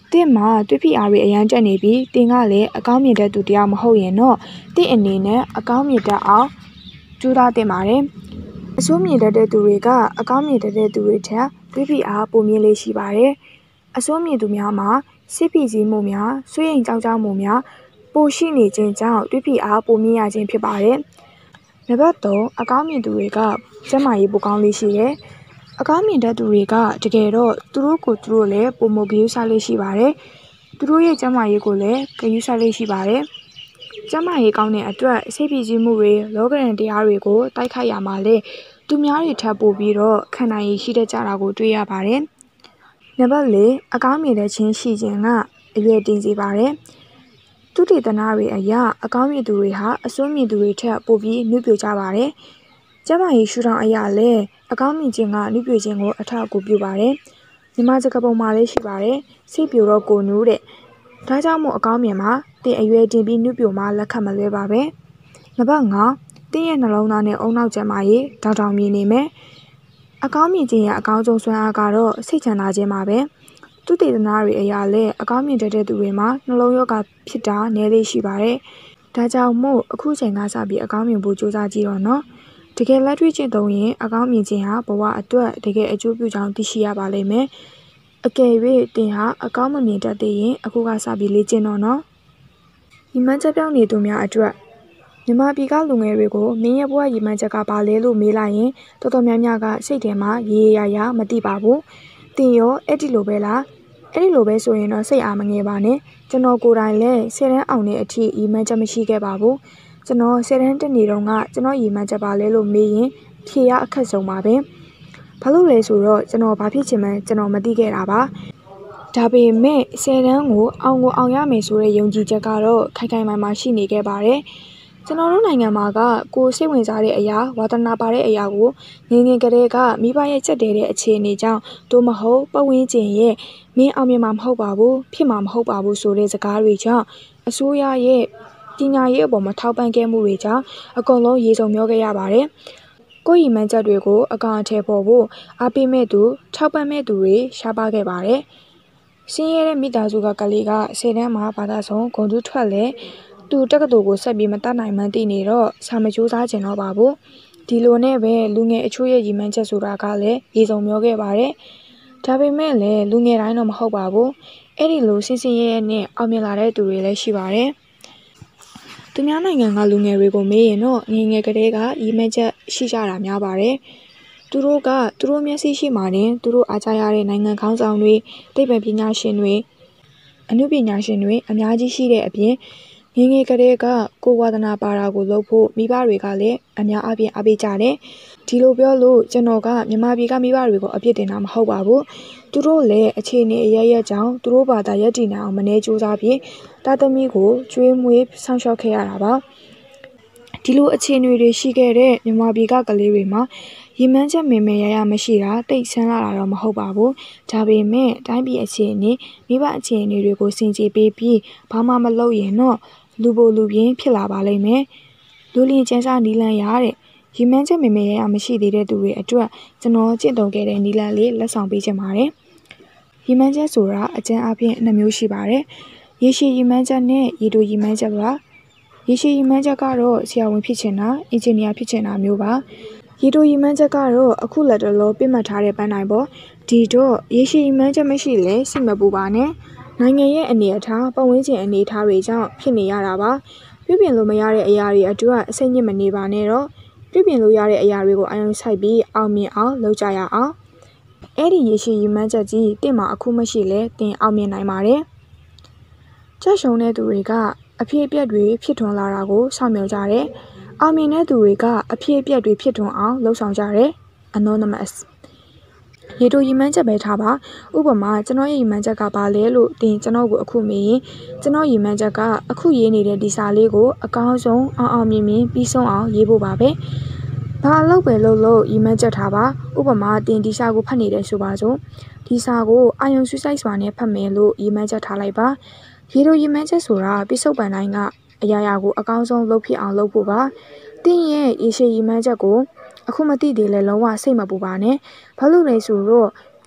တင်းမှာတွေ့ဖိအားတွေအရန်တက်နေပြီးတင်းကလည်းအကောင်းမြင်တဲ့သူတယောက်မဟုတ်ရင်တော့တင်းအနေနဲ့အကောင်းမြင်တတ်အောင်ကြိုးစားတင်ပါတယ်အဆိုးမြင်တတ်တဲ့သူတွေကအကောင်းမြင်တတ်တဲ့သူတွေထက်တွေ့ဖိအားပိုမြင်လေးရှိပါတယ်အဆိုးမြင်သူများမှာစိတ်ဖိစီးမှုများဆွေးရင်ကြောက်ကြမှုများပိုရှိနေခြင်းကြောင့်တွေ့ဖိအားပိုမြင်ရခြင်းဖြစ်ပါတယ်နံပါတ်3အကောင်းမြင်သူတွေကကျန်းမာရေးပိုကောင်းလေးရှိတယ်အကောင်းမြင်တတ်သူတွေကတကယ်တော့သူတို့လည်းပုံမဂရုစိုက်လေးရှိပါတယ်သူတို့ရဲ့ကျန်းမာရေးကိုလည်းဂရုစိုက်လေးရှိပါတယ်ကျန်းမာရေးကောင်းတဲ့အတွက်စိတ်ဖိစီးမှုတွေလောကရန်တရားတွေကိုတိုက်ခိုက်ရမှာလေသူများတွေထပ်ပို့ပြီးတော့ခံနိုင်ရည်ရှိတတ်ကြတာကိုတွေ့ရပါတယ်နံပါတ်4အကောင်းမြင်တဲ့ခြင်းရှိခြင်းကအရွယ်တင်စေပါတယ်သူတည်တနာတွေအရာအကောင်းမြင်သူတွေဟာအဆိုးမြင်သူတွေထက်ပိုပြီးနှုတ်ပြကြပါတယ်ကျန်းမာရေးရှုထောင့်အရာလည်းအကောင်းမြင်ခြင်းကနှုတ်ပြခြင်းကိုအထောက်အကူပြုပါတယ်မြန်မာစကားပုံမှာလည်းရှိပါတယ်စိတ်ပြိုတော့ကိုနူးတဲ့ဒါကြောင့်မို့အကောင်းမြင်မှာတင်အရွယ်တင်ပြီးနှုတ်ပြမှာလက်ခံမလွဲပါပဲနံပါတ်5တင်းရဲ့နှလုံးသားနဲ့အုံနောက်ကျန်းမာရေးတောက်မြင်နေမယ်အကောင်းမြင်ခြင်းရဲ့အကောင်းဆုံးစွမ်းအားကတော့စိတ်ချမ်းသာခြင်းပါပဲသူတည်တနာတွေအရာလည်းအကောင်းမြင်တတ်တဲ့သူတွေမှာနှလုံးရောဂါဖြစ်တာနည်းလေးရှိပါတယ်ဒါကြောင့်မို့အခုချိန်ကစပြီးအကောင်းမြင်ဖို့ကြိုးစားကြည့်တော့နော်တကယ်လက်တွေ့ကျင့်သုံးရင်အကောင်းမြင်ခြင်းဟာဘဝအတွက်တကယ်အကျိုးပြုကြောင်းသိရှိရပါလိမ့်မယ်အကယ်၍တင်ဟာအကောင်းမမြင်တတ်သေးရင်အခုကစပြီးလေ့ကျင့်တော့နော်ဒီမှန်ချက်ပြောင်းနေသူများအတွက်မြန်မာပြည်ကလူငယ်တွေကိုမင်းရဲ့ဘဝရည်မှန်းချက်ကဘာလဲလို့မေးလိုက်ရင်တော်တော်များများကစိတ်ထဲမှာရေရမသိပါဘူးတင်ရောအဲ့ဒီလိုပဲလားအဲ့ဒီလိုပဲဆိုရင်တော့စိတ်အားမငယ်ပါနဲ့ကျွန်တော်ကိုယ်တိုင်လည်း10တန်းအောင်တဲ့အထိရည်မှန်းချက်မရှိခဲ့ပါဘူးကျွန်တော်10တန်းတက်နေတော့ကကျွန်တော်ရည်မှန်းချက်ပါလဲလို့မေးရင်ဖြေရအခက်ဆုံးပါပဲဘာလို့လဲဆိုတော့ကျွန်တော်ဘာဖြစ်ချင်မှန်းကျွန်တော်မသိခဲ့တာပါဒါပေမဲ့10တန်းကိုအောင်ရမယ်ဆိုတဲ့ယုံကြည်ချက်ကတော့ခိုင်ခိုင်မာမာရှိနေခဲ့ပါတယ်ကျွန်တော်တို့နိုင်ငံမှာကကိုစိတ်ဝင်စားတဲ့အရာဝါသနာပါတဲ့အရာကိုငယ်ငယ်ကလေးကမိဘရဲ့ချက်တဲတဲ့အခြေအနေကြောင့်တို့မဟုတ်ပတ်ဝန်းကျင်ရဲ့မင်းအောင်မြင်မှာမဟုတ်ပါဘူးဖြစ်မှာမဟုတ်ပါဘူးဆိုတဲ့စကားတွေကြောင့်အစိုးရရဲ့ပညာရေးအပေါ်မှာထောက်ပံ့ခဲ့မှုတွေကြောင့်အကုန်လုံးရေစုံမျောခဲ့ရပါတယ်ကိုယ့်ရည်မှန်းချက်တွေကိုအကောင်အထည်ဖော်ဖို့အားပေးမဲ့သူထောက်ပံ့မဲ့သူတွေရှားပါခဲ့ပါတယ်ဆင်းရဲတဲ့မိသားစုကလေးက10တန်းမှာဘာသာဆုံးဂုဏ်ထူးထွက်လဲသူတက္ကသိုလ်ကိုဆက်ပြီးမတတ်နိုင်မှန်းသိနေတော့စာမကြိုးစားချင်တော့ပါဘူးဒီလိုနဲ့ပဲလူငယ်အချို့ရဲ့ရည်မှန်းချက်ဆိုတာကလည်းရေစုံမျောခဲ့ပါတယ်ဒါပေမဲ့လည်းလူငယ်တိုင်းတော့မဟုတ်ပါဘူးအဲ့ဒီလိုစင်ရဲနဲ့အောင်မြင်လာတဲ့သူတွေလည်းရှိပါတယ်သူများနိုင်ငံကလူငယ်တွေကိုမေးရင်တော့ငယ်ငယ်ကလေးကရည်မှန်းချက်ရှိကြတာများပါတယ်သူတို့မျက်စိရှိမှတင်သူတို့အားကြရတဲ့နိုင်ငံခေါင်းဆောင်တွေသိပ္ပံပညာရှင်တွေအနုပညာရှင်တွေအများကြီးရှိတဲ့အပြင်ငယ်ငယ်ကလေးကကိုဝါဒနာပါတာကိုလုပ်ဖို့မိဘတွေကလည်းအများအားဖြင့်အားပေးကြတယ်ဒီလိုပြောလို့ကျွန်တော်ကမြန်မာပြည်ကမိဘတွေကိုအပြစ်တင်တာမဟုတ်ပါဘူးသူတို့လည်းအခြေအနေအရရက်ကြောင့်သူတို့ဘာသာရပ်တည်နိုင်အောင်မနေကြိုးစားပြီးတာသမီကိုကျွေးမွေးဆောင်းလျှောက်ခဲ့ရတာပါဒီလိုအခြေအနေတွေရှိခဲ့တဲ့မြန်မာပြည်ကကလေးတွေမှာရည်မှန်းချက်မင်ရမရှိတာတိတ်ဆန်းလာတာတော့မဟုတ်ပါဘူးဒါပေမဲ့တိုင်းပြည်အခြေအနေမိဘအခြေအနေတွေကိုစင်ကြေပေးပြီးဘာမှမလုပ်ရင်တော့လူပိုလူပြင်းဖြစ်လာပါလိမ့်မယ်လူလျင်ကျန်းစာနီလန်ရတဲ့ရည်မှန်းချက်မင်ရမရှိသေးတဲ့သူတွေအတွက်ကျွန်တော်ကျင့်သုံးခဲ့တဲ့နီလန်လေးလက်ဆောင်ပေးချင်ပါတယ်ရည်မှန်းချက်ဆိုတာအကျဉ်းအပြင်2မျိုးရှိပါတယ်ရေရှည်ရည်မှန်းချက်နဲ့ရေတိုရည်မှန်းချက်ပါရေရှည်ရည်မှန်းချက်ကတော့ဆရာဝန်ဖြစ်ချင်တာအင်ဂျင်နီယာဖြစ်ချင်တာမျိုးပါရေတိုရည်မှန်းချက်ကတော့အခုလက်တလောပြစ်မှတ်ထားတဲ့ပန်းတိုင်ပေါ့ဒီတော့ရေရှည်ရည်မှန်းချက်မရှိလဲစိတ်မပူပါနဲ့နိုင်ငံရဲ့အနေအထားပတ်ဝန်းကျင်အနေအထားတွေကြောင့်ဖြစ်နေရတာပါပြုပြင်လို့မရတဲ့အရာတွေအတွက်အစိတ်ညစ်မနေပါနဲ့တော့ပြုပြင်လို့ရတဲ့အရာတွေကိုအာရုံစိုက်ပြီးအောင်မြင်အောင်လုပ်ကြရအောင်အဲ့ဒီရေရှည်ရည်မှန်းချက်ကြီးတင့်မှာအခုမရှိလဲတင်အောင်မြင်နိုင်ပါတယ်ချက်ရှုံတဲ့သူတွေကအဖြစ်အပျက်တွေဖြစ်ထွန်းလာတာကိုစောင့်မျှော်ကြတယ်အောင်မြင်တဲ့သူတွေကအဖြစ်အပျက်တွေဖြစ်ထွန်းအောင်လှုံ့ဆော်ကြတယ် anonymous ရေတိုရည်မှန်းချက်ပဲထားပါဥပမာကျွန်တော်ရဲ့ရည်မှန်းချက်ကဘာလဲလို့တင်ကျွန်တော်ကိုအခုမေးရင်ကျွန်တော်ရည်မှန်းချက်ကအခုရေးနေတဲ့ဒီစာလေးကိုအကောင်းဆုံးအောင်မြင်ပြီးဆုံးအောင်ရေးဖို့ပါပဲဘာလို့ပဲလို့ရည်မှန်းချက်ထားပါဥပမာတင်ဒီစာကိုဖတ်နေတယ်ဆိုပါစို့ဒီစာကိုအာယုံဆွစိုက်စွာနဲ့ဖတ်မယ်လို့ရည်မှန်းချက်ထားလိုက်ပါရေတိုရည်မှန်းချက်ဆိုတာပြစ္ဆုတ်ပန်တိုင်းကအရာရာကိုအကောင်းဆုံးလုပ်ဖြစ်အောင်လုပ်ဖို့ပါတင်ရဲ့ရေရှည်ရည်မှန်းချက်ကိုအခုမသိသေးလဲလုံးဝစိတ်မပူပါနဲ့ဘာလို့လဲဆိုတော့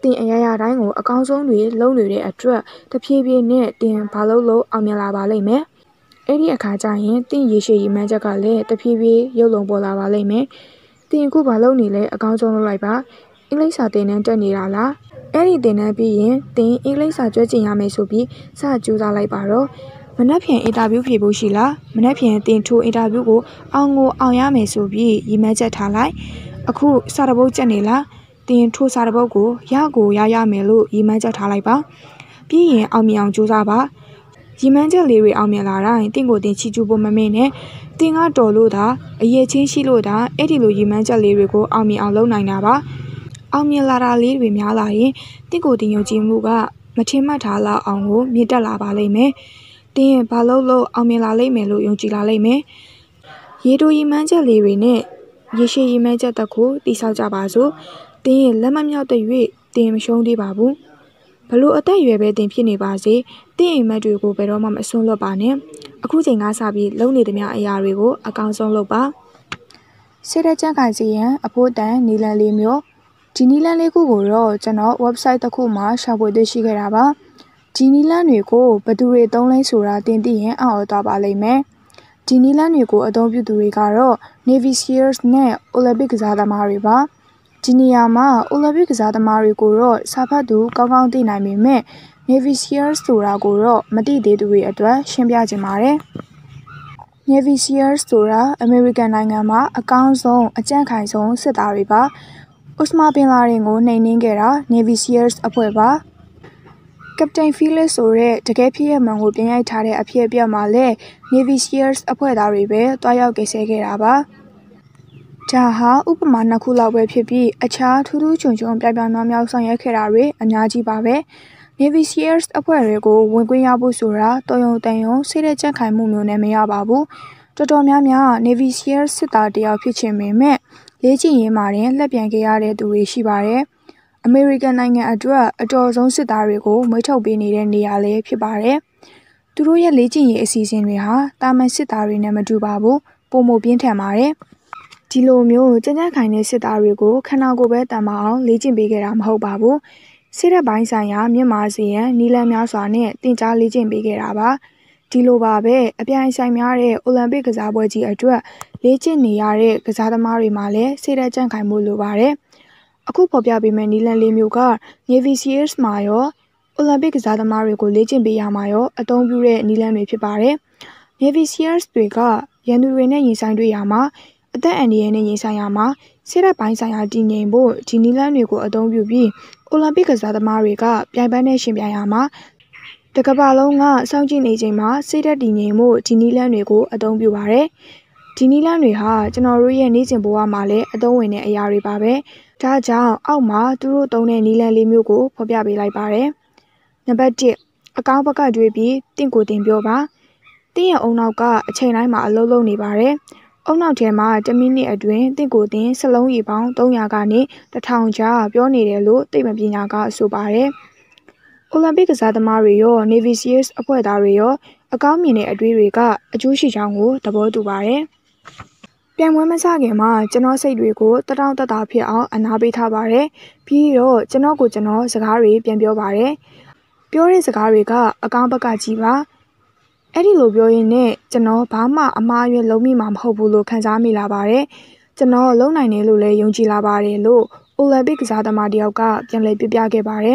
တင်အရာရာတိုင်းကိုအကောင်းဆုံးတွေလုံးနေတဲ့အတွက်တဖြည်းဖြည်းနဲ့တင်ဘာလို့အောင်မြင်လာပါလိမ့်မယ်။အဲ့ဒီအခါကျရင်တင်ရေရှည်ရည်မှန်းချက်ကလည်းတဖြည်းဖြည်းရုပ်လုံးပေါ်လာပါလိမ့်မယ်။တင်အခုဘာလုပ်နေလဲအကောင်းဆုံးလုပ်လိုက်ပါ။အင်္ဂလိပ်စာသင်တန်းတက်နေတာလား။အဲ့ဒီသင်တန်းပြီးရင်တင်အင်္ဂလိပ်စာကျွမ်းကျင်ရမယ်ဆိုပြီးစကြိုးစားလိုက်ပါတော့။မနက်ဖြန်အင်တာဗျူးဖြေဖို့ရှိလား။မနက်ဖြန်တင်ထိုးအင်တာဗျူးကိုအောင်ရမယ်ဆိုပြီးရည်မှန်းချက်ထားလိုက်။အခုစာတပုတ်ကျက်နေလား။တင်ထိုးစာတပုတ်ကိုရမယ်လို့ရည်မှန်းချက်ထားလိုက်ပါပြီးရင်အောင်မြင်အောင်ကြိုးစားပါရည်မှန်းချက်လေးတွေအောင်မြင်လာတိုင်းတင့်ကိုတင်ချီကျူဖို့မမေ့နဲ့တင်ကတော်လို့သာအရေးချင်းရှိလို့သာအဲ့ဒီလိုရည်မှန်းချက်လေးတွေကိုအောင်မြင်အောင်လုပ်နိုင်တာပါအောင်မြင်လာတာလေးတွေများလာရင်တင့်ကိုတင်ယုံကြည်မှုကမထင်မှတ်ထားလောက်အောင်ကိုမြင့်တက်လာပါလိမ့်မယ်တင်ရဲ့ဘာလို့အောင်မြင်လာလိမ့်မယ်လို့ယုံကြည်လာလိမ့်မယ်ရေတိုရည်မှန်းချက်လေးတွေနဲ့ရေရှည်ရည်မှန်းချက်တစ်ခုတိဆောက်ကြပါစို့တင်ရဲ့လက်မမြောက်တဲ့၍တင်မရှုံးသေးပါဘူးဘလို့အသက်အရွယ်ပဲတင်ဖြစ်နေပါစေတင်အိမ်မက်တွေကိုဘယ်တော့မှမဆွန့်လွတ်ပါနဲ့အခုချိန်ကစပြီးလုံးနေသမျှအရာတွေကိုအကောင်းဆုံးလုပ်ပါစေတဲ့ကြံ့ခိုင်စီရန်အဖို့တန်နီလန်လေးမျိုးဒီနီလန်လေးခုကိုတော့ကျွန်တော် website တစ်ခုမှာရှာဖွေတွေ့ရှိခဲ့တာပါဒီနီလန်တွေကိုဘယ်သူတွေသုံးလဲဆိုတာတင်သိရင်အော်သွားပါလိမ့်မယ်ဒီနီလန်တွေကိုအသုံးပြုသူတွေကတော့ Navy Seals နဲ့ Olympic ကစားသမားတွေပါဒီနေရာမှာ Olympic ကစားသမားတွေကိုတော့စာဖတ်သူကောင်းကောင်းသိနိုင်ပေမဲ့ Navy Seals ဆိုတာကိုတော့မသိသေးသူတွေအတွက်ရှင်းပြချင်ပါတယ်။ Navy Seals ဆိုတာ American နိုင်ငံမှာအကောင်းဆုံးအကြံ့ခိုင်ဆုံးစစ်သားတွေပါ။ Osama bin Laden ကိုနှိမ်နင်းခဲ့တာ Navy Seals အဖွဲ့ပါ။ Captain Phillips ဆိုတဲ့တကယ်ဖြစ်ရမှန်ကိုပြန်ရိုက်ထားတဲ့အဖြစ်အပျက်မှာလည်း Navy Seals အဖွဲ့သားတွေပဲတွားရောက်ကယ်ဆယ်ခဲ့တာပါ။ဒါဟာဥပမာနှစ်ခုလောက်ပဲဖြစ်ပြီးအခြားထူးထူးချွန်ချွန်ပြောင်ပြောင်မြောက်ဆောင်ရွက်ခဲ့တာတွေအများကြီးပါပဲ Navy Seals အဖွဲ့တွေကိုဝင်ခွင့်ရဖို့ဆိုတာတော်ရုံတန်ရုံစိတ်တဲ့ကြံ့ခိုင်မှုမျိုးနဲ့မရပါဘူးတော်တော်များများ Navy Seals စစ်သားတယောက်ဖြစ်ချင်ပေမဲ့လေ့ကျင့်ရေးမှာတင်လက်ပြန်ခဲ့ရတဲ့သူတွေရှိပါတယ်အမေရိကန်နိုင်ငံအတွက်အတော်ဆုံးစစ်သားတွေကိုမွေးထုတ်ပေးနေတဲ့နေရာလေးဖြစ်ပါတယ်သူတို့ရဲ့လေ့ကျင့်ရေးအစီအစဉ်တွေဟာတာမန်စစ်သားတွေနဲ့မတူပါဘူးပိုမိုပြင်းထန်ပါတယ်ဒီလိုမျိုးကြံ့ခိုင်တဲ့စစ်သားတွေကိုခန္ဓာကိုယ်ပဲတန်မအောင်လေ့ကျင့်ပေးခဲ့တာမဟုတ်ပါဘူးစစ်တပ်ပိုင်းဆိုင်ရာမြန်မာစီရန်နီလန်များစွာနဲ့တင်ကြားလေ့ကျင့်ပေးခဲ့တာပါဒီလိုပါပဲအပြိုင်ဆိုင်များတဲ့အိုလံပစ်ကစားပွဲကြီးအတွက်လေ့ကျင့်နေရတဲ့ကစားသမားတွေမှာလည်းစစ်တပ်ကြံ့ခိုင်မှုလိုပါတယ်အခုဖော်ပြပေးမယ့်နီလန်လေးမျိုးက Navy Seals မှာရောအိုလံပစ်ကစားသမားတွေကိုလေ့ကျင့်ပေးရမှာရောအသုံးပြုတဲ့နီလန်တွေဖြစ်ပါတယ် Navy Seals တွေကရန်သူတွေနဲ့ရင်ဆိုင်တွေ့ရမှာအသက်အန္တရာယ်နဲ့ရင်ဆိုင်ရမှာစစ်တပ်ပိုင်းဆိုင်ရာတည်ငြိမ်ဖို့ဒီနီလန်တွေကိုအသုံးပြုပြီးအိုလံပစ်ကစားသမားတွေကပြိုင်ပွဲနဲ့ရှင်ပြိုင်ရမှာတကမ္ဘာလုံးကစောင့်ကြည့်နေချိန်မှာစစ်တပ်တည်ငြိမ်ဖို့ဒီနီလန်တွေကိုအသုံးပြုပါတယ်ဒီနီလန်တွေဟာကျွန်တော်တို့ရဲ့နေ့စဉ်ဘဝမှာလည်းအသုံးဝင်တဲ့အရာတွေပါပဲဒါကြောင့်အောက်မှာသူတို့သုံးတဲ့နီလန်လေးမျိုးကိုဖော်ပြပေးလိုက်ပါတယ်နံပါတ်1အကောင်းဘက်ကတွေးပြီးတင့်ကိုတင်ပြောပါတင့်ရဲ့အုံနောက်ကအချိန်တိုင်းမှာအလုံးလုံးနေပါတယ်အုံနောက်ထဲမှာ1မိနစ်အတွင်းတင့်ကိုတင်စလုံးရေပေါင်း300ကနေ1000ကြားပြောနေတယ်လို့သိပ္ပံပညာကဆိုပါတယ်အိုလံပစ်ကစားသမားတွေရော Navy Seals အဖွဲ့သားတွေရောအကောင်းမြင်တဲ့အတွေးတွေကအကျိုးရှိကြောင်းကိုသဘောတူပါတယ်ပြိုင်ပွဲမစခင်မှာကျွန်တော်စိတ်တွေကိုတတောင့်တတာဖြစ်အောင်အနာပေးထားပါတယ်ပြီးတော့ကျွန်တော်စကားတွေပြန်ပြောပါတယ်ပြောတဲ့စကားတွေကအကောင်းဘက်ကကြီးပါအဲ့ဒီလိုပြောရင်းနဲ့ကျွန်တော်ဘာမှအမှားအယွင်းလုံးမိမှာမဟုတ်ဘူးလို့ခံစားမိလာပါတယ်ကျွန်တော်လုံနိုင်တယ်လို့လည်းယုံကြည်လာပါတယ်လို့အိုလံပစ်ကစားသမားတယောက်ကပြန်လည်ပြပြခဲ့ပါတယ်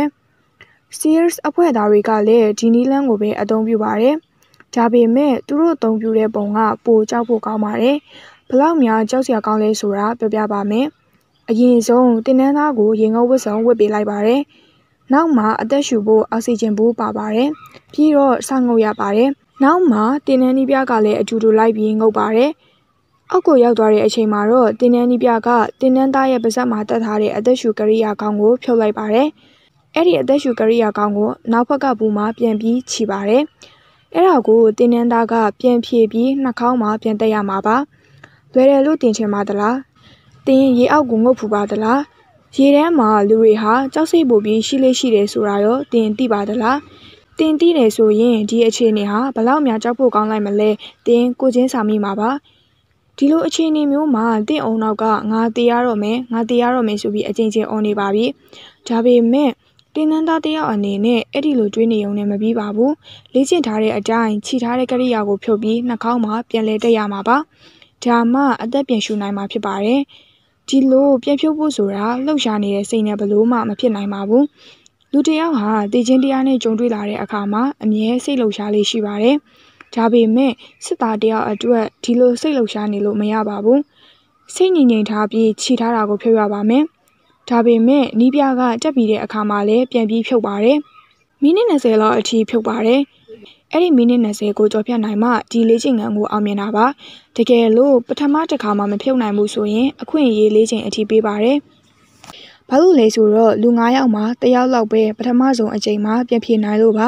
Seals အဖွဲ့သားတွေကလည်းဒီနီလန်ကိုပဲအသုံးပြုပါတယ်ဒါပေမဲ့သူတို့အသုံးပြုတဲ့ပုံကပိုကြောက်ဖို့ကောင်းပါတယ်ဘလောက်များကြောက်စရာကောင်းလဲဆိုတာပြောပြပါမယ်အရင်ဆုံးတင်နန်းသားကိုရေငုပ်ဝတ်စုံဝတ်ပေးလိုက်ပါတယ်နောက်မှာအသက်ရှူဖို့အောက်ဆီဂျင်ဘူးပါပါတယ်ပြီးတော့ဆောင်းငုပ်ရပါတယ်နောက်မှာတင်နန်းနီးပြကလည်းအတူတူလိုက်ပြီးငုပ်ပါတယ်အောက်ကိုရောက်သွားတဲ့အချိန်မှာတော့တင်နန်းနီးပြကတင်နန်းသားရဲ့ပါးစပ်မှာတက်ထားတဲ့အသက်ရှူကရိယာကောင်းကိုဖြုတ်လိုက်ပါတယ်အဲ့ဒီအသက်ရှူကရိယာကောင်းကိုနောက်ဘက်ကဘူးမှာပြန်ပြီးခြိပါတယ်အဲ့ဒါကိုတင်နန်းသားကပြန်ဖြည့်ပြီးနှာခေါင်းမှာပြန်တက်ရမှာပါလွယ်တယ်လို့တင်ချင်ပါသလားတင်ရေအောက်ကိုငုပ်ဖူပါသလားရေထဲမှာလူတွေဟာကြောက်စိတ်ပိုပြီးရှိလေရှိတယ်ဆိုတာရောတင်သိပါသလားတင်သိတယ်ဆိုရင်ဒီအခြေအနေဟာဘလောက်များကြောက်ဖို့ကောင်းလိုက်မလဲတင်ကိုချင်းစာမိမှာပါဒီလိုအခြေအနေမျိုးမှာတင့်အုံနောက်ကငါတေးရတော့မယ်ဆိုပြီးအချင်းချင်းអော်နေပါပြီဒါပေမဲ့တင်နန်းသားတယောက်အနေနဲ့အဲ့ဒီလိုတွေးနေုံနဲ့မပြီးပါဘူးလေ့ကျင့်ထားတဲ့အတိုင်းခြိထားတဲ့ကရိယာကိုဖြုတ်ပြီးနှာခေါင်းမှာပြန်လဲတက်ရမှာပါဒါမှအသက်ပြန်ရှူနိုင်မှာဖြစ်ပါတယ်ဒီလိုပြန်ဖြုတ်ဖို့ဆိုတာလှုပ်ရှားနေတဲ့စိတ်နဲ့ဘလို့မှမဖြစ်နိုင်ပါဘူးလူတစ်ယောက်ဟာတည်ခြင်းတရားနဲ့ကြုံတွေ့လာတဲ့အခါမှာအမြဲစိတ်လှုပ်ရှားလေးရှိပါတယ်ဒါပေမဲ့စစ်သားတယောက်အတွက်ဒီလိုစိတ်လှုပ်ရှားနေလို့မရပါဘူးစိတ်ငြိမ်ငြိမ်ထားပြီးခြိထားတာကိုဖြုတ်ရပါမယ်ဒါပေမဲ့နီးပြကတက်ပြီးတဲ့အခါမှာလည်းပြန်ပြီးဖြုတ်ပါတယ်မိနစ်20လောက်အထိဖြုတ်ပါတယ်အဲ့ဒီမိနစ်20ကိုကြော်ဖြတ်နိုင်မှဒီလေ့ကျင့်ခန်းကိုအောင်မြင်တာပါတကယ်လို့ပထမတစ်ခါမှမဖြုတ်နိုင်ဘူးဆိုရင်အခွင့်အရေးလေးချိန်အထိပေးပါတယ်ဘာလို့လဲဆိုတော့လူ9ယောက်မှာ1ယောက်လောက်ပဲပထမဆုံးအချိန်မှာပြန်ဖြေနိုင်လို့ပါ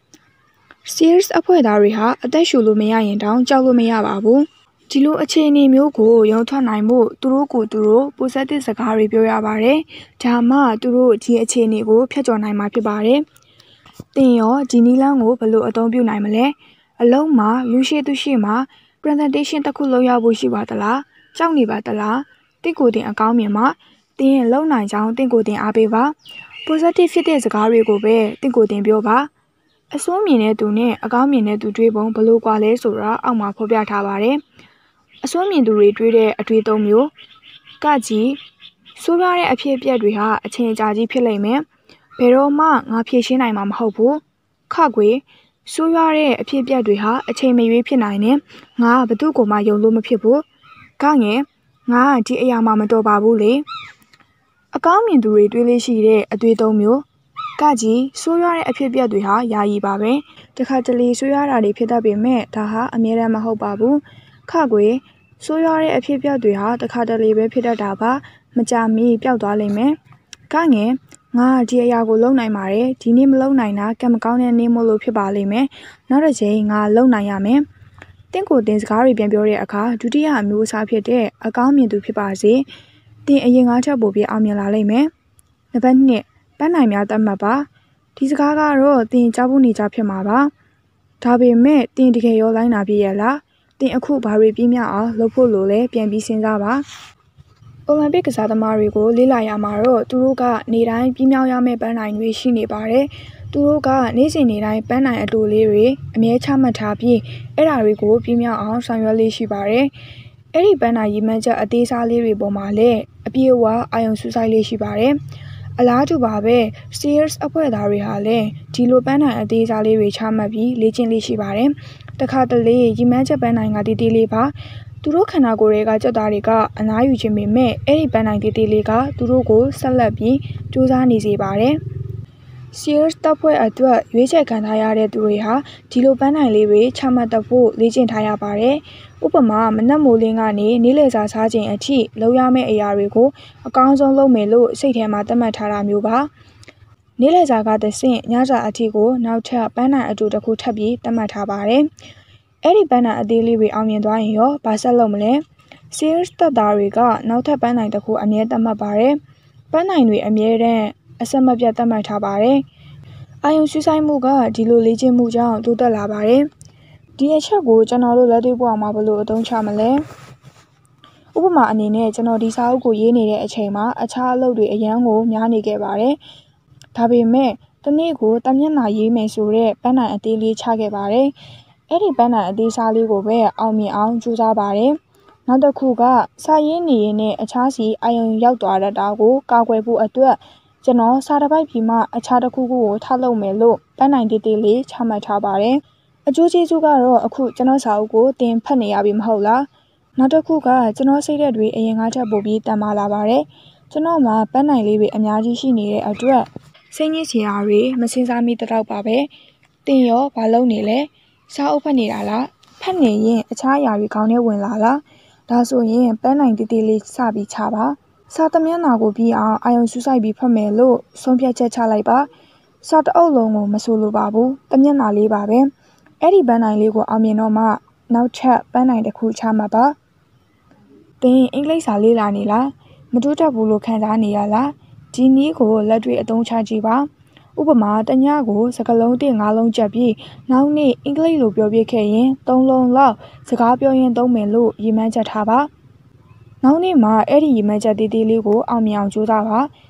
Sears အဖွဲ့သားတွေဟာအသက်ရှူလို့မရရင်တောင်ကြောက်လို့မရပါဘူးဒီလိုအခြေအနေမျိုးကိုရုံထွက်နိုင်ဖို့သူတို့ကိုသူတို့ positive စကားတွေပြောရပါတယ်ဒါမှသူတို့ဒီအခြေအနေကိုဖျက်ကျော်နိုင်မှာဖြစ်ပါတယ်သင်ရောဒီနီလန်းကိုဘယ်လိုအသုံးပြုနိုင်မလဲအလုံးမှာလူရှိသူရှိမှာ presentation တစ်ခုလုပ်ရဖို့ရှိပါသလားကြောက်နေပါသလားတင့်ကိုယ်တင်အကောင်းမြင်မှာသင်ရဲ့လုံနိုင်ကြောင်းတင့်ကိုယ်တင်အားပေးပါ positive ဖြစ်တဲ့စကားတွေကိုပဲတင့်ကိုယ်တင်ပြောပါအဆိုးမြင်တဲ့သူနဲ့အကောင်းမြင်တဲ့သူတွေးပုံဘလို့ကွာလဲဆိုတာအောက်မှာဖော်ပြထားပါတယ်အစွမ်းမြင်သူတွေတွေးတဲ့အတွေ့အကြုံမျိုးကကြီးဆိုးရွားတဲ့အဖြစ်အပျက်တွေဟာအချိန်ကြာကြီးဖြစ်လိမ့်မယ်ဘယ်တော့မှငါဖြေရှင်းနိုင်မှာမဟုတ်ဘူးခကွေဆိုးရွားတဲ့အဖြစ်အပျက်တွေဟာအချိန်မရွေးဖြစ်နိုင်တယ်ငါဘသူ့ကိုမှယုံလို့မဖြစ်ဘူးကငယ်ငါဒီအရာမှမတော်ပါဘူးလေအကောင်းမြင်သူတွေတွေးလေးရှိတဲ့အတွေ့အကြုံမျိုးကကြီးဆိုးရွားတဲ့အဖြစ်အပျက်တွေဟာယာယီပါပဲတခါတလေဆိုးရွားတာတွေဖြစ်တတ်ပေမဲ့ဒါဟာအမြဲတမ်းမဟုတ်ပါဘူးခကွေဆိုးရွားတဲ့အဖြစ်အပျက်တွေဟာတခါတလေပဲဖြစ်တတ်တာပါမကြမီပျောက်သွားလိမ့်မယ်ကငယ်ငါဒီအရာကိုလုံနိုင်ပါတယ်ဒီနေ့မလုံနိုင်တာကံမကောင်းတဲ့နေ့မို့လို့ဖြစ်ပါလိမ့်မယ်နောက်တစ်ချိန်ငါလုံနိုင်ရမယ်တင့်ကိုတင်စကားတွေပြန်ပြောတဲ့အခါဒုတိယအမျိုးအစားဖြစ်တဲ့အကောင်းမြင်သူဖြစ်ပါစေတင်အရင်ကထပ်ပိုပြီးအောင်မြင်လာလိမ့်မယ်နံပါတ်2ပန်းနိုင်များတတ်မှတ်ပါဒီစကားကတော့တင်ကြားဖို့နေကြဖြစ်မှာပါဒါပေမဲ့တင်တကယ်ရောလိုက်နာပြရဲ့လားတင်အခုဘာတွေပြီးမြောက်အောင်လုပ်ဖို့လိုလဲပြန်ပြီးစဉ်းစားပါအိုလံပစ်ကစားသမားတွေကိုလေ့လာရမှာတော့သူတို့ကနေတိုင်းပြီးမြောက်ရမယ့်ပန်းနိုင်တွေရှိနေပါတယ်သူတို့ကနေ့စဉ်နေတိုင်းပန်းနိုင်အတူလေးတွေအမြဲချမှတ်ထားပြီးအဲ့ဓာတွေကိုပြီးမြောက်အောင်ဆောင်ရွက်လေးရှိပါတယ်အဲ့ဒီပန်းနိုင်ရည်မှန်းချက်အသေးစားလေးတွေပေါ်မှာလည်းအပြည့်အဝအာရုံစူးစိုက်လေးရှိပါတယ်အလားတူပါပဲ Sears အဖွဲ့သားတွေဟာလည်းဒီလိုပန်းနိုင်အသေးစားလေးတွေချမှတ်ပြီးလေ့ကျင့်လေးရှိပါတယ်တခါတလေရည်မှန်းချက်ပန်းနိုင်ကတီးတီးလေးပါသူတို့ခန္ဓာကိုယ်တွေကကြက်သားတွေကအနားယူခြင်းပေမဲ့အဲ့ဒီပန်းနိုင်တီးတီးလေးကသူတို့ကိုဆက်လက်ပြီးစူးစမ်းနေစေပါတယ်Sears တပ်ဖွဲ့အတွက်ရွေးချယ်ခံထားရတဲ့သူတွေဟာဒီလိုပန်းနိုင်လေးတွေချမှတ်တတ်ဖို့လေ့ကျင့်ထားရပါတယ်ဥပမာမနက်မိုးလင်းကနေနေ့လယ်စာစားချိန်အထိလုပ်ရမယ့်အရာတွေကိုအကောင်းဆုံးလုပ်မယ်လို့စိတ်ထဲမှာသတ်မှတ်ထားတာမျိုးပါနေ့လယ်စာကတဆင့်ညစာအထိကိုနောက်ထပ်ပန်းနိုင်အတူတစ်ခုထပ်ပြီးသတ်မှတ်ထားပါတယ်အဲ့ဒီပန်းနိုင်အသေးလေးတွေအောင်မြင်သွားရင်ရောဘာဆက်လုပ်မလဲ Sears တပ်သားတွေကနောက်ထပ်ပန်းနိုင်တစ်ခုအမြဲသတ်မှတ်ပါတယ်ပန်းနိုင်တွေအမြဲတမ်းအဆက်မပြတ်သတ်မှတ်ထားပါတယ်အာယုံစူးစိုက်မှုကဒီလိုလေ့ကျင့်မှုကြောင့်တိုးတက်လာပါတယ်ဒီအချက်ကိုကျွန်တော်တို့လက်တွေ့ဘဝမှာဘယ်လိုအသုံးချမလဲဥပမာအနေနဲ့ကျွန်တော်ဒီစာအုပ်ကိုရေးနေတဲ့အချိန်မှာအခြားအလုပ်တွေအရန်ကိုများနေခဲ့ပါတယ်ဒါပေမဲ့တနေ့ကိုတမျက်နှာရေးမယ်ဆိုတဲ့ပန်းနိုင်အသေးလေးချခဲ့ပါတယ်အဲ့ဒီပန်းနိုင်အသေးစားလေးကိုပဲအောင်မြင်အောင်ကြိုးစားပါတယ်နောက်တစ်ခုကစာရေးနေရင်နဲ့အခြားစီအာယုံရောက်သွားတတ်တာကိုကာကွယ်ဖို့အတွက်ကျွန်တော်စာတစ်ပိုက်ပြီးမှအခြားတစ်ခုခုကိုထားလုပ်မယ်လို့ပန်းနိုင်တေးသေးလေးချမှတ်ထားပါတယ်အကျိုးကျေးဇူးကတော့အခုကျွန်တော်စာအုပ်ကိုတင်ဖတ်နေရပြီမဟုတ်လားနောက်တစ်ခုကကျွန်တော်စိတ်ဓာတ်တွေအရင်ကထပ်ပိုပြီးတန်မာလာပါတယ်ကျွန်တော်မှာပန်းနိုင်လေးတွေအများကြီးရှိနေတဲ့အတွက်စိတ်ညစ်စရာတွေမစင်စားမိတော့ပါပဲတင်ရောဘာလုပ်နေလဲစာအုပ်ဖတ်နေတာလားဖတ်နေရင်အခြားအရာတွေခေါင်းထဲဝင်လာလားဒါဆိုရင်ပန်းနိုင်တေးသေးလေးစပြီးချပါစာတမျက်နှာကိုပြီးအောင်အာယုံစူးစိုက်ပြီးဖတ်မယ်လို့ဆုံးဖြတ်ချက်ချလိုက်ပါစာတအုပ်လုံးကိုမဆိုလိုပါဘူးတမျက်နှာလေးပါပဲအဲ့ဒီပန်းနိုင်လေးကိုအောင်မြင်တော့မှနောက်ထပ်ပန်းနိုင်တစ်ခုချမှတ်ပါသင်အင်္ဂလိပ်စာလေ့လာနေလားမတိုးတက်ဘူးလို့ခံစားနေရလားဒီနည်းကိုလက်တွေ့အသုံးချကြည့်ပါဥပမာတညကိုစကားလုံး1 5လုံးကြက်ပြီးနောက်နေ့အင်္ဂလိပ်လိုပြောပြခဲ့ရင်3လုံးလောက်စကားပြောရင်သုံးမယ်လို့ရည်မှန်းချက်ထားပါနောက်နေ့မှာအဲ့ဒီရည်မှန်းချက်သေးသေးလေးကိုအောင်မြင်အောင်ကြိုးစားပါ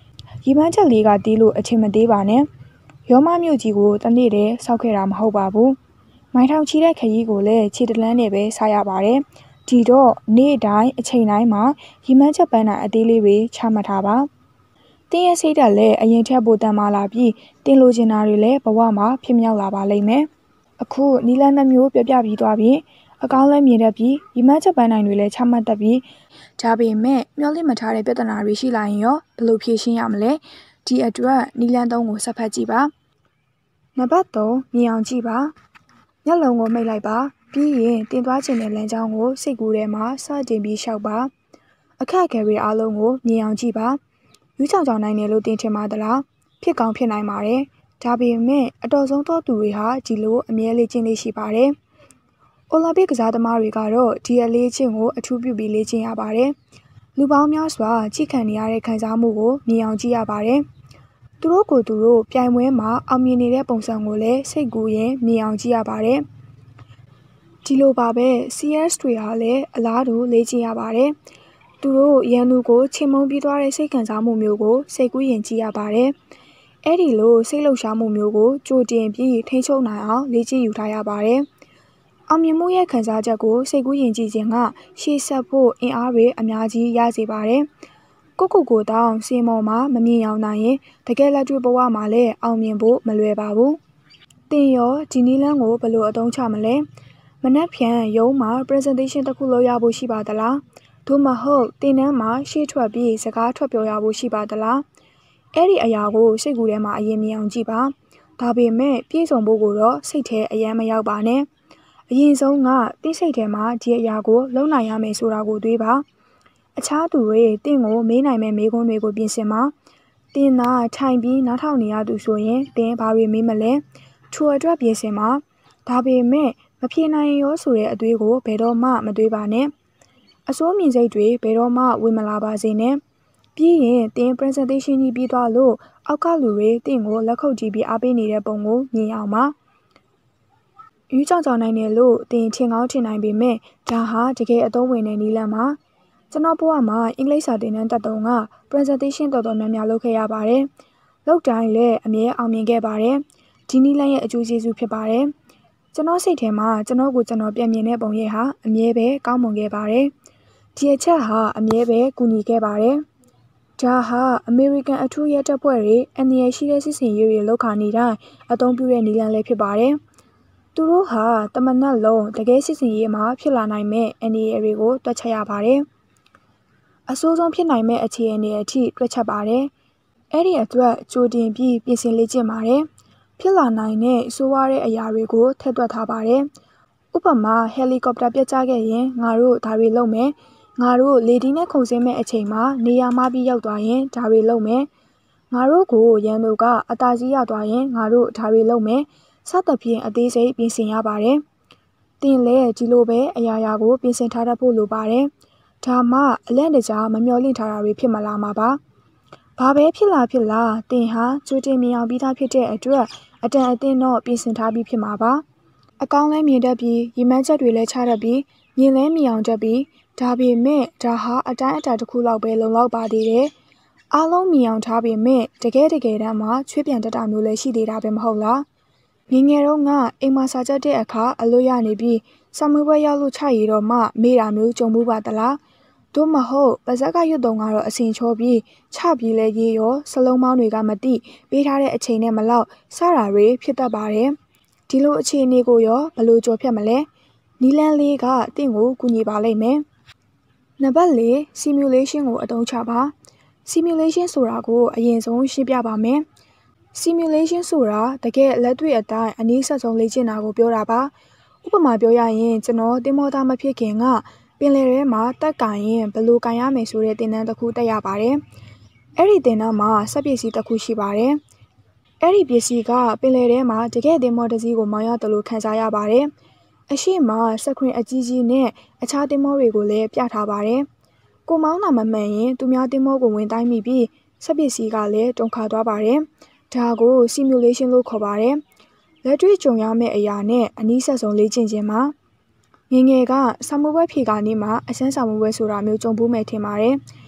ရီမန်းချက်လေးကတီးလို့အချိန်မသေးပါနဲ့ရောမမြို့ကြီးကိုတနေ့တည်းစောက်ခဲ့တာမဟုတ်ပါဘူးမိုင်းထောင်ချီတဲ့ခရီးကိုလည်းခြေတလန်းနဲ့ပဲစားရပါတယ်ဒီတော့နေ့တိုင်းအချိန်တိုင်းမှာရီမန်းချက်ပန်းတာအသေးလေးတွေချမှတ်ထားပါတင်းရဲ့စိတ်ဓာတ်လည်းအရင်ထက်ပိုတန်မာလာပြီးတင်းလိုချင်တာတွေလည်းဘဝမှာဖြစ်မြောက်လာပါလိမ့်မယ်အခုနီလန်းနှမျိုးပြပြပြီးသွားပြီးအကောင်းလည်းမြင်တတ်ပြီးရီမန်းချက်ပန်းနိုင်တွေလည်းချမှတ်တတ်ပြီးဒါပေမဲ့မျောလင့်မထားတဲ့ပြဿနာတွေရှိလာရင်ရောဘယ်လိုဖြေရှင်းရမလဲဒီအတွက်နီလန်းသုံးကိုဆက်ဖက်ကြည့်ပါနံပါတ်3မြင်အောင်ကြည့်ပါမျက်လုံးကိုမိတ်လိုက်ပါပြီးရင်တင်သွားခြင်းတဲ့လမ်းကြောင်းကိုစိတ်ကူးထဲမှာစတင်ပြီးလျှောက်ပါအခက်အခဲတွေအားလုံးကိုမြင်အောင်ကြည့်ပါယူချောင်ချောင်နိုင်တယ်လို့တင်ထင်ပါသလားဖြစ်ကောင်းဖြစ်နိုင်ပါတယ်ဒါပေမဲ့အတော်ဆုံးသောသူတွေဟာဒီလိုအမြဲလေ့ကျင့်လေးရှိပါတယ်အိုလံပစ်ကစားသမားတွေကတော့ဒီအလေးချင်းကိုအထူးပြုပြီးလေ့ကျင့်ရပါတယ်လူပေါင်းများစွာကြည့်ခံနေရတဲ့ခံစားမှုကိုမြင်အောင်ကြည့်ရပါတယ်သူတို့ကိုယ်သူတို့ပြိုင်ပွဲမှာအောင်မြင်နေတဲ့ပုံစံကိုလည်းစိတ်ကူးရင်မြင်အောင်ကြည့်ရပါတယ်ဒီလိုပါပဲ CS တွေဟာလည်းအလားတူလေ့ကျင့်ရပါတယ်သူတို့ရန်သူကိုချိန်မုံပြီးသွားတဲ့စိတ်ခံစားမှုမျိုးကိုစိတ်ကူးရင်ကြည့်ရပါတယ်အဲ့ဒီလိုစိတ်လှုပ်ရှားမှုမျိုးကိုကြိုတင်ပြီးထိန်းချုပ်နိုင်အောင်လေ့ကျင့်ယူထားရပါတယ်အောင်မြင်မှုရဲ့ခံစားချက်ကိုစိတ်ကူးယဉ်ကြည်ခြင်းကရှေ့ဆက်ဖို့အင်အားတွေအများကြီးရစေပါတယ်။ကိုတောင်စင်မော်မှာမမြင်ရောက်နိုင်ရင်တကယ်လက်တွေ့ဘဝမှာလည်းအောင်မြင်ဖို့မလွယ်ပါဘူး။တင်ရောဒီနီလန်းကိုဘယ်လိုအသုံးချမလဲ။မနက်ဖြန်ရုံးမှာ presentation တစ်ခုလုပ်ရဖို့ရှိပါသလား။သို့မဟုတ်တင်နန်းမှာရှေ့ထွက်ပြီးစကားထွက်ပြောရဖို့ရှိပါသလား။အဲ့ဒီအရာကိုစိတ်ကူးထဲမှာအရင်မြင်အောင်ကြည့်ပါ။ဒါပေမဲ့ပြည့်စုံဖို့ကိုတော့စိတ်ထဲအယမ်းမရောက်ပါနဲ့။အရင်ဆုံးကတိစိတ်ထဲမှာဒီအရာကိုလုံနိုင်ရမယ်ဆိုတာကိုတွေးပါအခြားသူတွေတင့်ကိုမေးနိုင်မဲ့မေးခွန်းတွေကိုပြင်ဆင်ပါတင်သာထိုင်ပြီးနားထောင်နေရသူဆိုရင်တင်ဘာတွေမေးမလဲထိုအတွက်ပြင်ဆင်ပါဒါပေမဲ့မဖြေနိုင်ရောဆိုတဲ့အတွေးကိုဘယ်တော့မှမတွေးပါနဲ့အစိုးမြင်စိတ်တွေဘယ်တော့မှဝင်မလာပါစေနဲ့ပြီးရင်တင် presentation ကြီးပြီးသွားလို့အောက်ကလူတွေတင့်ကိုလက်ခုပ်ကြည့်ပြီးအားပေးနေတဲ့ပုံကိုမြင်အောင်ပါယူကြောင်နိုင်တယ်လို့တင်ထင်ကောင်းထင်နိုင်ပေမဲ့ဒါဟာတကယ်အသုံးဝင်တဲ့နည်းလမ်းပါကျွန်တော်ဘဝမှာအင်္ဂလိပ်စာသင်တန်းတက်တုန်းက presentation တော်တော်များများလုပ်ခဲ့ရပါတယ်လုပ်တိုင်းလည်းအမြဲအောင်မြင်ခဲ့ပါတယ်ဒီနည်းလမ်းရဲ့အကျိုးကျေးဇူးဖြစ်ပါတယ်ကျွန်တော်စိတ်ထဲမှာကျွန်တော်ပြန်မြင်တဲ့ပုံရိပ်ဟာအမြဲပဲကောင်းမွန်ခဲ့ပါတယ်ဒီအချက်ဟာအမြဲပဲကူညီခဲ့ပါတယ်ဒါဟာအမေရိကန်အထူးရဲတပ်ဖွဲ့တွေအန္တရာယ်ရှိတဲ့စစ်စင်ရေးတွေလုပ်ခါနေတိုင်းအသုံးပြုတဲ့နည်းလမ်းလည်းဖြစ်ပါတယ်သူတို့ဟာတမနက်လုံးတကယ်စစ်စင်ရေးမှာဖြစ်လာနိုင်မဲ့အန္တရာယ်တွေကိုတွက်ချက်ရပါတယ်။အဆိုးဆုံးဖြစ်နိုင်မဲ့အခြေအနေအထိတွက်ချက်ပါတယ်။အဲ့ဒီအတွက်ကြိုတင်ပြီးပြင်ဆင်လေ့ကျင့်ပါတယ်။ဖြစ်လာနိုင်တဲ့ဆိုးဝါးတဲ့အရာတွေကိုထည့်တွက်ထားပါတယ်။ဥပမာဟယ်လီကော်ပတာပျက်ကျခဲ့ရင်ငါတို့ဒါတွေလုပ်မယ်။ငါတို့လေဒီနဲ့ခုန်ဆင်းမဲ့အချိန်မှာနေရာမှာပြီးရောက်သွားရင်ဒါတွေလုပ်မယ်။ငါတို့ကိုရန်သူကအသာစီးရသွားရင်ငါတို့ဒါတွေလုပ်မယ်။စသဖြင့်အသေးစိတ်ပြင်ဆင်ရပါတယ်။တင်လည်းဒီလိုပဲအရာရာကိုပြင်ဆင်ထားတတ်ဖို့လိုပါတယ်။ဒါမှအလန့်တကြားမမျှော်လင့်ထားတာတွေဖြစ်မလာမှာပါ။ဘာပဲဖြစ်လာတင်ဟာကြိုတင်မြင်အောင်ပြီးသားဖြစ်တဲ့အတွက်အတန်အသင့်တော့ပြင်ဆင်ထားပြီးဖြစ်မှာပါ။အကောင်းလဲမြင်တတ်ပြီးရီမန်းချက်တွေလည်းချတတ်ပြီးမြင်လဲမြင်အောင်တတ်ပြီးဒါပေမဲ့ဒါဟာအတိုင်းအတာတစ်ခုလောက်ပဲလုံလောက်ပါသေးတယ်။အားလုံးမြင်အောင်ထားပေမဲ့တကယ်တမ်းမှာချွေးပြန်တတ်တာမျိုးလည်းရှိသေးတာပဲမဟုတ်လား။ငယ်ငယ်တုန်းကအိမ်မှာစာချက်တဲ့အခါအလို့ရနေပြီးစာမွေးပွဲရောက်လို့ချရတော့မှမေးတာမျိုးကြုံမှုပါသလားသို့မဟုတ်ပါဇက်ကရွတ်တုံကတော့အစင်ချောပြီးချပြီးလဲရေးရောစလုံးပေါင်းတွေကမတိပေးထားတဲ့အချိန်နဲ့မလောက်စတာတွေဖြစ်တတ်ပါတယ်ဒီလိုအခြေအနေကိုရောဘယ်လိုကြော်ဖြတ်မလဲနီလန်းလေးကတင့်ကိုကူညီပါလိမ့်မယ်နံပါတ်၄ simulation ကိုအသုံးချပါ simulation ဆိုတာကိုအရင်ဆုံးရှင်းပြပါမယ်simulation ဆိုတာတကယ်လက်တွေ့အတိုင်းအနည်းဆက်ဆုံးလေ့ကျင့်တာကိုပြောတာပါဥပမာပြောရရင်ကျွန်တော်တင်မောသားမဖြစ်ခင်ကပင်လယ်ထဲမှာတက်ကင်ရင်ဘယ်လိုကင်ရမယ်ဆိုတဲ့သင်တန်းတစ်ခုတက်ရပါတယ်အဲ့ဒီသင်တန်းမှာစက်ပစ္စည်းတစ်ခုရှိပါတယ်အဲ့ဒီပစ္စည်းကပင်လယ်ထဲမှာတကယ်တင်မောတစ်စီးကိုမောင်းရတယ်လို့ခံစားရပါတယ်အရှိမစက်ခွင်အကြီးကြီးနဲ့အခြားတင်မောတွေကိုလည်းပြထားပါတယ်ကိုမောင်းတာမမှန်ရင်သူများတင်မောကိုဝင်တိုင်းမိပြီးစက်ပစ္စည်းကလည်းတုန်ခါသွားပါတယ်ဒါကို simulation လို့ခေါ်ပါတယ်။လက်တွေ့ကြုံရမယ့်အရာနဲ့အနည်းဆက်ဆုံးလေ့ကျင့်ခြင်းမှာငယ်ကစာမေးပွဲဖြေခါနေ့မှာအစမ်းစာမေးပွဲဆိုတာမျိုးကြုံဘူးမယ်ထင်ပါတယ်။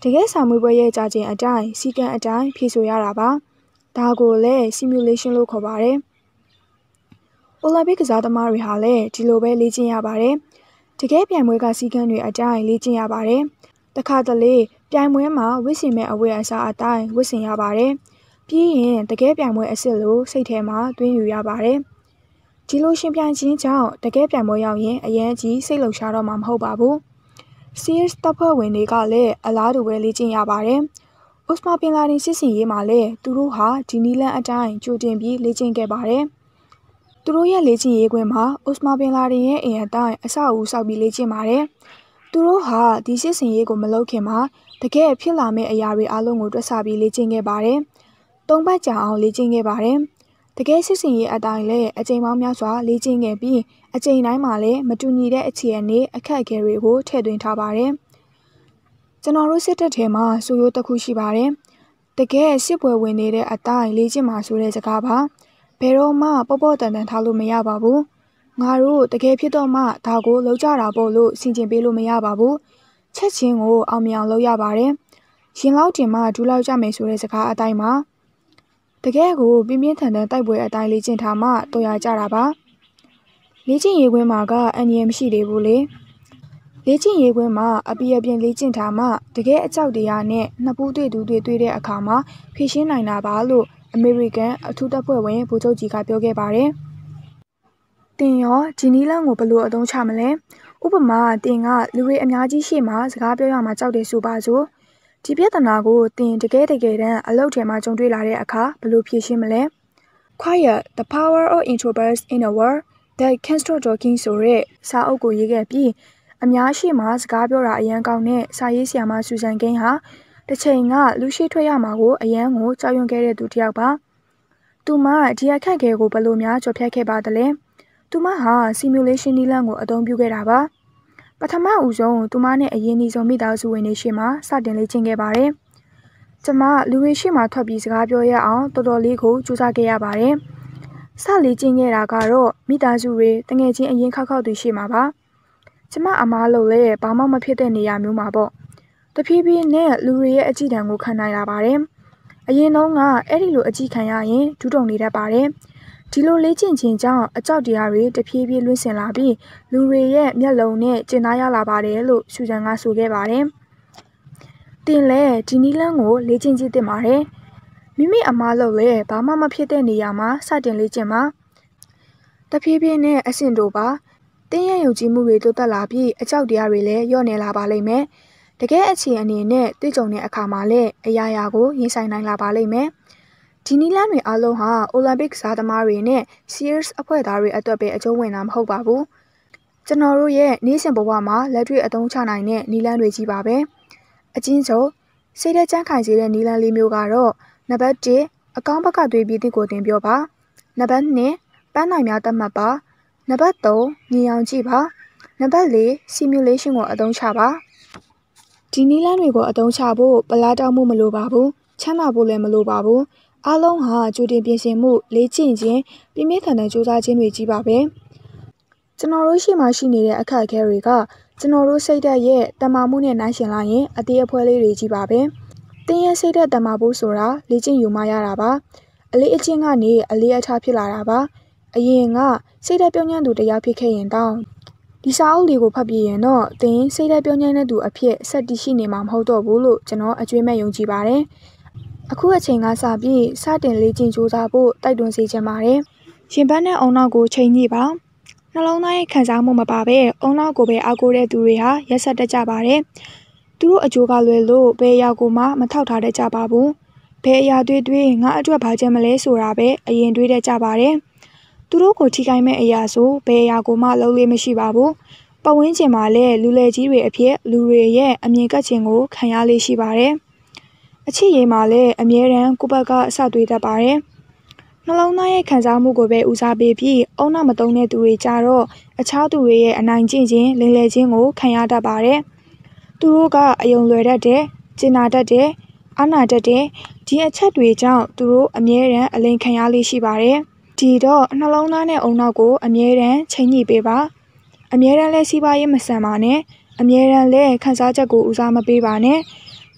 တကယ်စာမွေးပွဲရဲ့ကြာချိန်အတိုင်းစီကံအတိုင်းဖြည့်ဆို့ရတာပါဒါကိုလည်း simulation လို့ခေါ်ပါတယ်အိုလံပစ်ကစားသမားတွေဟာလည်းဒီလိုပဲလေ့ကျင့်ရပါတယ်တကယ်ပြိုင်ပွဲကစီကံတွေအတိုင်းလေ့ကျင့်ရပါတယ်တခါတလေပြိုင်ပွဲမှာဝတ်ဆင်မဲ့အဝတ်အစားအတိုင်းဝတ်ဆင်ရပါတယ်ပြီးရင်တကယ်ပြိုင်ပွဲအစ်စ်လို့စိတ်ထဲမှာသွင်းယူရပါတယ်ဒီလိုရှင်ပြိုင်ခြင်းကြောင့်တကယ်ပြိုင်ပွဲရောက်ရင်အရန်ကြီးစိတ်လှုပ်ရှားတော့မှာမဟုတ်ပါဘူး Sears တပ်ဖွဲ့ဝင်တွေကလည်းအလားတူပဲလေ့ကျင့်ရပါတယ်။ အိုစမာဘင်လာဒင်စစ်စင်ရေးမှာလည်းသူတို့ဟာဒီနီလန်အတိုင်းကြိုတင်ပြီးလေ့ကျင့်ခဲ့ပါတယ်။သူတို့ရဲ့လေ့ကျင့်ရေးကွင်းမှာအိုစမာဘင်လာဒင်ရဲ့အိမ်အတိုင်းအဆောက်အဦဆောက်ပြီးလေ့ကျင့်ပါတယ်။သူတို့ဟာဒီစစ်စင်ရေးကိုမလုပ်ခင်မှာတကယ်ဖြစ်လာမယ့်အရာတွေအလုံးကိုတွက်ဆပြီးလေ့ကျင့်ခဲ့ပါတယ်။၃ ပတ်ကြာအောင်လေ့ကျင့်ခဲ့ပါတယ်။တကယ်စစ်စင်ရေးအတိုင်းလည်းအကြိမ်ပေါင်းများစွာလေ့ကျင့်ခဲ့ပြီးအကြိမ်တိုင်းမှာလည်းမတူညီတဲ့အခြေအနေအခက်အခဲတွေကိုထည့်သွင်းထားပါတယ်။ကျွန်တော်တို့စစ်တပ်ထဲမှာဆိုရိုးတစ်ခုရှိပါတယ်။တကယ်စစ်ပွဲဝင်နေတဲ့အတိုင်းလေ့ကျင့်မှာဆိုတဲ့စကားပါ။ဘယ်တော့မှပေါ့ပေါ့တန်တန်ထားလို့မရပါဘူး။ငါတို့တကယ်ဖြစ်တော့မှဒါကိုလုံးကြတာပေါ့လို့ဆင်ခြင်ပေးလို့မရပါဘူး။ချက်ချင်းကိုအောင်မြင်အောင်လုပ်ရပါတယ်။ရင်လောက်တင်မှဒူးလောက်ကြမယ်ဆိုတဲ့စကားအတိုင်းပါ။တကယ်ကိုပြင်းပြင်းထန်ထန်တိုက်ပွဲအတိုင်းလေ့ကျင့်ထားမှတော်ရကြတာပါ။လေ့ကျင့်ရေးကွင်းမှာကအန္တရာယ်မရှိသေးဘူးလေလေ့ကျင့်ရေးကွင်းမှာအပြည့်အပြည့်လေ့ကျင့်ထားမှတကယ်အကြောက်တရားနဲ့နှစ်ပူးတွေ့တဲ့အခါမှာဖြည့်ရှင်းနိုင်တာပါလို့အမေရိကန်အထူးတပ်ဖွဲ့ဝင်ဗိုလ်ချုပ်ကြီးကပြောခဲ့ပါတယ်။တင်ရောဒီနီလန်ကိုဘယ်လိုအသုံးချမလဲ။ဥပမာတင်ကလူတွေအများကြီးရှေ့မှာစကားပြောရမှာကြောက်တယ်ဆိုပါစို့။ဒီပြဿနာကိုတင်တကယ်တမ်းအလုပ်ထဲမှာကြုံတွေ့လာတဲ့အခါဘယ်လိုဖြည့်ရှင်းမလဲ။ Quiet the power of introverts in a world that can't stop talking ဆိုတဲ့စာအုပ်ကိုရေးခဲ့ပြီးအများရှိမှစကားပြောတာအရန်ကောင်းတဲ့စာရေးဆရာမဆူဇန်ကိန်းဟာတစ်ချိန်ကလူရှိထွက်ရမှာကိုအရန်ကိုကြောက်ရွံ့ခဲ့တဲ့သူတစ်ယောက်ပါ။သူမဒီအခက်အခဲကိုဘယ်လိုများကျော်ဖြတ်ခဲ့ပါသလဲ။သူမဟာ simulation နည်းလမ်းကိုအသုံးပြုခဲ့တာပါ။ပထမဦးဆုံးသူမနဲ့အရင်နှီးဆုံးမိသားစုဝင်တွေရှေ့မှာစတင်လေ့ကျင့်ခဲ့ပါတယ်။ကျမလူတွေရှေ့မှာထွက်ပြီးစကားပြောရအောင်တော်တော်လေးကိုကြိုးစားခဲ့ရပါတယ်။စလေ့ကျင့်ခဲ့တာကတော့မိသားစုတွေတငယ်ချင်းအရင်ခောက်သူရှေ့မှာပါ။ကျမအမားလို့လည်းဘာမှမဖြစ်တဲ့နေရာမျိုးမှာပေါ့။တဖြည်းဖြည်းနဲ့လူတွေရဲ့အကြည့်တံကိုခံနိုင်လာပါတယ်။အရင်တုန်းကအဲ့ဒီလိုအကြည့်ခံရရင်ဒူးတုံနေတတ်ပါတယ်။ဒီလိုလေ့ကျင့်ခြင်းကြောင့်အကြောက်တရားတွေတဖြည်းဖြည်းလွင့်ဆင်လာပြီးလူတွေရဲ့မျက်လုံးနဲ့ကျင်သားရလာပါတယ်လို့ဆူဇန်ကဆိုခဲ့ပါတယ်။တင်လည်းဒီနီလန်းကိုလေ့ကျင့်ကြည့်သင့်ပါတယ်။မိမိအမားလို့လည်းဘာမှမဖြစ်တဲ့နေရာမှာစတင်လေ့ကျင့်ပါ။တဖြည်းဖြည်းနဲ့အဆင့်တို့ပါ။တင်းရဲ့ယုံကြည်မှုတွေတိုးတက်လာပြီးအကြောက်တရားတွေလည်းလျော့နေလာပါလိမ့်မယ်။တကယ်အခြေအနေနဲ့တွေ့ကြုံတဲ့အခါမှာလည်းအရာရာကိုရင်ဆိုင်နိုင်လာပါလိမ့်မယ်။ဒီနီလန်းတွေအားလုံးဟာအိုလံပစ်စားသမားတွေနဲ့ Sears အဖွဲ့သားတွေအတွက်ပဲအကျုံးဝင်တာမဟုတ်ပါဘူး။ကျွန်တော်တို့ရဲ့နေ့စဉ်ဘဝမှာလက်တွေ့အသုံးချနိုင်တဲ့နီလန်းတွေကြီးပါပဲ။အချင်းချုပ်စိတ်သက်ကြမ်းခိုင်စေတဲ့နီလန်းလေးမျိုးကတော့နံပါတ်1အကောင့်ဘက်ကသွေးပြီးသည့်ကိုတင်ပြောပါ။နံပါတ်2ပန်းနိုင်များတတ်မှတ်ပါ။နံပါတ်3မြင်အောင်ကြည့်ပါ။နံပါတ်4 simulation ကိုအသုံးချပါ။ဒီနီလန်းတွေကိုအသုံးချဖို့ပလားတောက်မှုမလိုပါဘူး။ချမ်းသာဖို့လည်းမလိုပါဘူး။အားလုံးဟာကြိုတင်ပြင်ဆင်မှုလေ့ကျင့်ခြင်းပြင်းပြထန်တဲ့ကြိုးစားခြင်းတွေကြီးပါပဲ။ကျွန်တော်တို့ရှိမှရှိနေတဲ့အခက်အခဲတွေကကျွန်တော်တို့စိတ်ဓာတ်ရဲ့တမာမှုနဲ့နှိုင်းယှဉ်လိုက်ရင်အသေးအဖွဲလေးတွေကြီးပါပဲ။တင်းရဲ့စိတ်ဓာတ်တမာဖို့ဆိုတာလေ့ကျင့်ယူမှရတာပါ။အလေးအကျင့်ကနေအလေးအထားဖြစ်လာတာပါ။အရင်ကစိတ်ဓာတ်ပြောင်းညံ့သူတယောက်ဖြစ်ခဲ့ရင်တောင်းဒီစာအုပ်လေးကိုဖတ်ပြီးရင်တော့တင်းစိတ်ဓာတ်ပြောင်းညံ့တဲ့သူအဖြစ်ဆက်တည်ရှိနေမှာမဟုတ်တော့ဘူးလို့ကျွန်တော်အကျွေးမဲ့ယုံကြည်ပါတယ်။အခုအချိန်ကစပြီးစတင်လေ့ကျင့်ကြိုးစားဖို့တိုက်တွန်းစေချင်ပါတယ်။ရင်ဘတ်နဲ့အုံနောက်ကိုချိန်ညှိပါ။နှလုံးသားရဲ့ခံစားမှုမပါဘဲအုံနောက်ကိုပဲအားကိုးတဲ့သူတွေဟာရက်ဆက်တတ်ကြပါတယ်။သူတို့အကျိုးကလွယ်လို့ဘယ်အရာကိုမှမထောက်ထားတတ်ကြပါဘူး။ဘယ်အရာတွေးငါအတွက်ဘာချက်မလဲဆိုတာပဲအရင်တွေးတတ်ကြပါတယ်။သူတို့ကိုထိခိုက်မဲ့အရာဆိုဘယ်အရာကိုမှလုံးလေးမရှိပါဘူး။ပတ်ဝန်းကျင်မှာလည်းလူလေကြီးတွေအဖြစ်လူတွေရဲ့အမြင်ကပ်ခြင်းကိုခံရလေးရှိပါတယ်။အချစ်ရေးမှာလည်းအမြဲတမ်းကိုယ့်ဘက်ကအစတွေးတတ်ပါတယ်။နှလုံးသားရဲ့ခံစားမှုကိုပဲဦးစားပေးပြီးအုံနောက်မတုံးတဲ့သူတွေကြတော့အခြားသူတွေရဲ့အနိုင်ကျင့်ခြင်းလိမ်လည်ခြင်းကိုခံရတတ်ပါတယ်။သူတို့ကအယုံလွယ်တတ်တယ်၊ကျင်နာတတ်တယ်၊အားနာတတ်တယ်ဒီအချက်တွေကြောင့်သူတို့အမြဲတမ်းအလိမ်ခံရလေးရှိပါတယ်။ဒီတော့နှလုံးသားနဲ့အုံနောက်ကိုအမြဲတမ်းချိန်ညှိပေးပါ။အမြဲတမ်းလဲစီးပွားရေးမဆန်ပါနဲ့။အမြဲတမ်းလဲခန်းစားချက်ကိုဦးစားမပေးပါနဲ့။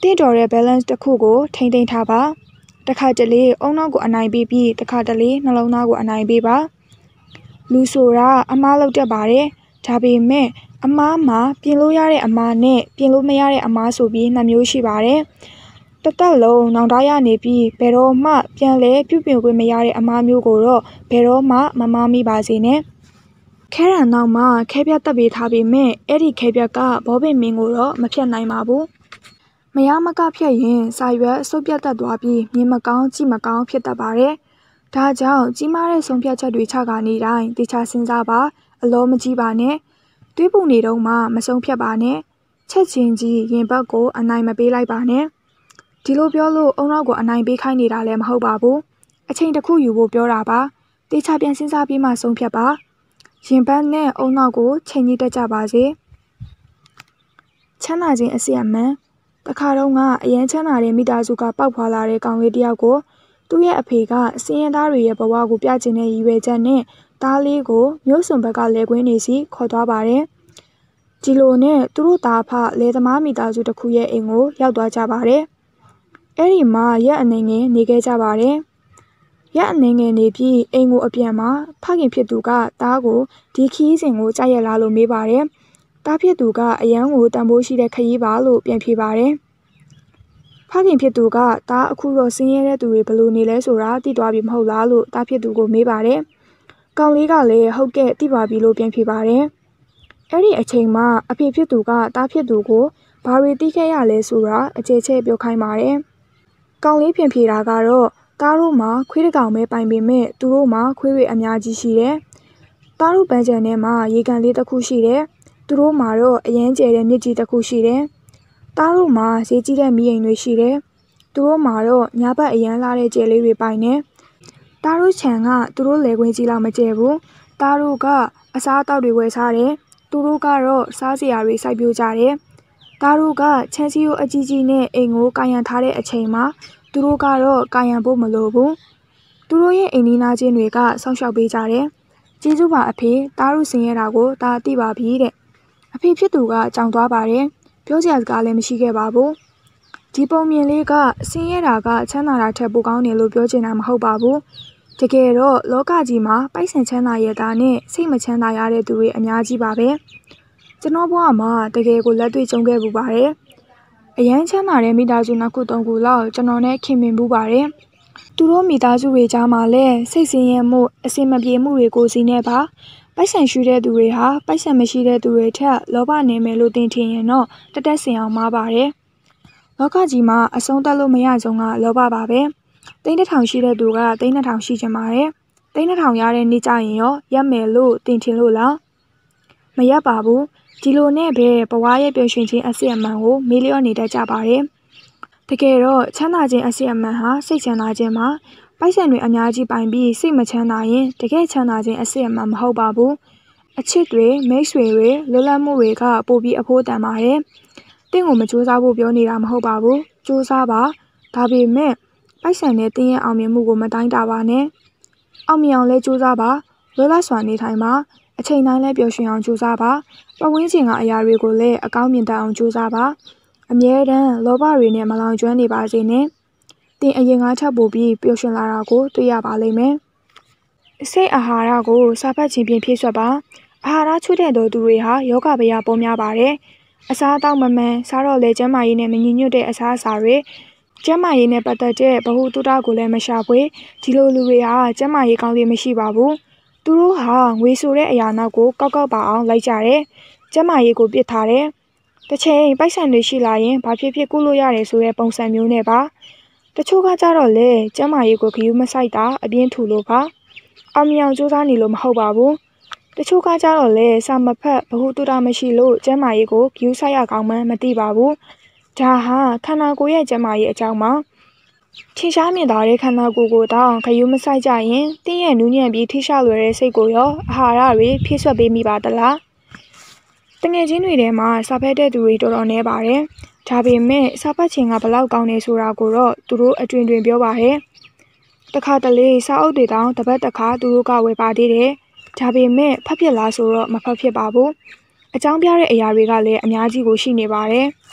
င့်တော်တဲ့ balance တစ်ခုကိုထိန်းသိမ်းထားပါတစ်ခါတလေအုံနောက်ကိုအနိုင်ပေးပြီးတစ်ခါတလေနှလုံးသားကိုအနိုင်ပေးပါလူဆိုတာအမားလုပ်တတ်ပါတယ်ဒါပေမဲ့အမားမှာပြင်လို့ရတဲ့အမားနဲ့ပြင်လို့မရတဲ့အမားဆိုပြီးနှစ်မျိုးရှိပါတယ်တသက်လုံးနောင်တရနေပြီးဘယ်တော့မှပြန်လဲပြုပြင်ခွင့်မရတဲ့အမားမျိုးကိုတော့ဘယ်တော့မှမမားမိပါစေနဲ့ခဲရံနောက်မှာခဲပြတ်တက်ပေးထားပေမဲ့အဲ့ဒီခဲပြတ်ကဘောပင်မင်းကိုတော့မဖြတ်နိုင်ပါဘူးမရမကဖြတ်ရင်စာရွက်စုပ်ပြတ်တက်သွားပြီးမြင်မကောင်းကြည့်မကောင်းဖြစ်တတ်ပါတယ်ဒါကြောင့်ကြီးမားတဲ့ဆုံးဖြတ်ချက်တွေချကနေတိုင်းတေချာစဉ်းစားပါအလောမကြီးပါနဲ့တွေးပူနေတော့မှမဆုံးဖြတ်ပါနဲ့ချက်ချင်းကြီးရင်ဘတ်ကိုအနိုင်မပေးလိုက်ပါနဲ့ဒီလိုပြောလို့အုံနောက်ကိုအနိုင်ပေးခိုင်းနေတာလည်းမဟုတ်ပါဘူးအချိန်တစ်ခုယူဖို့ပြောတာပါတေချာပြန်စဉ်းစားပြီးမှဆုံးဖြတ်ပါရင်ဘတ်နဲ့အုံနောက်ကိုချိန်ကြီးတက်ကြပါစေချမ်းသာခြင်းအစစ်အမှန်တခါတော့ကအရန်ချမ်းသာတဲ့မိသားစုကပေါက်ဖွာလာတဲ့ကောင်လေးတယောက်ကိုသူ့ရဲ့အဖေကစင်းရဲသားတွေရဲ့ဘဝကိုပြချင်တဲ့ရည်ရွယ်ချက်နဲ့သားလေးကိုမြို့စွန်ဘက်ကလယ်ကွင်းနေစီခေါ်သွားပါတယ်ဒီလိုနဲ့သူတို့သားဖလယ်သမားမိသားစုတစ်ခုရဲ့အိမ်ကိုရောက်သွားကြပါတယ်အဲ့ဒီမှာရက်အနေငယ်နေခဲ့ကြပါတယ်ရက်အနေငယ်နေပြီးအိမ်ကိုအပြန်မှာဖခင်ဖြစ်သူကသားကိုဒီခီးစဉ်ကိုကြိုက်ရလားလို့မေးပါတယ်တားဖြစ်သူကအရန်ကိုတန်ဖိုးရှိတဲ့ခရီးပါလို့ပြန်ဖြေပါတယ်။ဖခင်ဖြစ်သူကတားအခုတော့ဆင်းရဲတဲ့သူတွေဘယ်လိုနေလဲဆိုတာသိသွားပြီမဟုတ်လားလို့တားဖြစ်သူကိုမေးပါတယ်။ကောင်လေးကလည်းဟုတ်ကဲ့သိပါပြီလို့ပြန်ဖြေပါတယ်။အဲ့ဒီအချိန်မှာအဖေဖြစ်သူကတားဖြစ်သူကိုဘာတွေသိခဲ့ရလဲဆိုတာအကျယ်ချဲ့ပြောခိုင်းပါတယ်။ကောင်လေးပြန်ဖြေတာကတော့တားတို့မှာခွေးတစ်ကောင်ပဲပိုင်ပေမဲ့သူတို့မှာခွေးတွေအများကြီးရှိတယ်။တားတို့ပန်းချံထဲမှာရေကန်လေးတစ်ခုရှိတယ်။သူတို့မှာတော့အရန်ကျဲတဲ့မြစ်ကြီးတစ်ခုရှိတယ်။တားတို့မှာဈေးကြီးတဲ့မီးအိမ်တွေရှိတယ်။သူတို့မှာတော့ညဘက်အရန်လာတဲ့ကျဲလေးတွေပိုင်တယ်။တားတို့ခြံကသူတို့လယ်ကွင်းကြီးလောက်မကျဲဘူး။တားတို့ကအစားအသောက်တွေဝယ်စားတယ်။သူတို့ကတော့စားစရာတွေစိုက်ပျိုးကြတယ်။တားတို့ကချမ်းစီယိုအကြီးကြီးနဲ့အိမ်ကိုကာယံထားတဲ့အချိန်မှာသူတို့ကတော့ကာယံဖို့မလိုဘူး။သူတို့ရဲ့အိမ်နီးနားချင်းတွေကစောင့်ရှောက်ပေးကြတယ်။ကျေးဇူးပါအဖေတားတို့ဆင်းရဲတာကိုတားသိပါပြီတဲ့အဖေဖြစ်သူကကြောင်သွားပါတယ်ပြောစရာစကားလည်းမရှိခဲ့ပါဘူးဒီပုံမြင်လေးကဆင်းရဲတာကချမ်းသာတာထက်ပိုကောင်းတယ်လို့ပြောချင်တာမဟုတ်ပါဘူးတကယ်တော့လောကကြီးမှာပိုက်ဆံချမ်းသာရတာနဲ့စိတ်မချမ်းသာရတဲ့သူတွေအများကြီးပါပဲကျွန်တော်ဘဝမှာတကယ်ကိုလက်တွေ့ကြုံခဲ့ပူပါတယ်အရန်ချမ်းသာတဲ့မိသားစုနှစ်ခုသုံးခုလောက်ကျွန်တော်နဲ့ခင်မင်ပူပါတယ်သူတို့မိသားစုတွေကြားမှာလည်းစိတ်ဆင်းရဲမှုအဆင်မပြေမှုတွေကိုစီးနေပါပိုက်ဆံရှိတဲ့သူတွေဟာပိုက်ဆံမရှိတဲ့သူတွေထက်လောဘနေမယ်လို့တင်ထင်ရင်တော့တက်တက်ဆင်အောင်မားပါတယ်။လောကကြီးမှာအဆုံးသတ်လို့မရကြုံကလောဘပါပဲ။3000ရှိတဲ့သူက3000ရှိချင်ပါတယ်။3000ရတဲ့နေ့ကျရင်ရောရက်မယ်လို့တင်ထင်လို့လား။မရက်ပါဘူး။ဒီလိုနဲ့ပဲဘဝရဲ့ပျော်ရွှင်ခြင်းအစစ်အမှန်ကိုမေးလျော့နေတတ်ကြပါတယ်။တကယ်တော့ချမ်းသာခြင်းအစစ်အမှန်ဟာစိတ်ချမ်းသာခြင်းမှာပိုက်ဆံတွေအများကြီးပိုင်ပြီးစိတ်မချမ်းသာရင်တကယ်ချမ်းသာခြင်းအစစ်အမှန်မဟုတ်ပါဘူးအချစ်တွေမိတ်ဆွေတွေလွတ်လပ်မှုတွေကပိုပြီးအဖို့တန်ပါတယ်တင့်ကိုမကြိုးစားဖို့ပြောနေတာမဟုတ်ပါဘူးကြိုးစားပါဒါပေမဲ့ပိုက်ဆံနဲ့တင်းရဲ့အောင်မြင်မှုကိုမတိုင်းတာပါနဲ့အောင်မြင်အောင်လဲကြိုးစားပါလွတ်လပ်စွာနေထိုင်ပါအချိန်တိုင်းလဲပျော်ရွှင်အောင်ကြိုးစားပါပတ်ဝန်းကျင်ကအရာတွေကိုလည်းအကောင်းမြင်တတ်အောင်ကြိုးစားပါအမြဲတမ်းလောဘတွေနဲ့မလောင်ကျွမ်းနေပါစေနဲ့တင်အရင်ကထပ်ပို့ပြီးပျော်ရွှင်လာတာကိုတွေ့ရပါလိမ့်မယ်။စိတ်အာဟာရကိုစားဖတ်ခြင်းဖြင့်ဖြည့်စွက်ပါ။အာဟာရချို့တဲ့သူတွေဟာယောဂဗျာပေါ်များပါတယ်။အစားအသောက်မမှန်စားတော့လေကျန်းမာရေးနဲ့မညီညွတ်တဲ့အစားအစာတွေကျန်းမာရေးနဲ့ပတ်သက်တဲ့ဗဟုသုတကိုလည်းမရှာဖွေဒီလိုလူတွေဟာကျန်းမာရေးကောင်းလေးမရှိပါဘူး။သူတို့ဟာငွေဆိုတဲ့အရာနောက်ကိုကောက်ကောက်ပါအောင်လိုက်ကြတယ်။ကျန်းမာရေးကိုပြစ်ထားတယ်။တစ်ချိန်ပိုက်ဆံတွေရှိလာရင်ဘာဖြစ်ဖြစ်ကုလို့ရတယ်ဆိုတဲ့ပုံစံမျိုးနဲ့ပါ။တချို့ကကြတော့လေကျမ်းမာရေးကိုဂရုမစိုက်တာအပြင်းထူလို့ပါအောင်မြင်အောင်စူးစမ်းနေလို့မဟုတ်ပါဘူးတချို့ကကြတော့လေစာမဖတ်ဘဟုတုတမရှိလို့ကျမ်းမာရေးကိုဂရုစိုက်ရကောင်းမှမသိပါဘူးဒါဟာခန္ဓာကိုယ်ရဲ့ကျမ်းမာရေးအကြောင်းပါထင်ရှားမြင်သာတဲ့ခန္ဓာကိုယ်ကိုတောင်ဂရုမစိုက်ကြရင်တင်းရဲ့နူးညံ့ပြီးထိရှလွယ်တဲ့စိတ်ကိုရောအာဟာရတွေဖြည့်ဆွတ်ပေးမိပါသလားတငယ်ချင်းတွေထဲမှာစာဖတ်တဲ့သူတွေတော်တော်နည်းပါတယ်ဒါပေမဲ့စာဖတ်ခြင်းကဘလောက်ကောင်းနေဆိုတာကိုတော့သူတို့အတွင်ပြောပါတယ်တခါတလေစာအုပ်တွေတောင်တပတ်တစ်ခါသူတို့ကဝယ်ပါသေးတယ်ဒါပေမဲ့ဖတ်ဖြစ်လားဆိုတော့မဖတ်ဖြစ်ပါဘူးအကြောင်းပြတဲ့အရာတွေကလည်းအများကြီးကိုရှိနေပါတယ်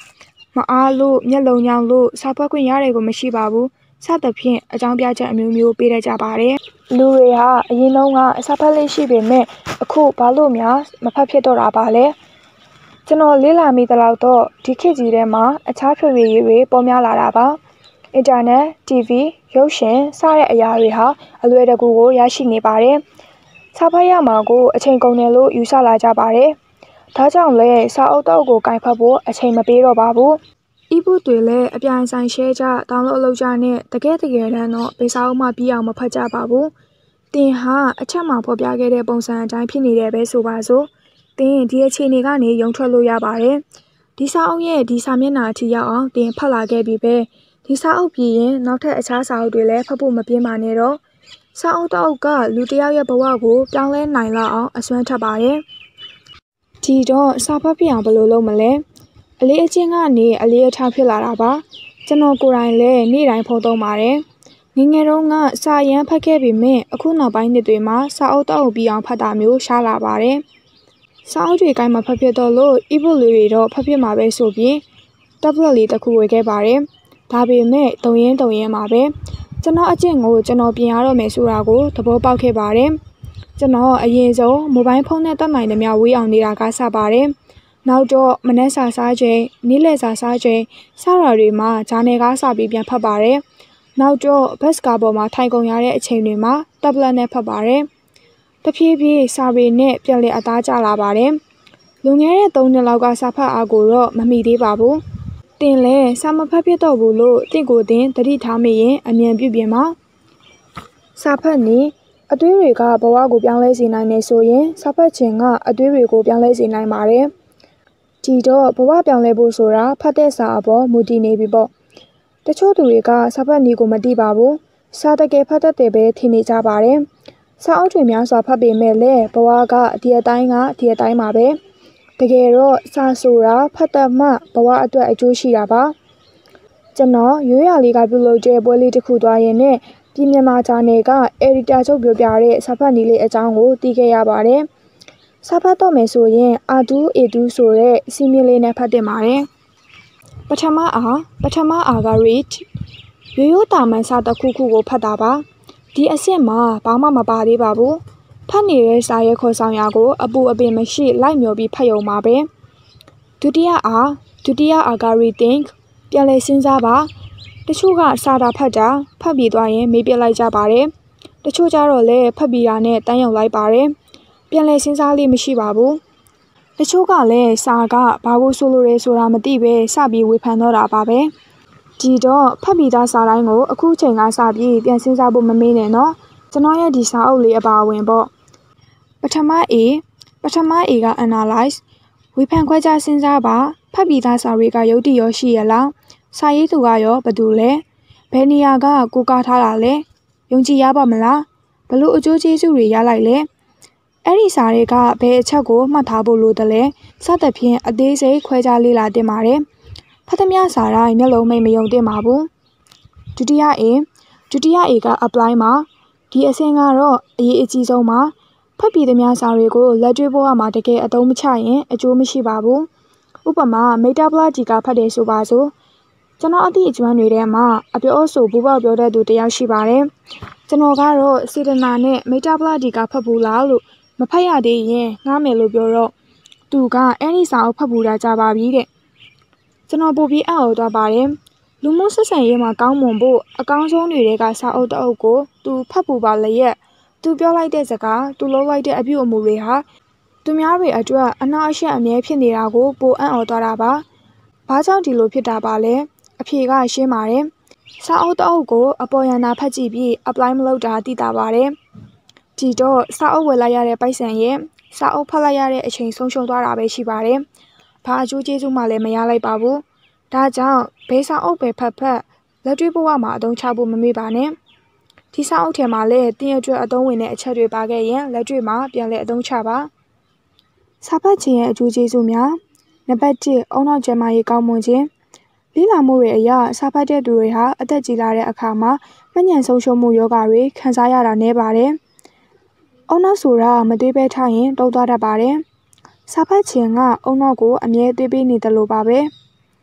မအားလို့မျက်လုံးညောင်လို့စာဖတ်ခွင့်ရတယ်ကိုမရှိပါဘူးစသဖြင့်အကြောင်းပြချက်အမျိုးမျိုးပေးတတ်ကြပါတယ်လူတွေဟာအရင်တုန်းကစာဖတ်လေးရှိပေမဲ့အခုဘာလို့များမဖတ်ဖြစ်တော့တာပါလဲကျွန်တော်လေ့လာမိသလောက်တော့ဒီခေတ်ကြီးထဲမှာအခြားဖြိုရည်တွေပေါ်များလာတာပါအင်တာနက် TV ရုပ်ရှင်စတဲ့အရာတွေဟာအလွယ်တကူကိုရရှိနေပါတယ်စာဖတ်ရမှာကိုအချိန်ကုန်တယ်လို့ယူဆလာကြပါတယ်ဒါကြောင့်လဲစာအုပ်တော့ကိုကင်ဖတ်ဖို့အချိန်မပေးတော့ပါဘူး e-book တွေလည်းအပြိုင်ဆိုင် share ကြ download လုပ်ကြနဲ့တကယ်တမ်းတော့ဘယ်စာအုပ်မှပြီးအောင်မဖတ်ကြပါဘူးတင်ဟာအချက်မှာဖော်ပြခဲ့တဲ့ပုံစံအတိုင်းဖြစ်နေတယ်ပဲဆိုပါစို့တင်ဒီအခြေအနေကနေရုံထွက်လို့ရပါတယ်ဒီစာအုပ်ရဲ့ဒီစာမျက်နှာအထိရောက်အောင်တင်ဖတ်လာခဲ့ပြီပဲဒီစာအုပ်ပြီးရင်နောက်ထပ်အခြားစာအုပ်တွေလည်းဖတ်ဖို့မပြင်းပါနဲ့တော့စာအုပ်တစ်အုပ်ကလူတစ်ယောက်ရဲ့ဘဝကိုပြောင်းလဲနိုင်လောက်အောင်အစွမ်းထပ်ပါတယ်ဒီတော့စာဖတ်ပြအောင်ဘယ်လိုလုပ်မလဲအလေးအကျင့်ကနေအလေးအထားဖြစ်လာတာပါကျွန်တော်ကိုယ်တိုင်လည်းနေ့တိုင်းဖုန်းသုံးပါတယ်ငယ်ငယ်တုန်းကစာရမ်းဖတ်ခဲ့ပေမဲ့အခုနောက်ပိုင်းနှစ်တွေမှာစာအုပ်တစ်အုပ်ပြီးအောင်ဖတ်တာမျိုးရှားလာပါတယ်စာအုပ်တွေကိုင်းမှာဖတ်ဖြစ်တော့လို့ e-book လေးတွေတော့ဖတ်ဖြစ်မှာပဲဆိုပြီး tablet လေးတစ်ခုဝယ်ခဲ့ပါတယ်ဒါပေမဲ့တုံရင်မှာပဲကျွန်တော်အကျင့်ကိုကျွန်တော်ပြင်ရတော့မယ်ဆိုတာကိုသဘောပေါက်ခဲ့ပါတယ်ကျွန်တော်အရင်ဆုံးမိုဘိုင်းဖုန်းနဲ့တက်နိုင်သမျှဝေးအောင်နေတာကစပါတယ်နောက်တော့မနက်စာစားချိန်နေ့လယ်စာစားချိန်စတာတွေမှာဂျာနယ်ကားစာပြီးပြန်ဖတ်ပါတယ်နောက်တော့ဘတ်စကားပေါ်မှာထိုင်ကုန်ရတဲ့အချိန်တွေမှာတက်ဘလက်နဲ့ဖတ်ပါတယ်တဖြည်းဖြည်းစာပေနဲ့ပြန်လည်အသားကျလာပါတယ်လွန်ခဲ့တဲ့3နှစ်လောက်ကစာဖတ်အားကိုတော့မမီသေးပါဘူးတင်လဲစာမဖတ်ဖြစ်တော့ဘူးလို့တင့်ကိုတင်သတိထားမိရင်အမြန်ပြုပြင်ပါစာဖတ်နေအသွေးတွေကဘဝကိုပြောင်းလဲစေနိုင်နေဆိုရင်စာဖတ်ခြင်းကအသွေးတွေကိုပြောင်းလဲစေနိုင်ပါတယ်ဒီတော့ဘဝပြောင်းလဲဖို့ဆိုတာဖတ်တဲ့စာအပေါ်မူတည်နေပြီပေါ့တချို့သူတွေကစာဖတ်နည်းကိုမသိပါဘူးစာတကယ်ဖတ်တတ်တယ်ပဲထင်နေကြပါတယ်စာအုပ်တွေများစွာဖတ်ပေမဲ့လည်းဘဝကဒီအတိုင်းမှာပဲတကယ်တော့စာဆိုတာဖတ်တတ်မှဘဝအတွက်အကျိုးရှိတာပါကျွန်တော်ရိုးရာလေးကပြုလုပ်တဲ့ပွဲလေးတစ်ခုသွားရင်နဲ့ပြည်မြန်မာဂျာနယ်ကအယ်ဒီတာချုပ်ပြောပြတဲ့စာဖတ်နည်းလေးအကြောင်းကိုသိခဲ့ရပါတယ်စာဖတ်တော့မယ်ဆိုရင်A2 ဆိုတဲ့စီမင်းလေးနဲ့ဖတ်တင်ပါတယ်ပထမအားက read ရိုးတာမှန်စာတစ်ခုကိုဖတ်တာပါဒီအဆင့်မှာဘာမှမပါသေးပါဘူးဖတ်နေတဲ့စာရဲ့ခေါ်ဆောင်ရာကိုအပူအပင်မရှိလိုက်မျောပြီးဖတ်ရုံပါပဲဒုတိယအားက rethink ပြန်လည်စဉ်းစားပါတချို့ကစာတာဖတ်ပြီးသွားရင်မေးပြလိုက်ကြပါတယ်တချို့ကြတော့လည်းဖတ်ပြီးတာနဲ့တန်းရောက်လိုက်ပါတယ်ပြန်လည်စဉ်းစားလေးမရှိပါဘူးတချို့ကလည်းစာကဘာကိုဆိုလိုရဲဆိုတာမသိပဲစပြီးဝေဖန်တော့တာပါပဲဒီတော့ဖတ်ပြီးသားစာတိုင်းကိုအခုချိန်ကစပြီးပြန်စဉ်းစားဖို့မမေ့နဲ့နော်ကျွန်တော်ရဲ့ဒီစာအုပ်လေးအပါအဝင်ပေါ့ပထမ A က analyze ဝေဖန်ခွဲခြားစဉ်းစားပါဖတ်ပြီးသားစာတွေကယုတ်တိရောရှိရလားစာရေးသူကရောဘယ်သူလဲဘယ်နေရာကကိုကားထားတာလဲယုံကြည်ရပါမလားဘလို့အကျိုးကျေးဇူးတွေရလိုက်လဲအဲ့ဒီစာတွေကဘယ်အချက်ကိုမှတ်ထားဖို့လိုတယ်လဲစသဖြင့်အသေးစိတ်ခွဲခြားလေ့လာတင်ပါတယ်ဖတ်သမျှစာတိုင်းမျက်လုံးမိတ်မယုံတင်ပါဘူးဒုတိယ A က apply မှာဒီအဆင့်ကတော့အရေးအကြီးဆုံးပါဖတ်ပြီးသမျှစာတွေကိုလက်တွေ့ဘဝမှာတကယ်အသုံးမချရင်အကျိုးမရှိပါဘူးဥပမာမိတ္တပလကြီးကဖတ်တယ်ဆိုပါစို့ကျွန်တော်အသည့်အကျွမ်းတွေထဲမှာအပြောအဆိုဘူပေါက်ပြောတတ်သူတယောက်ရှိပါတယ်ကျွန်တော်ကတော့စေတနာနဲ့မိတ္တပလကြီးကဖတ်ဘူးလားလို့မဖတ်ရသေးရင်ငှားမယ်လို့ပြောတော့သူကအဲ့ဒီစာအုပ်ဖတ်ဘူးတာကြပါပြီတဲ့ကျွန်တော်ပို့ပြီးအံ့ဩသွားပါတယ်လူမှုဆက်ဆံရေးမှာကောင်းမွန်ဖို့အကောင်းဆုံးတွေကစာအုပ်တစ်အုပ်ကိုသူဖတ်ဘူးပါလျက်သူပြောလိုက်တဲ့စကားသူလုပ်လိုက်တဲ့အပြုအမူတွေဟာသူများတွေအတွက်အနှောက်အယှက်အမြဲဖြစ်နေတာကိုပိုအံ့ဩသွားတာပါဘာကြောင့်ဒီလိုဖြစ်တာပါလဲအဖြေကရှင်းပါတယ်စာအုပ်တစ်အုပ်ကိုအပေါ်ယန္တာဖတ်ကြည့်ပြီး apply မလုပ်တာသိတာပါတယ်ဒီတော့စာအုပ်ဝယ်လိုက်ရတဲ့ပိုက်ဆံရဲ့စာအုပ်ဖတ်လိုက်ရတဲ့အချိန်ဆုံးရှုံးသွားတာပဲရှိပါတယ်ဘာအကျိုးကျေးဇူးမှလည်းမရလိုက်ပါဘူးဒါကြောင့်ဘယ်စာအုပ်ပဲဖတ်လက်တွေ့ဘဝမှာအသုံးချဖို့မမေ့ပါနဲ့ဒီစာအုပ်ထဲမှာလည်းတင်းအတွက်အသုံးဝင်တဲ့အချက်တွေပါခဲ့ရင်လက်တွေ့မှာပြန်လည်အသုံးချပါစာဖတ်ခြင်းရဲ့အကျိုးကျေးဇူးများနံပါတ်1အုံနောက်ကျန်းမာရေးကောင်းမွန်ခြင်းလေ့လာမှုတွေအရစာဖတ်တဲ့သူတွေဟာအသက်ကြီးလာတဲ့အခါမှာမဉဏ်ဆုံးရှုံးမှုယောဂတွေခံစားရတာနည်းပါတယ်အုံနောက်ဆိုတာမသွေးပဲထားရင်တုံးသွားတတ်ပါတယ်စာဖတ်ခြင်းကအုံနောက်ကိုအမြဲသွေးပေးနေတယ်လို့ပါပဲ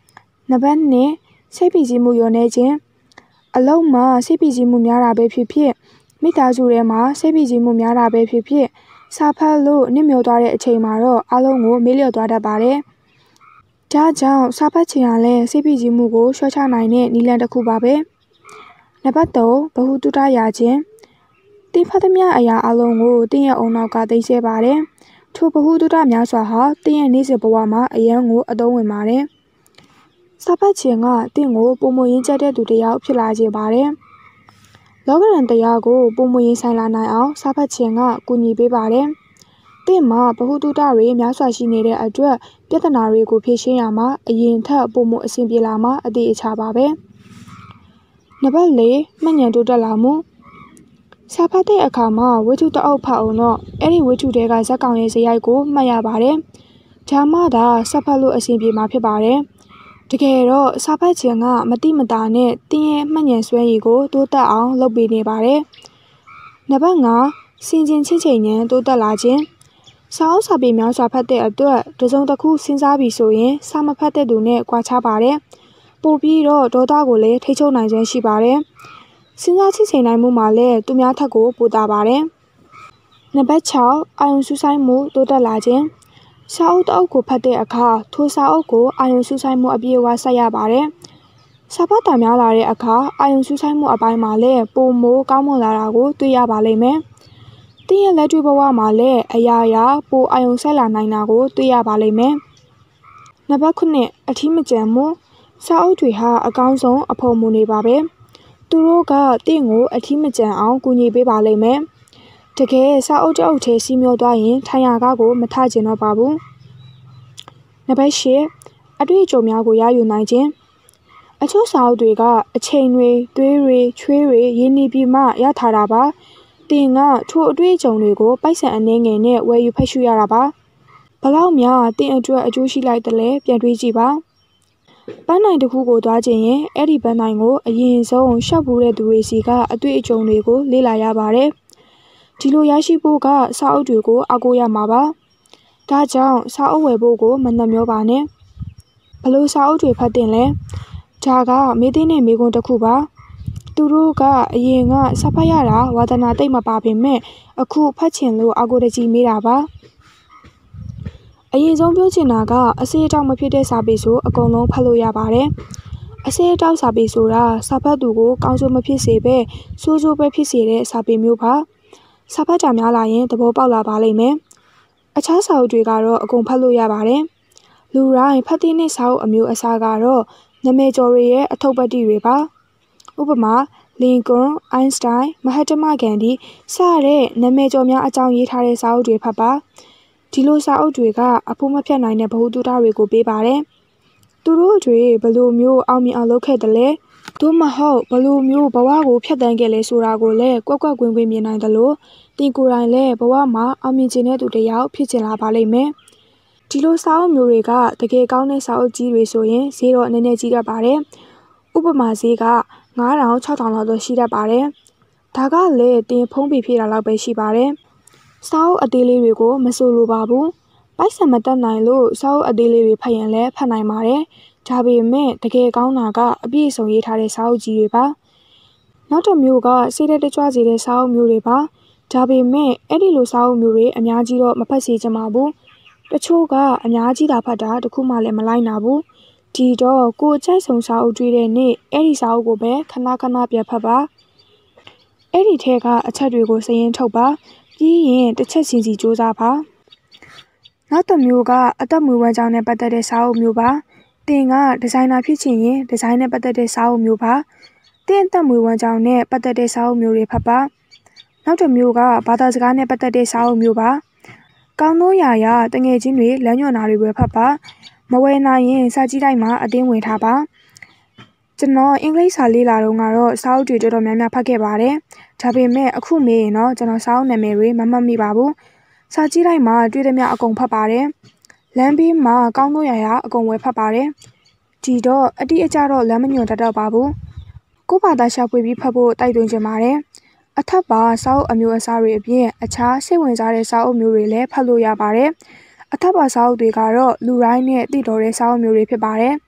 နံပါတ်2စိတ်ဖိစီးမှုလျော့နေခြင်းအလုံးမှာစိတ်ဖိစီးမှုများတာပဲဖြစ်ဖြစ်မိသားစုထဲမှာစိတ်ဖိစီးမှုများတာပဲဖြစ်ဖြစ်စာဖတ်လို့နစ်မြုပ်သွားတဲ့အချိန်မှာတော့အားလုံးကိုမေ့လျော့သွားတတ်ပါတယ်။ဒါကြောင့်စာဖတ်ခြင်းဟာလည်းစိတ်ဖိစီးမှုကိုလျှော့ချနိုင်တဲ့နည်းလမ်းတစ်ခုပါပဲ။နံပါတ်3ဗဟုသုတရခြင်းတင်ဖတ်သမျှအရာအလုံးကိုတင်းရဲ့အုံနောက်ကသိစေပါတယ်။ထိုဗဟုသုတများစွာဟာတင်းရဲ့နေ့စဉ်ဘဝမှာအရန်ကိုအသုံးဝင်ပါတယ်။စာဖတ်ခြင်းကတင်းကိုပုံမရင်းကျတဲ့သူတစ်ယောက်ဖြစ်လာစေပါတယ်။လောကရန်တရားကိုပုံမရင်းဆိုင်လာနိုင်အောင်စာဖတ်ခြင်းကကူညီပေးပါတယ်။တင်းမှာဗဟုသုတတွေများစွာရှိနေတဲ့အတွက်ပြဿနာတွေကိုဖြေရှင်းရမှာအရင်ထက်ပုံမအဆင်ပြေလာမှာအသေးအချာပါပဲ။နံပါတ်4မှတ်ဉာဏ်တိုးတက်လာမှုစာဖတ်တဲ့အခါမှာဝိထုတအုပ်ဖတ်အောင်တော့အဲ့ဒီဝိထုတွေကဇက်ကောင်ရဲ့ဇယိုက်ကိုမှတ်ရပါတယ်။ဒါမှသာစာဖတ်လို့အဆင်ပြေမှာဖြစ်ပါတယ်။တကယ်တော့စာဖတ်ခြင်းကမတိမတာနဲ့တင်းရဲ့မှတ်ဉာဏ်စွမ်းရည်ကိုတိုးတက်အောင်လုပ်ပေးနေပါတယ်။နံပါတ်5စင်ကျင်ချစ်ချိန်ဉာဏ်တိုးတက်လာခြင်းစာအုပ်စာပေများစွာဖတ်တဲ့အတွက်တစုံတစ်ခုစဉ်းစားပြီးဆိုရင်စာမဖတ်တဲ့သူနဲ့ကွာခြားပါတယ်။ပို့ပြီးတော့ဒေါသကိုလည်းထိချုပ်နိုင်စွမ်းရှိပါတယ်။စဉ်းစားချစ်ချိန်နိုင်မှုမှာလည်းသူများထက်ကိုပိုတာပါတယ်။နံပါတ်6အာရုံစူးစိုက်မှုတိုးတက်လာခြင်းစာအုပ်တစ်အုပ်ကိုဖတ်တဲ့အခါထိုစာအုပ်ကိုအာရုံစူးစိုက်မှုအပြည့်အဝဆက်ရပါတယ်။စာဖတ်တာများလာတဲ့အခါအာရုံစူးစိုက်မှုအပိုင်းမှာလည်းပိုမိုကောင်းမွန်လာတာကိုတွေ့ရပါလိမ့်မယ်။တင်းရဲ့လက်တွေ့ဘဝမှာလည်းအရာရာပိုအာရုံစိုက်လာနိုင်တာကိုတွေ့ရပါလိမ့်မယ်။နံပါတ်9အထီးမကျန်မှုစာအုပ်တွေဟာအကောင်းဆုံးအဖို့မူနေပါပဲ။သူတို့ကတင့်ကိုအထီးမကျန်အောင်ကူညီပေးပါလိမ့်မယ်။တကယ်စာအုပ်တအုပ်ထဲစီးမျောသွားရင်ထိုင်ရာကားကိုမထကျင်တော့ပါဘူး။နံပါတ်10အတွေ့အကြုံများကိုရယူနိုင်ခြင်းအချို့စာအုပ်တွေကအချိန်တွေသွေးတွေချွေးတွေရင်းနှီးပြီးမှရထားတာပါ။တင်ကထိုအတွေ့အကြုံတွေကိုပိုက်ဆံအနှဲငယ်နဲ့ဝယ်ယူဖတ်ရှုရတာပါ။ဘလောက်များတင်အတွက်အကျိုးရှိလိုက်တယ်လဲပြန်တွေးကြည့်ပါ။ပန်းနိုင်တစ်ခုကိုသွားခြင်းရင်အဲ့ဒီပန်းနိုင်ကိုအရင်ဆုံးရှောက်ဘူးတဲ့သူတွေစီကအတွေ့အကြုံတွေကိုလေ့လာရပါတယ်။ဒီလိုရရှိဖို့ကစာအုပ်တွေကိုအားကိုးရမှာပါ။ဒါကြောင့်စာအုပ်ဝယ်ဖို့ကိုမနှက်မျောပါနဲ့။ဘလို့စာအုပ်တွေဖတ်တင်လဲ။ဒါကမေးသေးတဲ့မေးခွန်းတစ်ခုပါ။သူတို့ကအရင်ကစာဖတ်ရတာဝါသနာသိမ့်မပါပေမဲ့အခုဖတ်ချင်လို့အားကိုးတကြီးမေးတာပါ။အရင်ဆုံးပြောချင်တာကအစေးအတောက်မဖြစ်တဲ့စာပေဆိုအကုန်လုံးဖတ်လို့ရပါတယ်။အစေးအတောက်စာပေဆိုတာစာဖတ်သူကိုကောင်းဆိုးမဖြစ်စေပဲဆိုးဆိုးပဲဖြစ်စေတဲ့စာပေမျိုးပါ။စာဖတ်ကြများလာရင်သဘောပေါက်လာပါလိမ့်မယ်။အခြားစာအုပ်တွေကတော့အကုန်ဖတ်လို့ရပါတယ်။လူတိုင်းဖတ်တဲ့စာအုပ်အမျိုးအစားကတော့နာမည်ကျော်တွေရဲ့အထုပ်ပတ်တိတွေပါ။ဥပမာလင်ကွန်အိုင်းစတိုင်းမဟတ္တမဂန္ဒီစတဲ့နာမည်ကျော်များအကြောင်းရေးထားတဲ့စာအုပ်တွေဖတ်ပါဒီလိုစာအုပ်တွေကအဖို့မဖြတ်နိုင်တဲ့ဗဟုသုတတွေကိုပေးပါတယ်။သူတို့တွေဘလို့မျိုးအောင်မြင်အောင်လုပ်ခဲ့တယ်လဲ။သို့မဟုတ်ဘလို့မျိုးဘဝကိုဖြတ်တန်းခဲ့လဲဆိုတာကိုလည်းကွက်ကွက်ကွင်းကွင်းမြင်နိုင်တယ်လို့တင်ကိုယ်တိုင်လည်းဘဝမှာအောင်မြင်ခြင်းတဲ့သူတစ်ယောက်ဖြစ်ချင်လာပါလိမ့်မယ်။ဒီလိုစာအုပ်မျိုးတွေကတကယ်ကောင်းတဲ့စာအုပ်ကြီးတွေဆိုရင်ဈေးတော့နည်းနည်းကြီးတတ်ပါတယ်။ဥပမာဈေးက9000 6000လောက်တော့ရှိတတ်ပါတယ်။ဒါကလည်းတင်ဖုံးပြဖြည့်တာလောက်ပဲရှိပါတယ်။စာအုပ်အသေးလေးတွေကိုမဆိုလိုပါဘူး။ပိုက်ဆံမတက်နိုင်လို့စာအုပ်အသေးလေးတွေဖတ်ရင်လည်းဖတ်နိုင်ပါတယ်။ဒါပေမဲ့တကယ်ကောင်းတာကအပြည့်အစုံရေးထားတဲ့စာအုပ်ကြီးတွေပါ။နောက်တစ်မျိုးကစိတ်တက်ကြွစေတဲ့စာအုပ်မျိုးတွေပါ။ဒါပေမဲ့အဲ့ဒီလိုစာအုပ်မျိုးတွေအများကြီးတော့မဖတ်စေချင်ပါဘူး။တချို့ကအများကြီးသာဖတ်တာတခုမှလည်းမလိုက်နိုင်ဘူး။ဒီတော့ကိုအကြိုက်ဆုံးစာအုပ်တွေ့တဲ့နေ့အဲ့ဒီစာအုပ်ကိုပဲခဏခဏပြန်ဖတ်ပါ။အဲ့ဒီထဲကအချက်တွေကိုစာရင်းထုတ်ပါ။ပြီးရင်တစ်ချက်စီစူးစမ်းပါနောက်တစ်မျိုးကအသက်မွေးဝမ်းကြောင်းနဲ့ပတ်သက်တဲ့စာအုပ်မျိုးပါတင်ကဒီဇိုင်နာဖြစ်ချင်ရင်ဒီဇိုင်းနဲ့ပတ်သက်တဲ့စာအုပ်မျိုးပါတင်အသက်မွေးဝမ်းကြောင်းနဲ့ပတ်သက်တဲ့စာအုပ်မျိုးတွေဖတ်ပါနောက်တစ်မျိုးကဘာသာစကားနဲ့ပတ်သက်တဲ့စာအုပ်မျိုးပါကောင်းသောရာတငယ်ချင်းတွေလမ်းညွှန်တာတွေပဲဖတ်ပါမဝယ်နိုင်ရင်စာကြည့်တိုင်းမှာအတင်းဝင်ထားပါကျွန်တော်အင်္ဂလိပ်စာလေ့လာတော့ကတော့စာအုပ်တွေတော်တော်များများဖတ်ခဲ့ပါတယ်ဒါပေမဲ့အခုမေးရင်တော့ကျွန်တော်စာအုပ်နာမည်တွေမမှတ်မိပါဘူးစာကြည့်တိုင်းမှာတွေ့သမျှအကုန်ဖတ်ပါတယ်လမ်းဘေးမှာကောင်းသောရာအကုန်ဝယ်ဖတ်ပါတယ်ဒီတော့အတိအကျတော့လမ်းမညွှန်တတ်တော့ပါဘူးကိုယ့်ဘာသာရှာဖွေပြီးဖတ်ဖို့တိုက်တွန်းချင်ပါတယ်အထက်ပါစာအုပ်အမျိုးအစားတွေအပြင်အခြားစိတ်ဝင်စားတဲ့စာအုပ်မျိုးတွေလည်းဖတ်လို့ရပါတယ်အထက်ပါစာအုပ်တွေကတော့လူတိုင်းနဲ့သိတော်တဲ့စာအုပ်မျိုးတွေဖြစ်ပါတယ်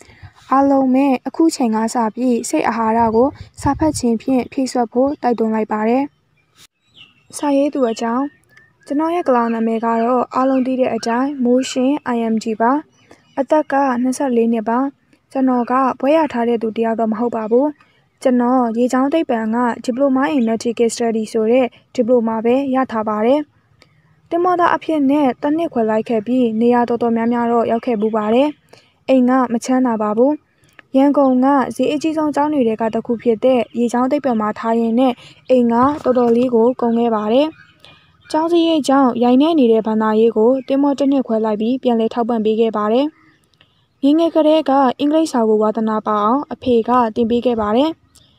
အားလုံးပဲအခုချိန်ကစပြီးစိတ်အာဟာရကိုစာဖတ်ခြင်းဖြင့်ဖြည့်စွက်ဖို့တိုက်တွန်းလိုက်ပါတယ်။စာရေးသူအကြောင်းကျွန်တော်ရဲ့ကလောင်နာမည်ကတော့အားလုံးသိတဲ့အတိုင်းမိုးရှင် IMG ပါအသက်က24နှစ်ပါကျွန်တော်ကဘွဲရထားတဲ့သူတယောက်တော့မဟုတ်ပါဘူးကျွန်တော်ရေချောင်းသိပ္ပံက Diploma in Nautical Study ဆိုတဲ့ Diploma ပဲရထားပါတယ်တင်မောသားအဖြစ်နဲ့တစ်နှစ်ခွဲလိုက်ခဲ့ပြီးနေရာတော်တော်များများတော့ရောက်ခဲ့ပူပါတယ်အိမ်ကမချမ်းသာပါဘူးရန်ကုန်ကဈေးအကြီးဆုံးကျောင်းတွေကတစ်ခုဖြစ်တဲ့ရေချောင်းသိပ္ပံမှာထားရင်နဲ့အိမ်ကတော်တော်လေးကိုကုန်ခဲ့ပါတယ်ကျောင်းစရိတ်ကြောင့်ရိုင်နေနေတဲ့ဘဏ္ဍာရေးကိုတင်မောတစ်နှစ်ခွဲလိုက်ပြီးပြန်လည်ထောက်ပံ့ပေးခဲ့ပါတယ်ငယ်ငယ်ကလေးကအင်္ဂလိပ်စာကိုဝါသနာပါအောင်အဖေကသင်ပေးခဲ့ပါတယ်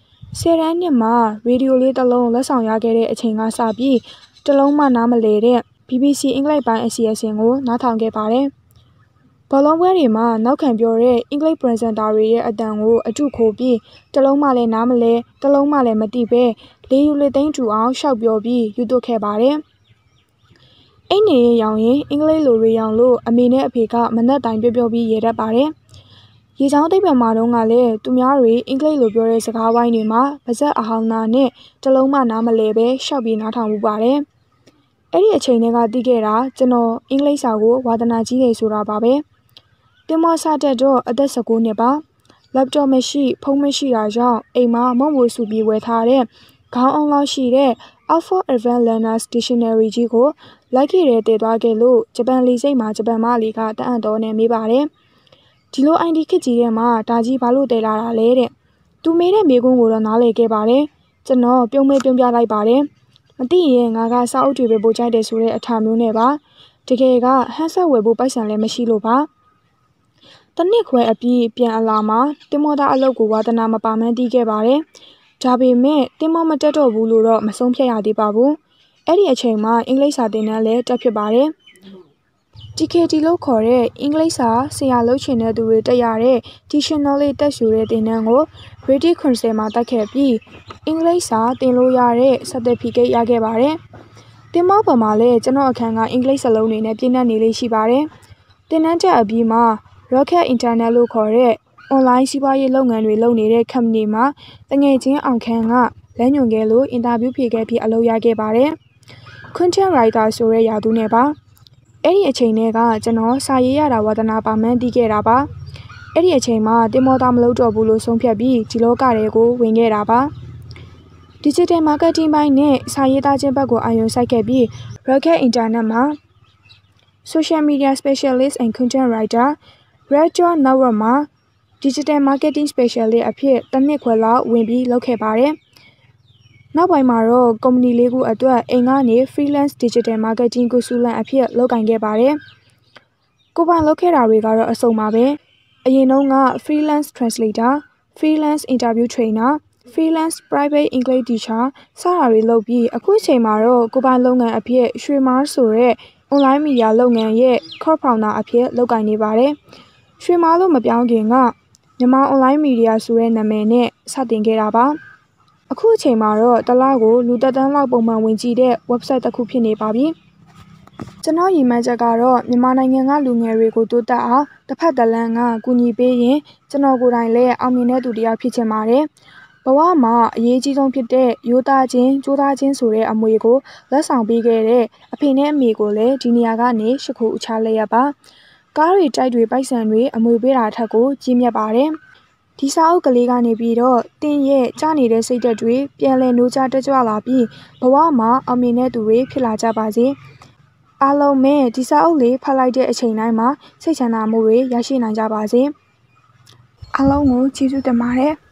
10တန်းနှစ်မှာရေဒီယိုလေးတစ်လုံးလက်ဆောင်ရခဲ့တဲ့အချိန်ကစပြီးတစ်လုံးမှနားမလည်တဲ့ BBC အင်္ဂလိပ်ပိုင်းအစီအစဉ်ကိုနားထောင်ခဲ့ပါတယ်ဘောလုံးပွဲတွေမှာနောက်ခံပြောတဲ့အင်္ဂလိပ်ပရက်ဇန်တာတွေရဲ့အတန်ကိုအထုခိုးပြီးတစ်လုံးမှလည်းနားမလဲတစ်လုံးမှလည်းမသိပဲလေးယူလေးသိန်းတူအောင်ရှောက်ပြောပြီးယူသွတ်ခဲ့ပါတယ်အိမ်နေရရောင်ရင်အင်္ဂလိပ်လိုတွေရောင်လို့အမေနဲ့အဖေကမနက်တိုင်းပြောပြီးရေတတ်ပါတယ်ရေချောင်းသိပ္ပံမှာတော့ကလည်းသူများတွေအင်္ဂလိပ်လိုပြောတဲ့စကားဝိုင်းတွေမှာပါဇက်အဟောင်းသားနဲ့တစ်လုံးမှနားမလဲပဲရှောက်ပြီးနားထောင်မှုပါတယ်အဲ့ဒီအချိန်တွေကသိခဲ့တာကျွန်တော်အင်္ဂလိပ်စာကိုဝါသနာကြီးနေဆိုတာပါပဲတင်မောစာတက်တော့အသက်19နှစ်ပါလပ်တော့မရှိဖုန်းမရှိတာကြောင့်အိမ်မှာမုံမိုးစုပြီးဝယ်ထားတဲ့ခေါင်းအောင်လောက်ရှိတဲ့ Oxford Advanced Learners Dictionary ကြီးကိုလိုက်ခဲ့တဲ့တည်သွားခဲ့လို့ဂျပန်လေဆိပ်မှာဂျပန်မလေးကတအံ့တော်နဲ့မေးပါတယ်ဒီလို ID ခစ်ကြီးထဲမှာဒါကြီးဘာလို့တည်လာတာလဲတဲ့သူမေးတဲ့မေးခွန်းကိုတော့နားလည်ခဲ့ပါတယ်ကျွန်တော်ပြုံးပြလိုက်ပါတယ်မသိရင်ငါကစာအုပ်တွေပဲပို့ကြိုက်တယ်ဆိုတဲ့အထာမျိုးနဲ့ပါတကယ်ကဟန်ဆက်ဝယ်ဖို့ပိုက်ဆံလည်းမရှိလို့ပါတနစ်ခွဲအပြီးပြန်အလာမှာတင်မောသားအလုပ်ကိုဝါသနာမပါမှန်းတီးခဲ့ပါတယ်ဒါပေမဲ့တင်မောမတက်တော့ဘူးလို့တော့မဆုံးဖြတ်ရသေးပါဘူးအဲ့ဒီအချိန်မှာအင်္ဂလိပ်စာသင်တန်းလည်းတက်ဖြစ်ပါတယ်TKT လို့ခေါ်တဲ့အင်္ဂလိပ်စာဆရာလုပ်ချင်တဲ့သူတွေတက်ရတဲ့ Dictionary တက်ယူတဲ့သင်တန်းကို British Council မှာတက်ခဲ့ပြီးအင်္ဂလိပ်စာသင်လို့ရတဲ့ Certificate ရခဲ့ပါတယ်။တင်မောပေါ်မှာလည်းကျွန်တော်အခန်းကအင်္ဂလိပ်စာလုံးတွေနဲ့ပြည့်နှက်နေလေးရှိပါတယ်။သင်တန်းတက်အပြီးမှာ Rocket Internet လို့ခေါ်တဲ့ online စီးပွားရေးလုပ်ငန်းတွေလုပ်နေတဲ့ company မှာတငယ်ချင်းအောင်ခန်းကလမ်းညွှန်ခဲ့လို့အင်တာဗျူးဖြေခဲ့ပြီးအလုပ်ရခဲ့ပါတယ်။ Content Writer ဆိုတဲ့ရာထူးနဲ့ပါအဲ့ဒီအချိန်တွေကကျွန်တော်စာရေးရတာဝါသနာပါမှန်းတီးခဲ့တာပါအဲ့ဒီအချိန်မှာတင်မောသားမလုပ်တော့ဘူးလို့ဆုံးဖြတ်ပြီးဒီလောကတွေကိုဝင်ခဲ့တာပါ Digital Marketing ပိုင်းနဲ့စာရေးသားခြင်းဘက်ကိုအာရုံစိုက်ခဲ့ပြီး Rocket Internet မှာ Social Media Specialist and Content Writer Red Job Network မှာ Digital Marketing Specialist အဖြစ်တစ်နှစ်ခွဲလောက်ဝင်ပြီးလုပ်ခဲ့ပါတယ်နောက်ပိုင်းမှာတော့ကုမ္ပဏီလေးခုအတွက်အိမ်ကနေ freelance digital marketing ကိုစုလန့်အဖြစ်လုပ်ကိုင်ခဲ့ပါတယ်။ကိုပိုင်လုပ်ခဲ့တာတွေကတော့အစုံပါပဲ။အရင်တုန်းက freelance translator, freelance interview trainer, freelance private English teacher စတာတွေလုပ်ပြီးအခုချိန်မှာတော့ကိုပိုင်လုပ်ငန်းအဖြစ်ရွှေမားဆိုတဲ့ online media လုပ်ငန်းရဲ့ co-founder အဖြစ်လုပ်ကိုင်နေပါတယ်။ရွှေမားလို့မပြောင်းခင်ကမြန်မာ online media ဆိုတဲ့နာမည်နဲ့စတင်ခဲ့တာပါ။အခုအချိန်မှာတော့တလားကိုလူသက်တမ်းလောက်ပုံမှန်ဝင်ကြည့်တဲ့ website တစ်ခုဖြစ်နေပါပြီ။ကျွန်တော်ရည်မှန်းချက်ကတော့မြန်မာနိုင်ငံကလူငယ်တွေကိုတိုးတက်အောင်တစ်ဖက်တစ်လမ်းကကူညီပေးရင်ကျွန်တော်ကိုယ်တိုင်လည်းအောင်မြင်တဲ့သူတစ်ယောက်ဖြစ်ချင်ပါတယ်။ဘဝမှာအရေးကြီးဆုံးဖြစ်တဲ့ရိုးသားခြင်းကြိုးစားခြင်းဆိုတဲ့အမွေကိုလက်ဆောင်ပေးခဲ့တဲ့အဖေနဲ့အမေကိုလည်းဒီနေရာကနေရှိခိုးချလိုက်ရပါ။ကားတွေတိုက်တွေပိုက်ဆံတွေအမွေပေးတာထက်ကိုကြီးမြတ်ပါတယ်။ဒီစာအုပ်ကလေးကနေပြီးတော့တင်းရဲ့ကြားနေတဲ့စိတ်ဓာတ်တွေပြန်လည်နှိုးချတက်ကြွလာပြီးဘဝမှာအောင်မြင်တဲ့သူတွေဖြစ်လာကြပါစေအားလုံးပဲဒီစာအုပ်လေးဖတ်လိုက်တဲ့အချိန်တိုင်းမှာစိတ်ချမ်းသာမှုတွေရရှိနိုင်ကြပါစေအားလုံးကိုကျေးဇူးတင်ပါတယ်